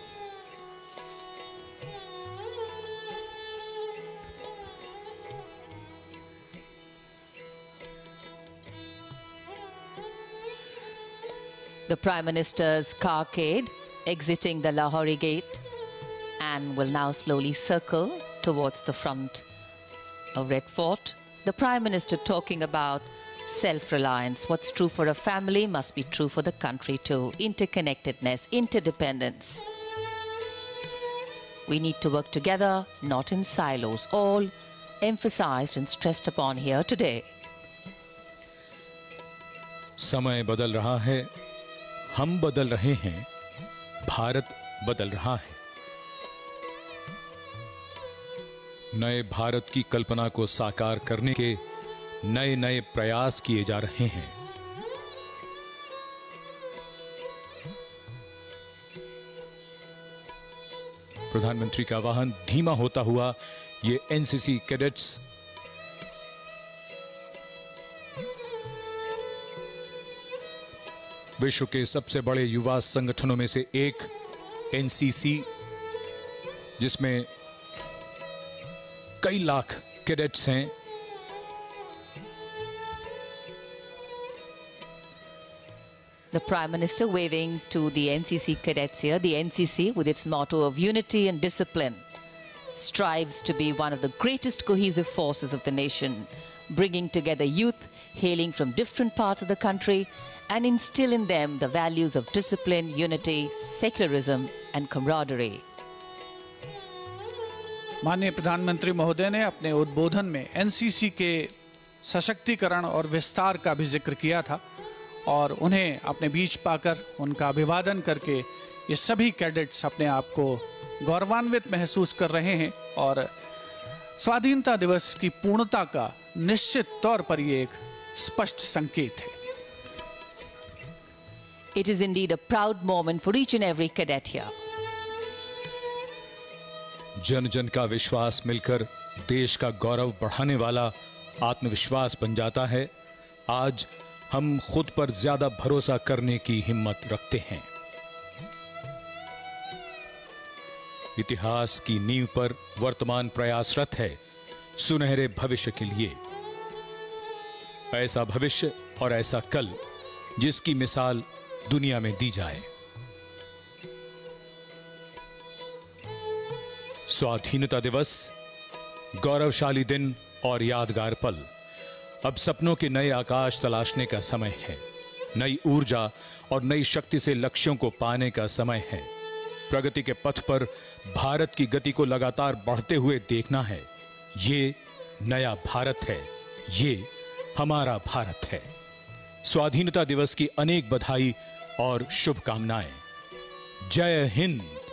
The Prime Minister's carcade exiting the Lahori Gate and will now slowly circle towards the front of Red Fort. The Prime Minister talking about self-reliance. What's true for a family must be true for the country too. Interconnectedness, interdependence. We need to work together, not in silos. All emphasized and stressed upon here today. समय बदल रहा है, हम बदल रहे हैं, भारत बदल रहा है। नए भारत की कल्पना को साकार करने के नए नए प्रयास किए जा रहे हैं। प्रधानमंत्री का वाहन धीमा होता हुआ ये एनसीसी कैडेट्स विश्व के सबसे बड़े युवा संगठनों में से एक एनसीसी, जिसमें कई लाख कैडेट्स हैं, The Prime Minister waving to the NCC cadets here. The NCC, with its motto of unity and discipline, strives to be one of the greatest cohesive forces of the nation, bringing together youth hailing from different parts of the country and instill in them the values of discipline, unity, secularism and camaraderie. माननीय प्रधानमंत्री महोदय ने अपने उद्बोधन में NCC के सशक्तिकरण और विस्तार का भी जिक्र किया था और उन्हें अपने बीच पाकर उनका अभिवादन करके ये सभी कैडेट्स अपने आप को गौरवान्वित महसूस कर रहे हैं और स्वाधीनता दिवस की पूर्णता का निश्चित तौर पर ये एक स्पष्ट संकेत है। It is indeed a proud moment for each and every cadet here. जन जन का विश्वास मिलकर देश का गौरव बढ़ाने वाला आत्मविश्वास बन जाता है। आज हम खुद पर ज्यादा भरोसा करने की हिम्मत रखते हैं। इतिहास की नींव पर वर्तमान प्रयासरत है सुनहरे भविष्य के लिए। ऐसा भविष्य और ऐसा कल जिसकी मिसाल दुनिया में दी जाए। स्वाधीनता दिवस, गौरवशाली दिन और यादगार पल। अब सपनों के नए आकाश तलाशने का समय है। नई ऊर्जा और नई शक्ति से लक्ष्यों को पाने का समय है। प्रगति के पथ पर भारत की गति को लगातार बढ़ते हुए देखना है। ये नया भारत है, ये हमारा भारत है। स्वाधीनता दिवस की अनेक बधाई और शुभकामनाएं। जय हिंद।